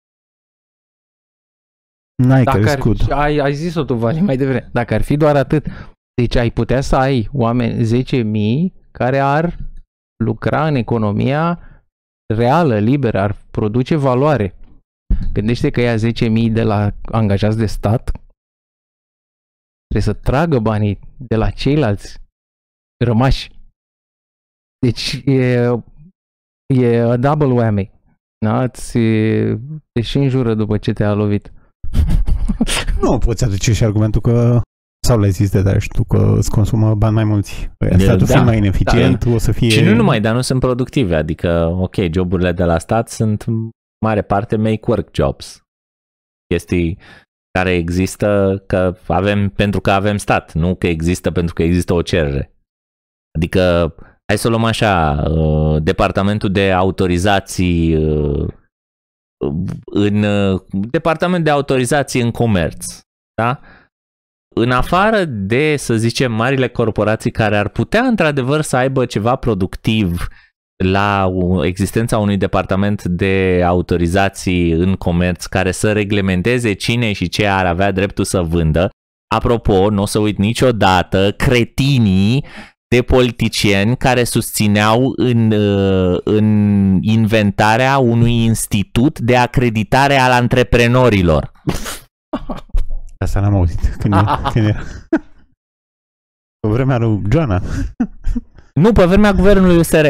N-ai crescut. Ai zis-o tu, Vali, mai devreme. Dacă ar fi doar atât, deci ai putea să ai oameni 10.000 care ar lucra în economia reală, liberă, ar produce valoare. Gândește că ia 10.000 de la angajați de stat, trebuie să tragă banii de la ceilalți rămași. Deci e a double whammy. Da? Te și înjură după ce te-a lovit. Nu poți aduce și argumentul că sau le zis de dar și tu că îți consumă bani mai mulți. Statul fiind mai ineficient, o să fie... Și nu numai, dar nu sunt productive. Adică, ok, joburile de la stat sunt mare parte make work jobs. Chestii care există pentru că avem stat, nu că există pentru că există o cerere. Adică, hai să o luăm așa, departamentul de autorizații departament de autorizații în comerț, da? În afară de, să zicem, marile corporații care ar putea într-adevăr să aibă ceva productiv la existența unui departament de autorizații în comerț care să reglementeze cine și ce ar avea dreptul să vândă. Apropo, nu o să uit niciodată cretinii de politicieni care susțineau în inventarea unui institut de acreditare al antreprenorilor. Asta n-am auzit când era. Pe vremea lui Joana. Nu, pe vremea guvernului USR.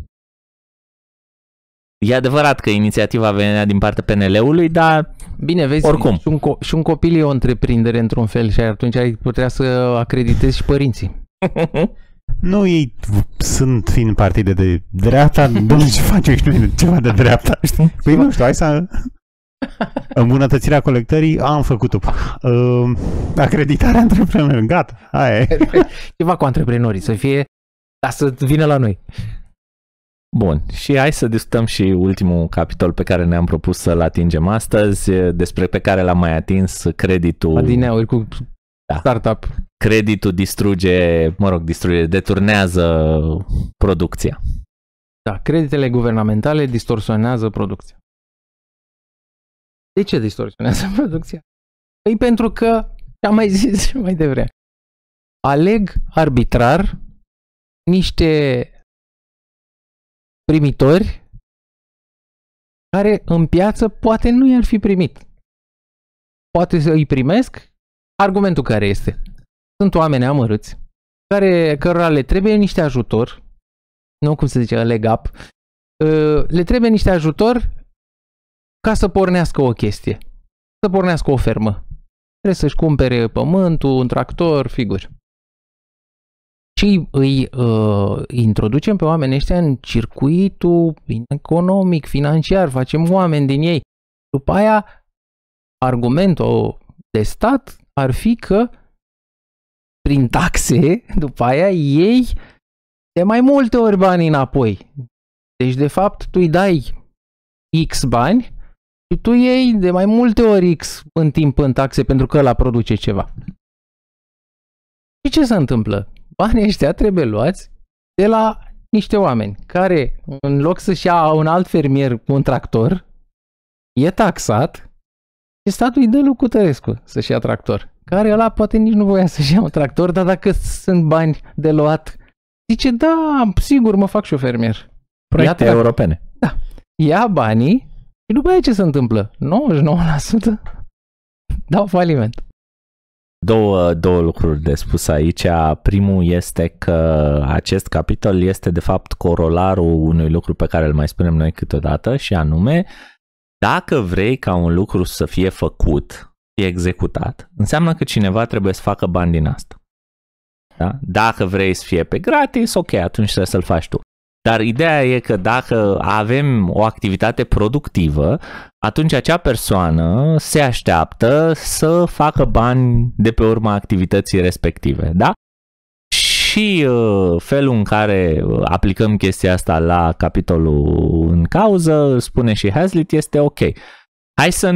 E adevărat că inițiativa venea din partea PNL-ului, dar bine, vezi, oricum. Și un copil e o întreprindere într-un fel și atunci ai putea să acreditezi și părinții. Nu, ei sunt fiind partide de dreapta, domnule, ce face ceva de dreapta, știi? Păi nu știu, hai să... Îmbunătățirea colectării, am făcut-o. Acreditarea antreprenorilor, gata, aia e. Ceva cu antreprenorii, să fie, dar să vină la noi. Bun, și hai să discutăm și ultimul capitol pe care ne-am propus să-l atingem astăzi, despre pe care l-am mai atins, creditul... Adineauri cu startup. Creditul deturnează producția. Da, creditele guvernamentale distorsionează producția. De ce distorsionează producția? Păi pentru că, am mai zis mai devreme, aleg arbitrar niște primitori care în piață poate nu i-ar fi primit. Poate să îi primesc. Argumentul care este? Sunt oameni amărâți cărora le trebuie niște ajutor, nu cum se zice, leg up, le trebuie niște ajutor ca să pornească o chestie, să pornească o fermă. Trebuie să-și cumpere pământul, un tractor, figuri. Și îi introducem pe oamenii ăștia în circuitul economic, financiar, facem oameni din ei. După aia, argumentul de stat ar fi că prin taxe, după aia, ei de mai multe ori bani înapoi. Deci, de fapt, tu îi dai X bani și tu iei de mai multe ori X în timp în taxe pentru că ăla produce ceva. Și ce se întâmplă? Banii ăștia trebuie luați de la niște oameni care, în loc să-și ia un alt fermier cu un tractor, e taxat și statul îi dă lui Cutărescu să-și ia tractor. Care ăla poate nici nu voia să-și ia un tractor, dar dacă sunt bani de luat, zice, da, sigur, mă fac și eu fermier. Proiecte europene. Da. Ia banii și după aia ce se întâmplă? 99% dau faliment. Două lucruri de spus aici. Primul este că acest capitol este de fapt corolarul unui lucru pe care îl mai spunem noi câteodată și anume, dacă vrei ca un lucru să fie făcut, fie executat, înseamnă că cineva trebuie să facă bani din asta. Da? Dacă vrei să fie pe gratis, ok, atunci trebuie să-l faci tu. Dar ideea e că dacă avem o activitate productivă, atunci acea persoană se așteaptă să facă bani de pe urma activității respective. Da? Și felul în care aplicăm chestia asta la capitolul în cauză, spune și Hazlitt, este ok. Hai să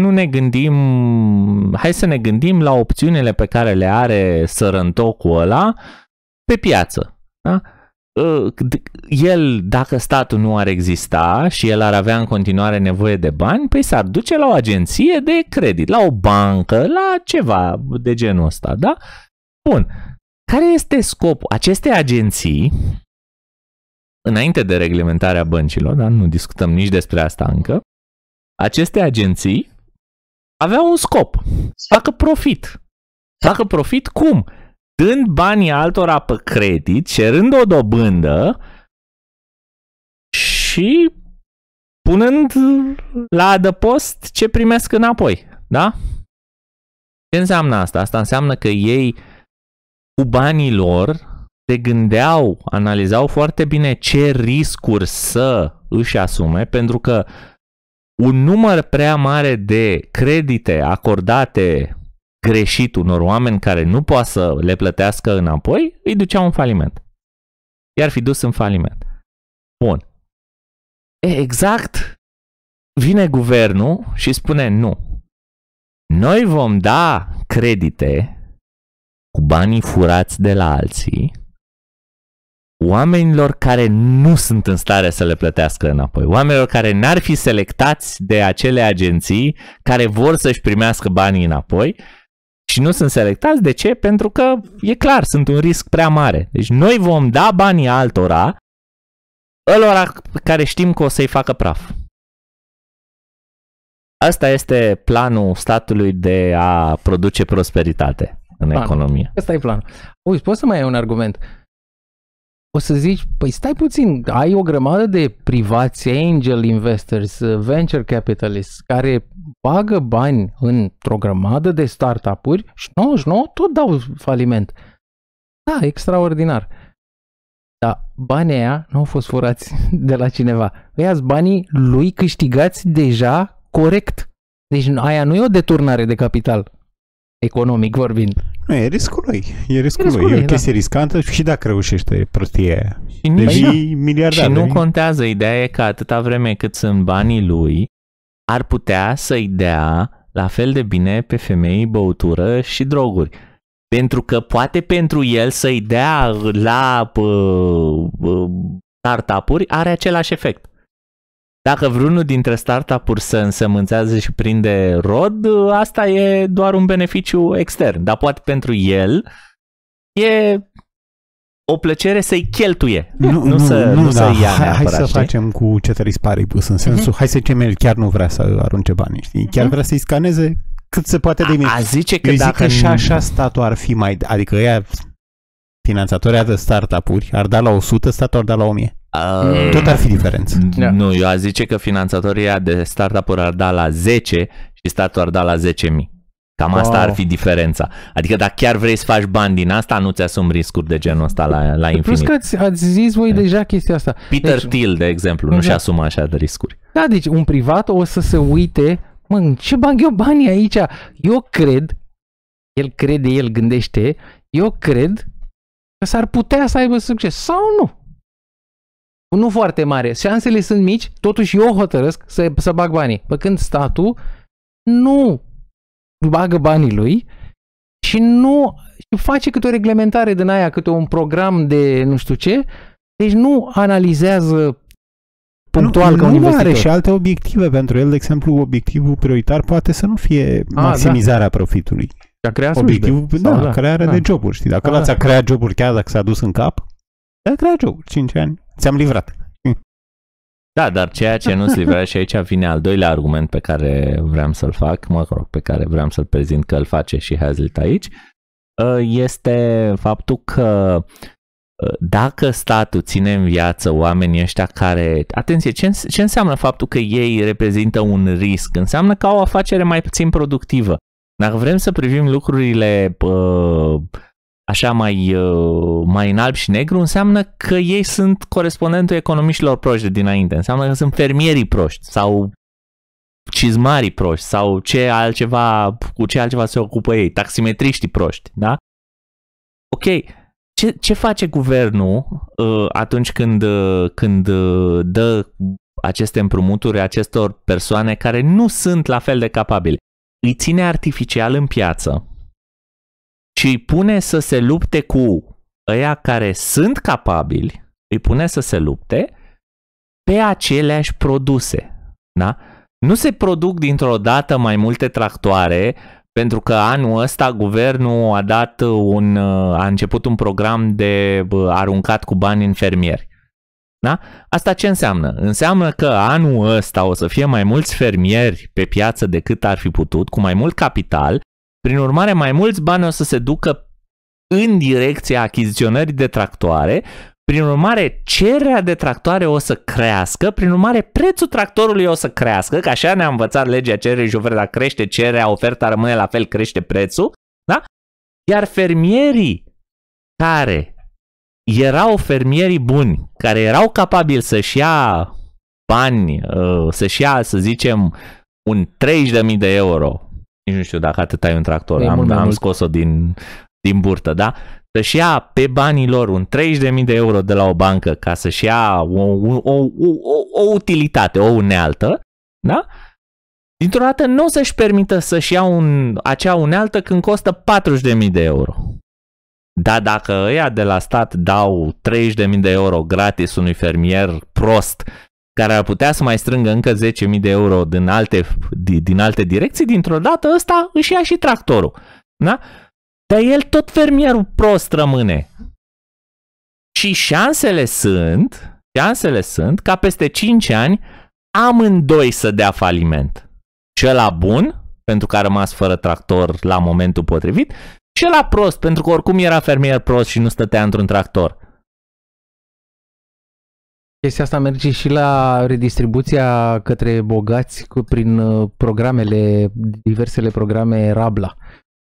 ne gândim la opțiunile pe care le are sărăntocul ăla pe piață. Da? El, dacă statul nu ar exista și el ar avea în continuare nevoie de bani, păi s-ar duce la o agenție de credit, la o bancă, la ceva de genul ăsta, da? Bun. Care este scopul? Aceste agenții, înainte de reglementarea băncilor, dar nu discutăm nici despre asta încă, aceste agenții aveau un scop, să facă profit. Facă profit cum? Dând banii altora pe credit, cerând o dobândă și punând la adăpost ce primesc înapoi. Da? Ce înseamnă asta? Asta înseamnă că ei cu banii lor se gândeau, analizau foarte bine ce riscuri să își asume, pentru că un număr prea mare de credite acordate greșit unor oameni care nu poate să le plătească înapoi, îi duceau în faliment. I-ar fi dus în faliment. Bun. Exact. Vine guvernul și spune nu. Noi vom da credite cu banii furați de la alții oamenilor care nu sunt în stare să le plătească înapoi. Oamenilor care n-ar fi selectați de acele agenții care vor să-și primească banii înapoi și nu sunt selectați. De ce? Pentru că e clar, sunt un risc prea mare. Deci noi vom da banii altora, ălora care știm că o să-i facă praf. Asta este planul statului de a produce prosperitate în economie. Ăsta e planul. Uite, poți să mai ai un argument. O să zici, păi stai puțin, ai o grămadă de privați, angel investors, venture capitalists, care bagă bani într-o grămadă de startup-uri și 99 tot dau faliment. Da, extraordinar. Dar banii aia nu au fost furați de la cineva. Ăia-s banii lui câștigați deja corect. Deci aia nu e o deturnare de capital, economic vorbind. Nu, e riscul lui. E riscul lui. E o chestie riscantă și dacă reușește prostia aia. Și devii miliardar. Și nu contează. Ideea e că atâta vreme cât sunt banii lui, ar putea să-i dea la fel de bine pe femei, băutură și droguri. Pentru că poate pentru el să-i dea la startup-uri are același efect. Dacă vreunul dintre startup-uri se însămânțează și prinde rod, asta e doar un beneficiu extern. Dar poate pentru el e o plăcere să-i cheltuie. Nu să ia neapărat. Hai să facem cu ceteris paribus, în sensul, hai să zicem, el chiar nu vrea să arunce banii, știi? Chiar vrea să-i scaneze cât se poate de mic. Zice că eu dacă zic că și așa statul ar fi mai... Adică ea, finanțatorii de startup-uri, ar da la 100, statul ar da la 1000. Tot ar fi diferență. Nu, eu aș zice că finanțatorii de startup-uri ar da la 10 și statul ar da la 10.000. Cam asta ar fi diferența. Adică dacă chiar vrei să faci bani din asta, nu ți-asumi riscuri de genul ăsta la infinit. Plus că ați zis voi deja chestia asta. Peter Thiel, de exemplu, nu-și asumă așa de riscuri. Da, deci un privat o să se uite, mă, ce bag eu banii aici? Eu cred, el gândește, eu cred că s-ar putea să aibă succes sau nu. Nu foarte mare. Șansele sunt mici, totuși eu hotărăsc să bag banii. Pe când statul nu bagă banii lui și nu face câte o reglementare din aia, câte un program de nu știu ce, deci nu analizează punctual ca un investitor. Nu are și alte obiective pentru el. De exemplu, obiectivul prioritar poate să nu fie maximizarea profitului. A creat obiectivul, crearea de joburi. Știi? Dacă l-ați creat joburi, chiar dacă s-a dus în cap, a creat joburi. 5 ani. Ți-am livrat. Da, dar ceea ce nu-ți livra, și aici vine al doilea argument pe care vreau să-l fac, pe care vreau să-l prezint, că îl face și Hazlitt aici, este faptul că dacă statul ține în viață oamenii ăștia care... Atenție, ce înseamnă faptul că ei reprezintă un risc? Înseamnă că au o afacere mai puțin productivă. Dacă vrem să privim lucrurile așa mai în alb și negru, înseamnă că ei sunt corespondentul economiștilor proști de dinainte. Înseamnă că sunt fermierii proști sau cizmarii proști sau cu ce altceva se ocupă ei, taximetriștii proști, da? Ok, ce face guvernul atunci când dă aceste împrumuturi acestor persoane care nu sunt la fel de capabile? Îi ține artificial în piață și îi pune să se lupte cu ăia care sunt capabili, îi pune să se lupte pe aceleași produse. Da? Nu se produc dintr-o dată mai multe tractoare pentru că anul ăsta guvernul a început un program de aruncat cu bani în fermieri. Da? Asta ce înseamnă? Înseamnă că anul ăsta o să fie mai mulți fermieri pe piață decât ar fi putut, cu mai mult capital, prin urmare mai mulți bani o să se ducă în direcția achiziționării de tractoare, prin urmare cererea de tractoare o să crească, prin urmare prețul tractorului o să crească, că așa ne-a învățat legea cererii și oferta, crește cererea, oferta rămâne la fel, crește prețul, da? Iar fermierii care erau fermierii buni, care erau capabili să-și ia bani, să-și ia, să zicem, un 30.000 de euro, nici nu știu dacă atât ai un tractor, am scos-o din burtă, da? Să-și ia pe banii lor un 30.000 de euro de la o bancă ca să-și ia o utilitate, o unealtă, da? Dintr-o dată nu o să-și permită să-și ia acea unealtă când costă 40.000 de euro. Dar dacă ăia de la stat dau 30.000 de euro gratis unui fermier prost, care ar putea să mai strângă încă 10.000 de euro din alte direcții, dintr-o dată ăsta își ia și tractorul. Da? Dar el tot fermierul prost rămâne. Și șansele sunt ca peste 5 ani amândoi să dea faliment. Cel bun, pentru că a rămas fără tractor la momentul potrivit, și ăla prost, pentru că oricum era fermier prost și nu stătea într-un tractor. Chestia asta merge și la redistribuția către bogați prin diversele programe Rabla.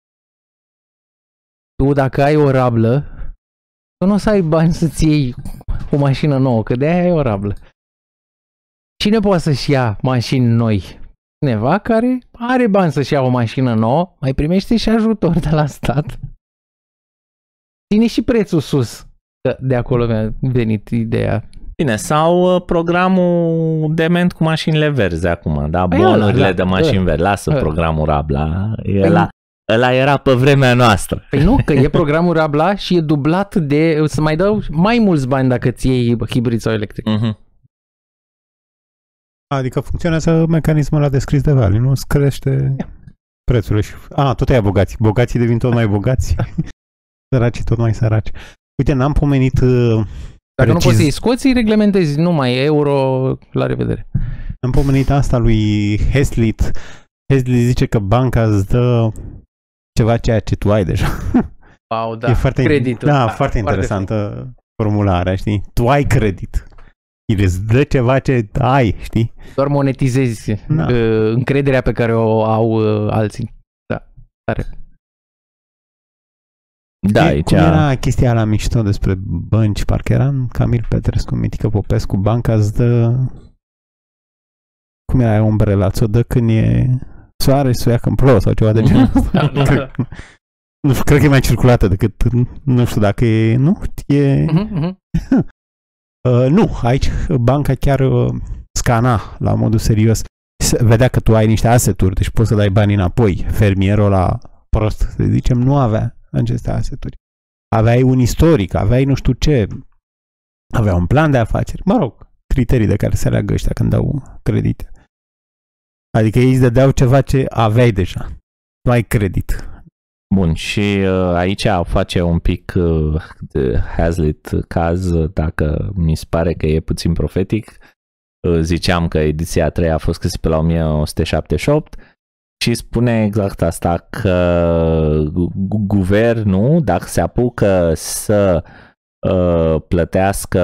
Tu dacă ai o rablă, tu nu o să ai bani să-ți iei o mașină nouă, că de-aia ai o rablă. Cine poate să-și ia mașini noi? Cineva care are bani să-și ia o mașină nouă, mai primește și ajutor de la stat. Ține și prețul sus. De acolo mi-a venit ideea. Bine, sau programul dement cu mașinile verzi acum, da? Bonurile de mașini verzi. Lasă programul Rabla. Ăla era pe vremea noastră. Păi nu, că e programul Rabla și e dublat de... să mai dau mai mulți bani dacă ți iei hibrid sau electric. Adică funcționează mecanismul ăla descris de Vali, nu? Îți crește prețurile și... tot aia bogați. Bogații devin tot mai bogați. Săracii tot mai săraci. Uite, n-am pomenit... Dacă nu poți să-i scoți, îi reglementezi numai euro, la revedere. Am pomenit asta lui Hazlitt. Hazlitt zice că banca îți dă ceva ceea ce tu ai deja. Wow, da. E foarte, creditul. Da, foarte interesantă formularea, știi? Tu ai credit. El îți dă ceva ce ai, știi? Doar monetizezi încrederea pe care o au alții. Da, tare. Da, cum era chestia la mișto despre bănci? Parcă era Camil Petrescu, Mitică Popescu, banca îți dă... Cum era umbrela? Ți-o dă când e soare și o ia când plouă sau ceva de genul ăsta. Nu știu, cred că e mai circulată decât... Nu știu dacă e... Nu? E... Nu, aici banca chiar scana la modul serios. Vedea că tu ai niște asset-uri, deci poți să dai bani înapoi. Fermierul ăla prost, să zicem, nu avea aceste asset-uri. Aveai un istoric, aveai nu știu ce, avea un plan de afaceri. Mă rog, criterii de care se leagă ăștia când dau credite. Adică ei îți dădeau ceva ce aveai deja. Nu ai credit. Bun, și aici face un pic de Hazlitt caz, dacă mi se pare că e puțin profetic. Ziceam că ediția a 3 a fost scrisă pe la 1978 și spune exact asta, că guvernul, dacă se apucă să plătească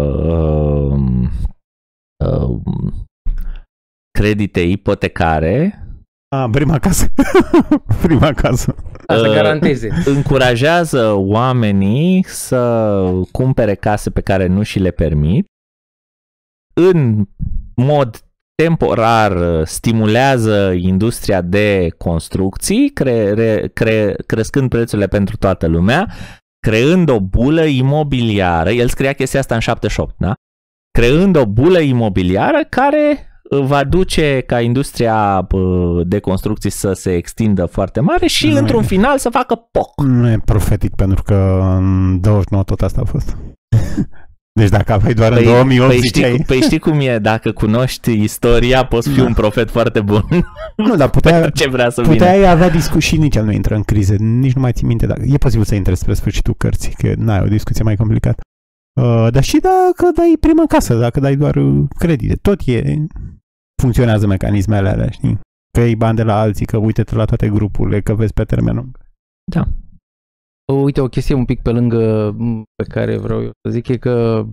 credite ipotecare, prima casă. Prima casă. Să garanteze. Încurajează oamenii să cumpere case pe care nu și le permit. În mod temporar stimulează industria de construcții, crescând prețurile pentru toată lumea, creând o bulă imobiliară. El scria chestia asta în 78, da? Creând o bulă imobiliară care va duce ca industria de construcții să se extindă foarte mare și într-un final să facă poc. Nu e profetic, pentru că în 29 tot asta a fost. Deci dacă aveai doar în 2008 ziceai... Știi cum e, dacă cunoști istoria, poți fi un profet foarte bun. Nu, dar puteai avea discuții, nici el nu intră în crize, nici nu mai ții minte. E posibil să intre spre sfârșitul cărții, că n-ai o discuție mai complicată. Dar și dacă dai prima casă, dacă dai doar credite, tot funcționează mecanismele alea, știi? Că iei bani de la alții, că uite-te la toate grupurile, că vezi pe termen lung. Da. Uite, o chestie un pic pe lângă pe care vreau eu să zic e că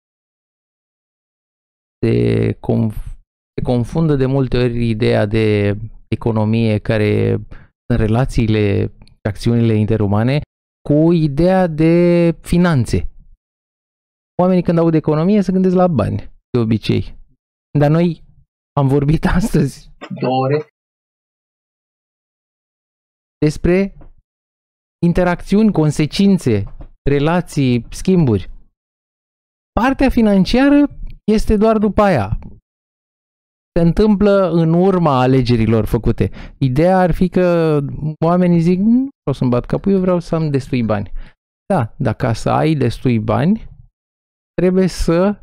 se confundă de multe ori ideea de economie care sunt relațiile și acțiunile interumane cu ideea de finanțe. Oamenii când aud economie se gândesc la bani, de obicei. Dar noi am vorbit astăzi 2 ore despre interacțiuni, consecințe, relații, schimburi. Partea financiară este doar după aia. Se întâmplă în urma alegerilor făcute. Ideea ar fi că oamenii zic, nu vreau să-mi bat capul, eu vreau să am destui bani. Da, dar ca să ai destui bani, trebuie să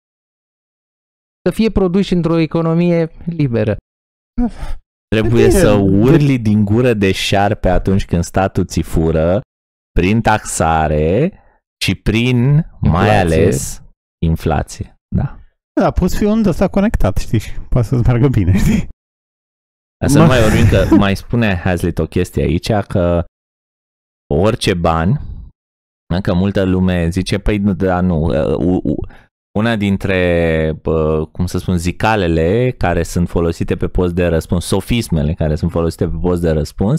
fie produși într-o economie liberă. Trebuie să urli din gură de șarpe atunci când statul ți fură, prin taxare și prin, mai ales, inflație. Da. Da, poți fi unde ăsta conectat, știi, și poate să-ți meargă bine, știi? Să nu mai vorbim că mai spune Hazlitt o chestie aici, că orice bani, că multă lume zice, păi da, nu, una dintre, cum să spun, zicalele care sunt folosite pe post de răspuns, sofismele care sunt folosite pe post de răspuns,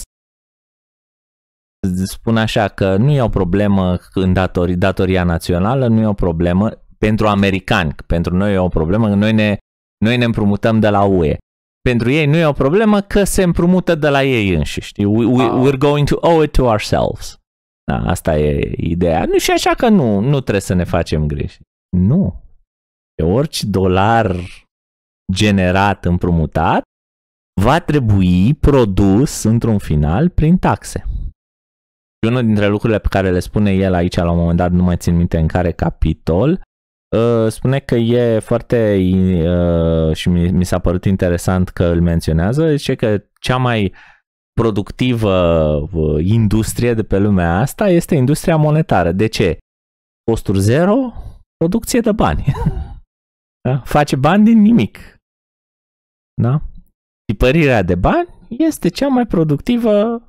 spun așa că nu e o problemă în datoria națională, nu e o problemă pentru americani, pentru noi e o problemă că noi ne împrumutăm de la UE. Pentru ei nu e o problemă că se împrumută de la ei înșiși. We're going to owe it to ourselves. Da, asta e ideea. Nu și așa că nu trebuie să ne facem greși. Nu. De orice dolar generat, împrumutat, va trebui produs într-un final prin taxe. Și unul dintre lucrurile pe care le spune el aici la un moment dat, nu mai țin minte în care capitol, spune că e foarte, și mi s-a părut interesant că îl menționează, zice că cea mai productivă industrie de pe lumea asta este industria monetară. De ce? Costuri zero, producție de bani. Da? Face bani din nimic. Da? Tipărirea de bani este cea mai productivă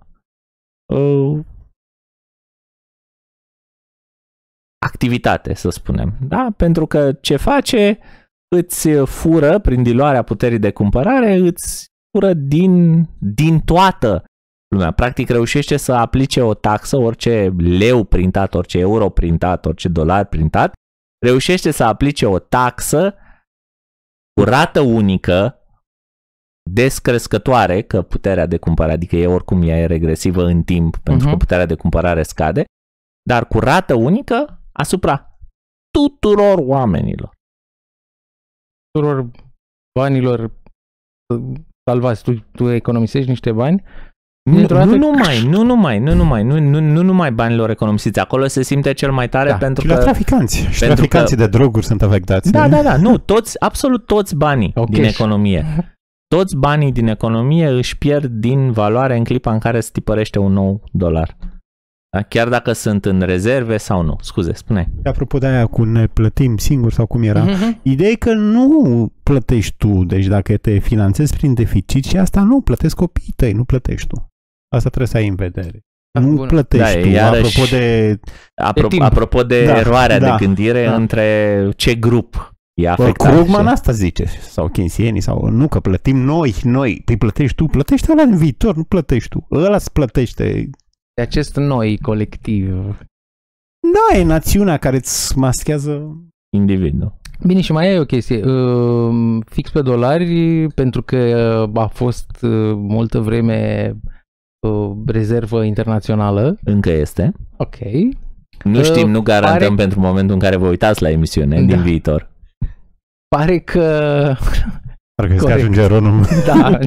activitate, să spunem. Da? Pentru că ce face, îți fură, prin diluarea puterii de cumpărare, îți fură din toată lumea. Practic reușește să aplice o taxă, orice leu printat, orice euro printat, orice dolar printat, reușește să aplice o taxă cu rată unică, descrescătoare, că puterea de cumpărare, adică oricum ea e regresivă în timp, pentru că puterea de cumpărare scade, dar cu rată unică asupra tuturor oamenilor. Tuturor banilor salvați. Tu economisești niște bani? Nu numai banilor economisiți. Acolo se simte cel mai tare pentru că... Și la traficanți. Și traficanții de droguri sunt afectați. Da. Nu, absolut toți banii din economie. Toți banii din economie își pierd din valoare în clipa în care se tipărește un nou dolar. Da? Chiar dacă sunt în rezerve sau nu. Scuze, spune. Apropo de aia cu ne plătim singur sau cum era, ideea e că nu plătești tu, deci dacă te finanțezi prin deficit și asta nu, plătesc copiii tăi, nu plătești tu. Asta trebuie să ai în vedere. Nu plătești tu, iarăși, apropo de eroarea de gândire între ce grup e afectat. Krugman asta zice, sau keynesienii, sau nu, că plătim noi, păi plătești tu, plătește ăla în viitor, nu plătești tu, ăla îți plătește. De acest noi colectiv. Da, e națiunea care îți maschează individul. Bine, și mai e o chestie. Fix pe dolari, pentru că a fost multă vreme rezervă internațională. Încă este. Ok. Nu știm, nu garantăm pentru momentul în care vă uitați la emisiune din viitor. Pare că... Parcă că ajunge ronul. Da.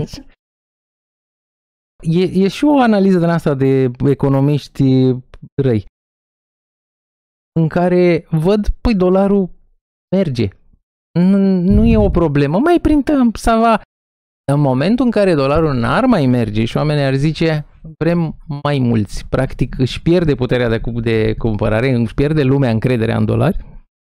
E și o analiză din asta de economiști răi, în care văd, păi dolarul merge. Nu e o problemă, mai printăm, să va. În momentul în care dolarul n-ar mai merge și oamenii ar zice, vrem mai mulți, practic își pierde puterea de cumpărare, își pierde lumea încrederea în dolari,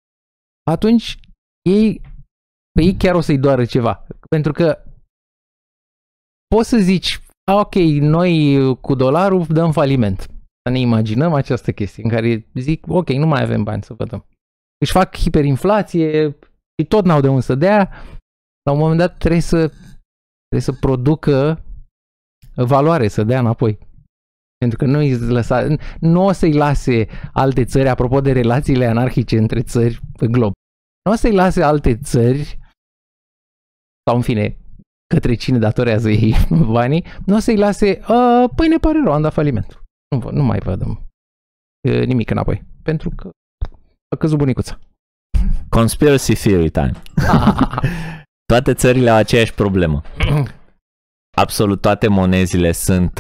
atunci ei chiar o să-i doară ceva. Pentru că poți să zici, ok, noi cu dolarul dăm faliment. Să ne imaginăm această chestie în care zic, ok, nu mai avem bani să vă dăm. Își fac hiperinflație și tot n-au de unde să dea. La un moment dat trebuie să producă valoare, să dea înapoi. Pentru că nu o să-i lase alte țări, apropo de relațiile anarhice între țări pe glob, nu o să-i lase alte țări, sau în fine, către cine datorează ei banii, nu o să-i lase, păi ne pare rău, am dat faliment. Nu mai vă dăm nimic înapoi. Pentru că a căzut bunicuța. Conspiracy theory time. Toate țările au aceeași problemă. Absolut toate monezile sunt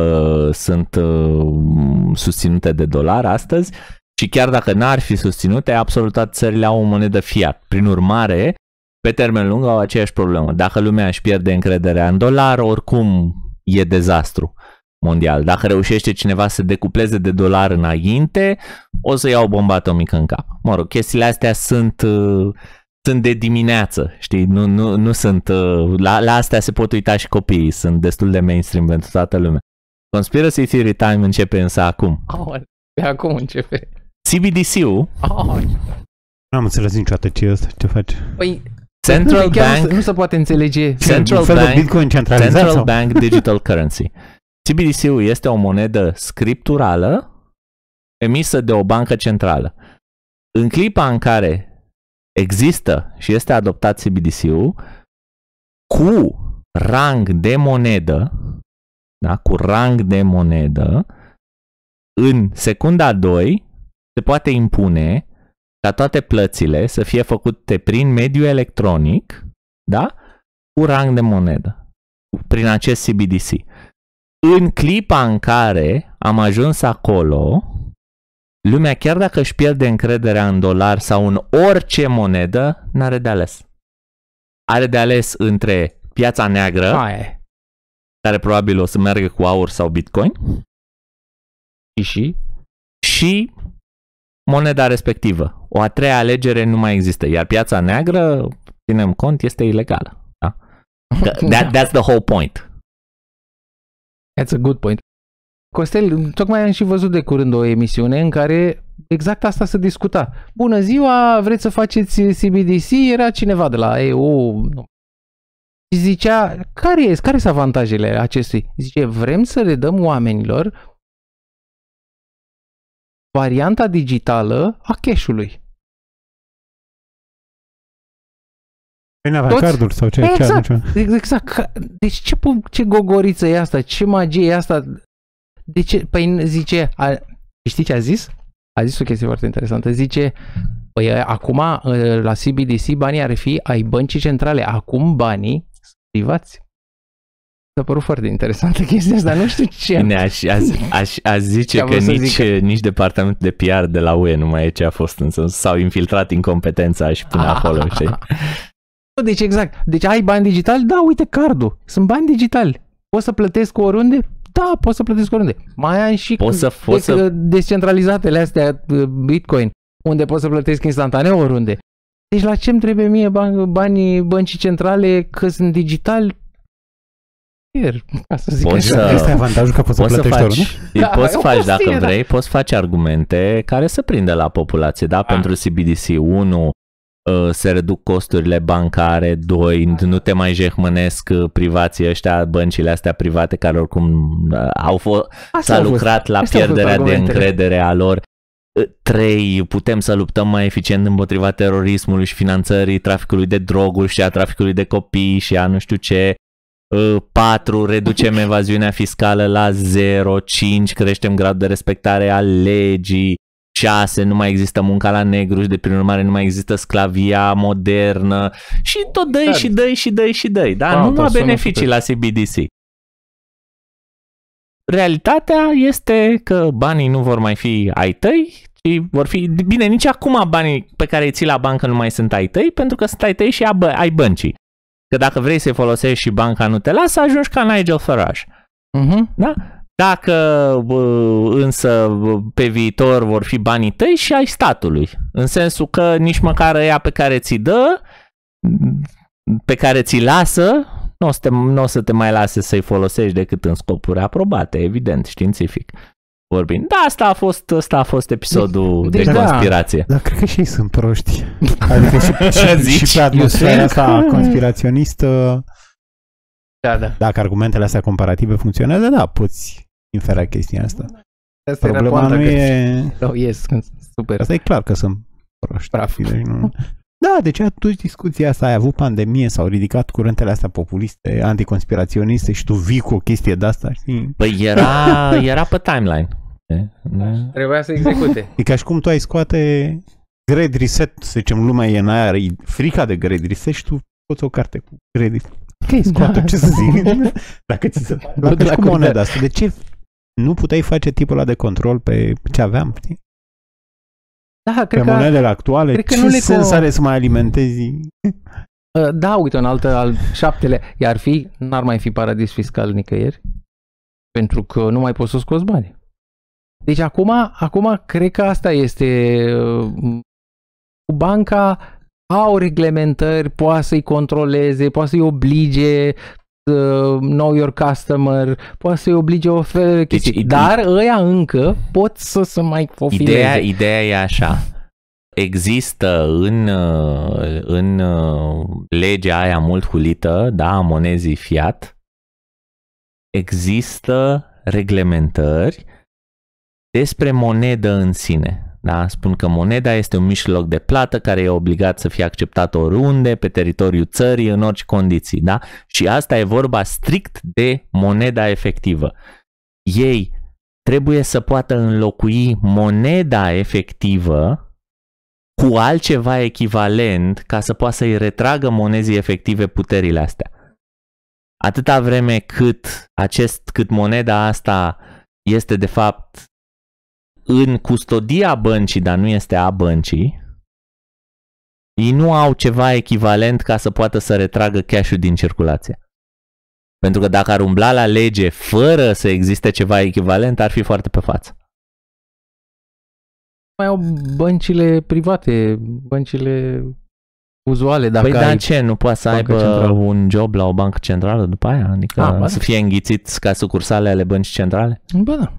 susținute de dolar astăzi și chiar dacă n-ar fi susținute, absolut toate țările au o monedă fiat. Prin urmare, pe termen lung au aceeași problemă. Dacă lumea își pierde încrederea în dolar, oricum e dezastru mondial. Dacă reușește cineva să decupleze de dolar înainte, o să ia o bombă atomică în cap. Mă rog, chestiile astea sunt de dimineață, știi? Nu sunt... La astea se pot uita și copiii. Sunt destul de mainstream pentru toată lumea. Conspiracy Theory Time începe însă acum. Acum începe. CBDC-ul... Nu am înțeles niciodată ce e ăsta, ce face. Păi, Central Bank... Nu se poate înțelege. Central Bank Digital Currency. CBDC-ul este o monedă scripturală emisă de o bancă centrală. În clipa în care există și este adoptat CBDC-ul, cu rang de monedă, da, cu rang de monedă, în secunda 2 se poate impune ca toate plățile să fie făcute prin mediul electronic, da, cu rang de monedă, prin acest CBDC. În clipa în care am ajuns acolo, lumea, chiar dacă își pierde încrederea în dolar sau în orice monedă, n-are de ales. Are de ales între piața neagră, care probabil o să meargă cu aur sau bitcoin, și moneda respectivă. O a treia alegere nu mai există, iar piața neagră, ținem cont, este ilegală. Da? That's the whole point. That's a good point. Costel, tocmai am și văzut de curând o emisiune în care exact asta se discuta. Bună ziua, vreți să faceți CBDC? Era cineva de la EU. Și zicea, care sunt avantajele acestui? Zice, vrem să le dăm oamenilor varianta digitală a cash-ului. Păi n-avea carduri sau ce? Exact. Deci ce gogoriță e asta? Ce magie e asta? De ce? Păi zice, știi ce a zis? A zis o chestie foarte interesantă. Zice, păi acum la CBDC banii ar fi ai băncii centrale. Acum banii sunt privați. S-a părut foarte interesantă chestia asta, nu știu ce. Bine, aș zice că nici departamentul de PR de la UE nu mai e ce a fost, însă s-au infiltrat incompetența și până acolo, știi? Deci exact. Deci ai bani digitali? Da, uite cardul. Sunt bani digitali. Poți să plătesc oriunde? Da, poți să plătesc oriunde. Mai ai și descentralizatele astea, Bitcoin, unde poți să plătesc instantaneu oriunde. Deci la ce-mi trebuie mie banii băncii centrale că sunt digitali? Ca să zic așa. Este avantajul că poți să plătești oriunde? Poți face, dacă vrei, poți face argumente care să prindă la populație, da? Pentru CBDC. 1, se reduc costurile bancare, 2, nu te mai jehmănesc privații ăștia, băncile astea private care oricum s-a lucrat la pierderea de încredere a lor. 3, putem să luptăm mai eficient împotriva terorismului și finanțării traficului de droguri și a traficului de copii și a nu știu ce. 4, reducem evaziunea fiscală la 0. 5, creștem gradul de respectare a legii. 6, nu mai există munca la negru și de prin urmare nu mai există sclavia modernă și tot dai. Da? Numai beneficii la CBDC. Realitatea este că banii nu vor mai fi ai tăi, ci vor fi... Bine, nici acum banii pe care îi ții la bancă nu mai sunt ai tăi, pentru că sunt ai tăi și ai băncii. Că dacă vrei să-i folosești și banca nu te lasă, ajungi ca Nigel Farage. Da? Dacă însă pe viitor vor fi banii tăi și ai statului, în sensul că nici măcar ăia pe care ți dă, pe care ți lasă, nu o să te mai lase să-i folosești decât în scopuri aprobate, evident, științific vorbind. Da, asta a fost episodul de conspirație. Dar cred că și ei sunt proști. Adică și pe atmosfera asta conspiraționistă, dacă argumentele astea comparative funcționează, da, poți infera chestia asta. Problema nu e... Super. Asta e clar că sunt proști. Da, deci atunci discuția asta, ai avut pandemie, s-au ridicat curentele astea populiste, anticonspiraționiste și tu vii cu o chestie de-asta, știi? Păi era pe timeline. Trebuia să execute. E ca și cum tu ai scoate Great Reset, să zicem, lumea e în aia, e frica de Great Reset și tu poți o carte cu Great Reset. Ok, scoate, ce să zic? Dacă ți se pare cu moneda asta, de ce nu puteai face tipul ăla de control pe ce aveam, știi? Da, cred pe monedele actuale, ce sens are să mai alimentezi? Da, uite, al 7-lea, n-ar mai fi paradis fiscal nicăieri, pentru că nu mai poți să scoți bani. Deci acum cred că asta este, banca au reglementări, poate să-i controleze, poate să-i oblige, know your customer, poate să-i oblige o fel de chestii, deci, dar ăia încă pot să mai fofileze. Ideea e așa, există în legea aia mult hulită, da, a monezii fiat, există reglementări despre monedă în sine. Da? Spun că moneda este un mijloc de plată care e obligat să fie acceptat oriunde, pe teritoriul țării, în orice condiții. Da? Și asta e vorba strict de moneda efectivă. Ei trebuie să poată înlocui moneda efectivă cu altceva echivalent ca să poată să-i retragă monezii efective puterile astea. Atâta vreme cât moneda asta este de fapt în custodia băncii, dar nu este a băncii, ei nu au ceva echivalent ca să poată să retragă cash-ul din circulație. Pentru că dacă ar umbla la lege fără să existe ceva echivalent, ar fi foarte pe față. Mai au băncile private, băncile uzuale. Dacă păi ce, nu poate să aibă un job la o bancă centrală după aia? Adică să fie înghițiți ca sucursale ale băncii centrale? Bă, da.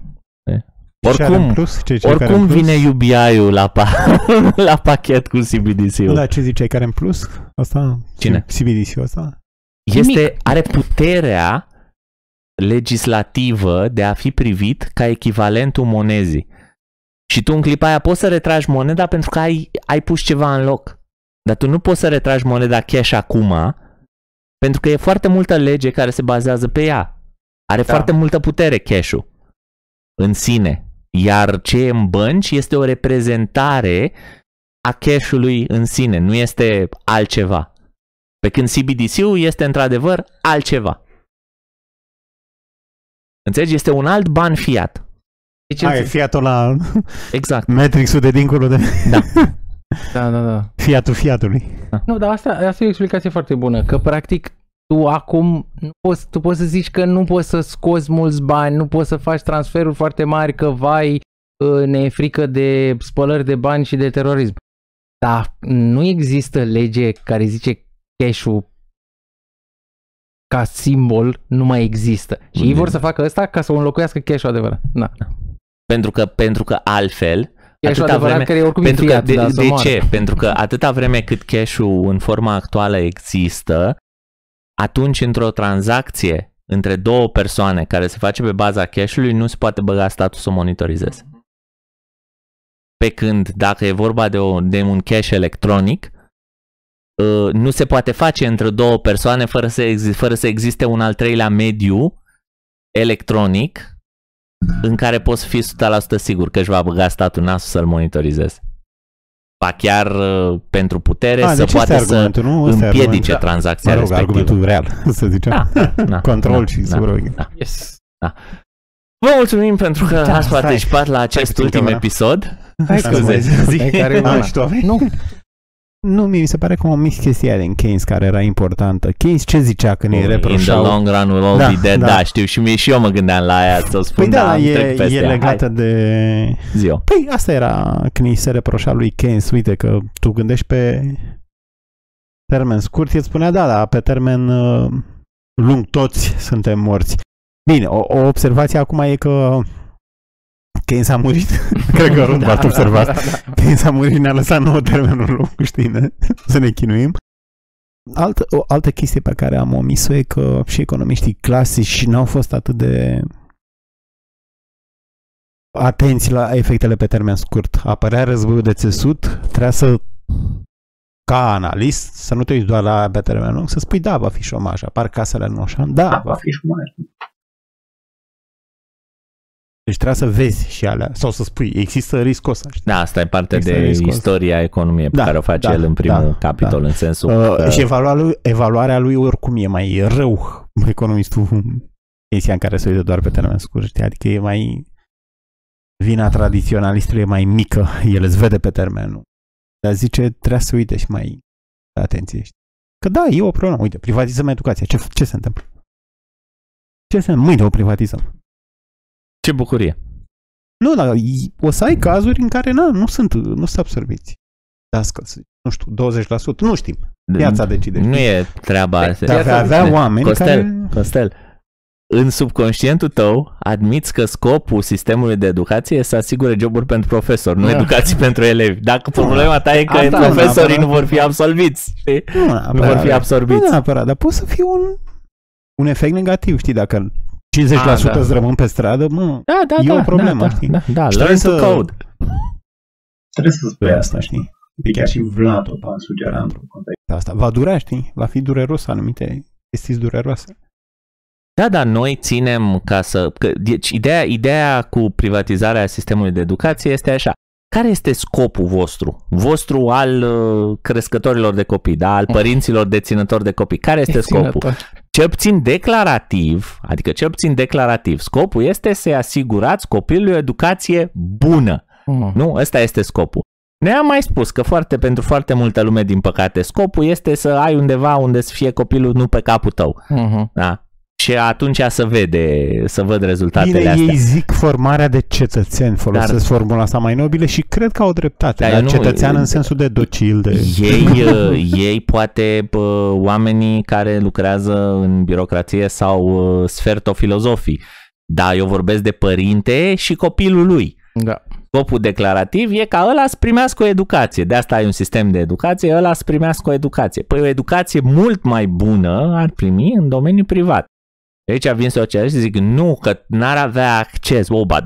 Oricum vine UBI-ul la pachet cu CBDC-ul. Da, ce ziceai, care în plus? Asta? Cine? CBDC-ul ăsta? Are puterea legislativă de a fi privit ca echivalentul monezii. Și tu în clipa aia poți să retragi moneda pentru că ai pus ceva în loc. Dar tu nu poți să retragi moneda cash acum pentru că e foarte multă lege care se bazează pe ea. Are foarte multă putere cash-ul în sine. Iar ce e în bănci este o reprezentare a cash-ului în sine, nu este altceva. Pe când CBDC-ul este într-adevăr altceva. Înțelegi? Este un alt ban fiat. Deci e fiatul la exact. Matrix-ul de dincolo de... Da. Da. Fiatul fiatului. Da. Nu, dar asta e o explicație foarte bună, că practic tu acum tu poți să zici că nu poți să scoți mulți bani, nu poți să faci transferuri foarte mari, că ne e frică de spălări de bani și de terorism. Dar nu există lege care zice cash-ul ca simbol nu mai există. Și ei vor să facă asta ca să o înlocuiască cash-ul adevărat. Da. Pentru că altfel cash-ul adevărat care e oricum pentru fiat, că, de ce? Pentru că atâta vreme cât cash-ul în forma actuală există, atunci într-o tranzacție între două persoane care se face pe baza cash-ului nu se poate băga statul să o monitorizeze. Pe când dacă e vorba de un cash electronic, nu se poate face între două persoane fără să existe un al treilea mediu electronic în care poți fi 100% sigur că își va băga statul nasul să-l monitorizeze. Ba chiar pentru putere să poate să împiedice tranzacția respectivă. Argumentul real, să zicem. Control și supraveghere. Da. Vă mulțumim pentru că ați participat la acest ultim episod. Hai că zic. Nu. Nu, mi se pare că am omis chestia din Keynes care era importantă. Keynes ce zicea când îi reproșau? In the long run we'll all be dead. Da, știu, și eu mă gândeam la aia să o spun, păi da, e legată de... Zio. Păi asta era când îi se reproșa lui Keynes, uite că tu gândești pe termen scurt, el spunea da, pe termen lung toți suntem morți. Bine, o observație acum e că Keynes a murit. Cred că rând v-ați observat. Keynes a murit și ne-a lăsat nouă termenul lung, știi, să ne chinuim. O altă chestie pe care am omis-o e că și economiștii clasici n-au fost atât de atenți la efectele pe termen scurt. Apărea războiul de țesut, trebuia să, ca analist, să nu te uiți doar la pe termen lung, să spui da, va fi șomaj, apar casele în Oșan, da, va fi șomaj. Deci trebuie să vezi și alea, sau să spui, există riscul ăsta. Știi? Da, asta e parte de istoria economiei pe care o face el în primul capitol, în sensul că... Și evaluarea lui oricum e mai rău, economistul, chestia în care se uită doar pe termen scurt, știi? Adică e mai... Vina tradiționalistului e mai mică, el îți vede pe termenul. Dar zice, trebuie să uite și mai atenție. Știi? Că da, e o problemă. Uite, privatizăm educația. Ce se întâmplă? Mâine o privatizăm. Ce bucurie! Nu, dar o să ai cazuri în care nu sunt absorbiți. Nu știu, 20%, nu știm. Piața decide. Nu e treaba asta. Dar avea oameni Costel, în subconștientul tău admiți că scopul sistemului de educație e să asigure joburi pentru profesori, nu educație pentru elevi. Dacă problema ta e că profesorii nu vor fi absolviți, știi? Nu vor fi absorbiți. Nu neapărat, dar poate să fie un efect negativ, știi, dacă 50% îți rămân pe stradă, e o problemă, știi? Da, learn to code. Trebuie să spui asta, știi? Chiar și Vlad a sugerat într-un context asta. Va dura, știi? Va fi dureros, anumite chestii dureroase. Da, dar noi ținem deci ideea cu privatizarea sistemului de educație este așa. Care este scopul vostru al crescătorilor de copii, da? Al părinților deținători de copii? Care este scopul? Cel puțin declarativ, scopul este să-i asigurați copilului o educație bună. Nu? Ăsta este scopul. Ne-am mai spus că pentru foarte multă lume, din păcate, scopul este să ai undeva unde să fie copilul nu pe capul tău. Da? Și atunci să văd rezultatele astea. Ei zic formarea de cetățeni, folosesc formula asta mai nobilă și cred că au dreptate. Dar cetățean în sensul de docil. Ei poate oamenii care lucrează în birocrație sau sfertofilozofii. Da, eu vorbesc de părinte și copilul lui. Da. Scopul declarativ e ca ăla să primească o educație. De asta ai un sistem de educație, ăla să primească o educație. Păi o educație mult mai bună ar primi în domeniul privat. Aici vin socialiști și zic, nu, că n-ar avea acces.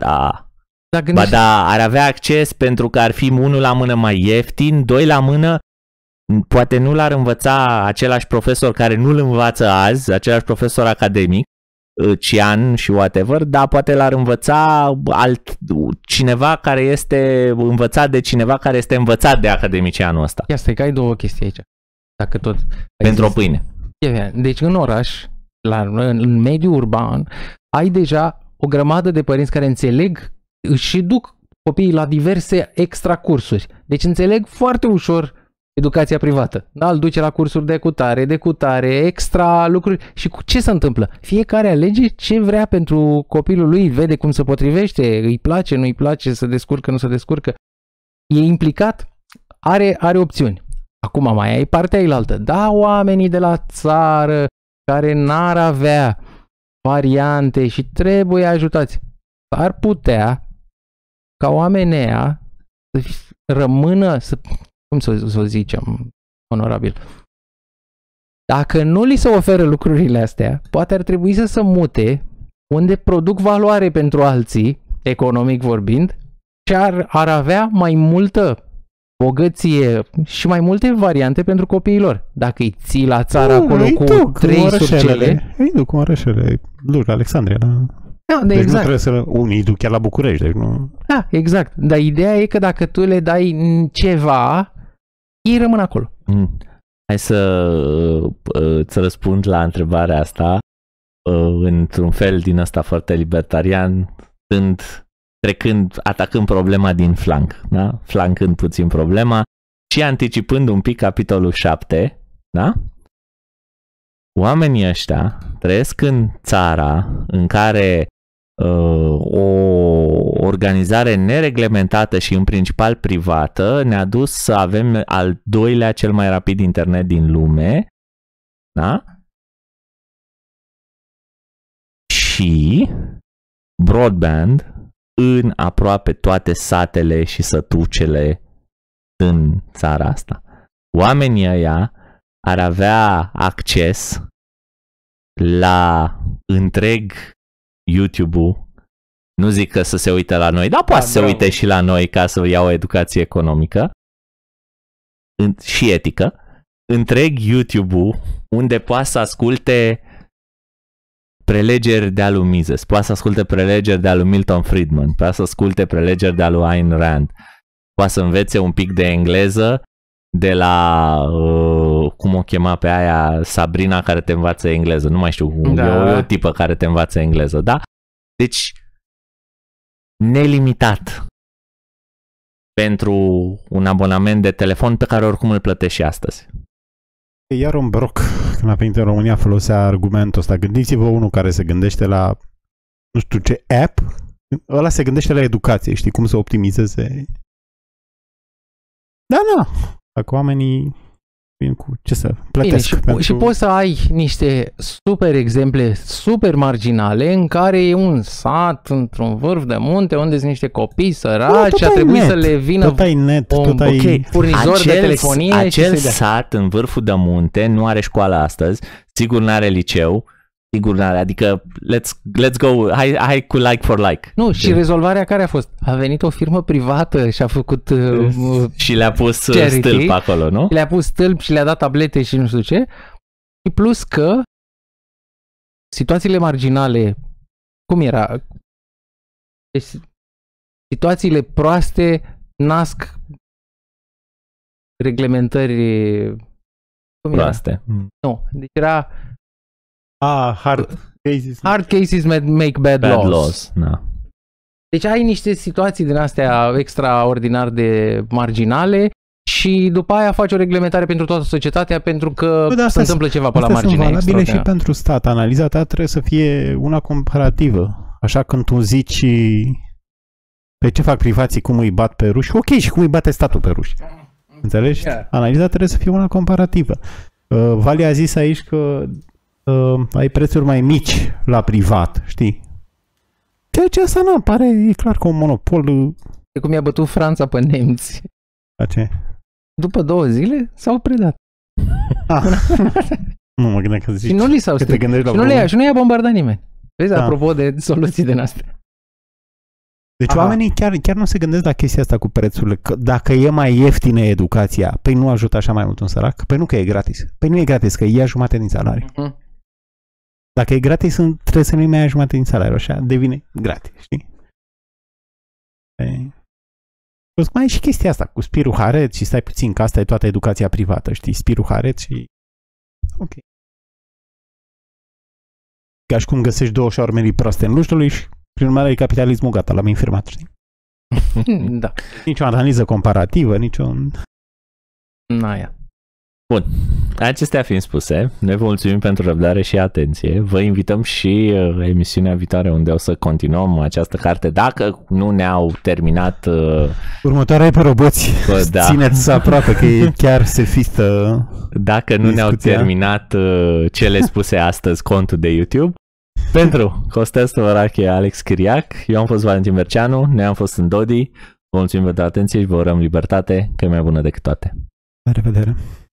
Ar avea acces pentru că ar fi unul la mână mai ieftin, doi la mână, poate nu l-ar învăța același profesor care nu-l învață azi, același profesor academic, Cian și whatever, dar poate l-ar învăța cineva care este învățat de cineva care este învățat de academicianul ăsta. Ia stai că ai două chestii aici. Dacă tot pentru o pâine. Deci în oraș, în mediul urban, ai deja o grămadă de părinți care înțeleg și duc copiii la diverse extracursuri. Deci înțeleg foarte ușor educația privată. Da? Îl duce la cursuri de cutare, extra lucruri. Și cu ce se întâmplă? Fiecare alege ce vrea pentru copilul lui, vede cum se potrivește, îi place, nu îi place, se descurcă, nu se descurcă. E implicat, are opțiuni. Acum mai ai partea ailaltă. Da, oamenii de la țară care n-ar avea variante și trebuie ajutați. Ar putea ca oamenii aia să rămână, cum să o zicem, onorabil. Dacă nu li se oferă lucrurile astea, poate ar trebui să se mute unde produc valoare pentru alții, economic vorbind, și ar avea mai multă bogăție și mai multe variante pentru copiilor. Dacă îi ții la țară acolo cu 3 surcele... Îi duc cu orășele, duc la Alexandria. Deci exact. Nu trebuie să... Unii duc chiar la București. Deci nu... Da, exact. Dar ideea e că dacă tu le dai ceva, ei rămân acolo. Hai să îți răspund la întrebarea asta într-un fel din ăsta foarte libertarian, atacând problema din flanc, da? Flancând puțin problema Și anticipând un pic capitolul 7, da? Oamenii ăștia trăiesc în țara în care o organizare nereglementată și în principal privată ne-a dus să avem al doilea cel mai rapid internet din lume, da? Și broadband în aproape toate satele și sătucele în țara asta. Oamenii ăia ar avea acces la întreg YouTube-ul. Nu zic că să se uite la noi, dar poate să se uite și la noi ca să ia o educație economică și etică. Întreg YouTube-ul unde poate să asculte prelegeri de-a lui Mises, poate să asculte prelegeri de-a lui Milton Friedman, poate să asculte prelegeri de-a lui Ayn Rand, poate să învețe un pic de engleză de la, cum o chema pe aia, Sabrina care te învață engleză, nu mai știu, e o tipă care te învață engleză, da? Deci, nelimitat pentru un abonament de telefon pe care oricum îl plătești și astăzi. Iar un broc, când a venit în România, folosea argumentul ăsta. Gândiți-vă unul care se gândește la, nu știu ce, app, ăla se gândește la educație, știi, cum să optimizeze. Da, dacă oamenii vin cu ce să plătesc. Bine, și poți să ai niște super exemple, super marginale, în care e un sat într-un vârf de munte unde sunt niște copii săraci și a trebuit să le vină furnizor de telefonie. Acel sat în vârful de munte nu are școală astăzi, sigur nu are liceu, sigur n-are, adică let's go, hai cu like for like. Nu, și rezolvarea care a fost? A venit o firmă privată și a făcut și le-a pus charity, stâlp acolo, nu? Le-a pus stâlp și le-a dat tablete și nu știu ce. Și plus că situațiile marginale, cum era? Deci, situațiile proaste nasc reglementări proaste. Era? Nu, deci era hard cases make bad laws. Da. Deci ai niște situații din astea extraordinar de marginale și după aia faci o reglementare pentru toată societatea pentru că se întâmplă ceva pe la margine. Sunt valabile și pentru stat. Analiza ta trebuie să fie una comparativă. Așa când tu zici pe ce fac privații, cum îi bat pe ruși, ok, și cum îi bate statul pe ruși. Înțelegi? Analiza trebuie să fie una comparativă. Vali a zis aici că ai prețuri mai mici la privat, știi? Ceea ce asta nu pare, e clar că un monopol. E cum i-a bătut Franța pe nemți. La ce? După 2 zile s-au predat. Nu mă gândeam că zici. Și nu li s-au stricat. Și nu i-a bombardat nimeni. Vezi, apropo de soluții din astea. Deci oamenii chiar nu se gândesc la chestia asta cu prețurile. Că dacă e mai ieftină educația, păi nu ajută așa mai mult un sărac? Păi nu că e gratis. Păi nu e gratis, că ia jumate din salariu. Dacă e gratis, trebuie să nu-i mai ia jumate din salariu, așa devine gratis, știi? Mai e și chestia asta cu Spiru Haret și stai puțin, că asta e toată educația privată, știi? Spiru Haret și... Ok. Ca și cum găsești 2 șaormelii proaste în luștului și prin urmare e capitalismul, gata, l-am infirmat, știi? Da. Nici o analiză comparativă, nici o... N-aia. Bun. Acestea fiind spuse, ne vă mulțumim pentru răbdare și atenție. Vă invităm și emisiunea viitoare unde o să continuăm această carte. Dacă nu ne-au terminat... Următoarea e pe roboți. Da. Țineți aproape că e chiar sefistă. Dacă nu ne-au terminat cele spuse astăzi contul de YouTube. Pentru Costel Stăvărache, Alex Chiriac, eu am fost Valentin Berceanu, noi am fost în Dodi. Vă mulțumim pentru atenție și vă urăm libertate, că e mai bună decât toate. La revedere!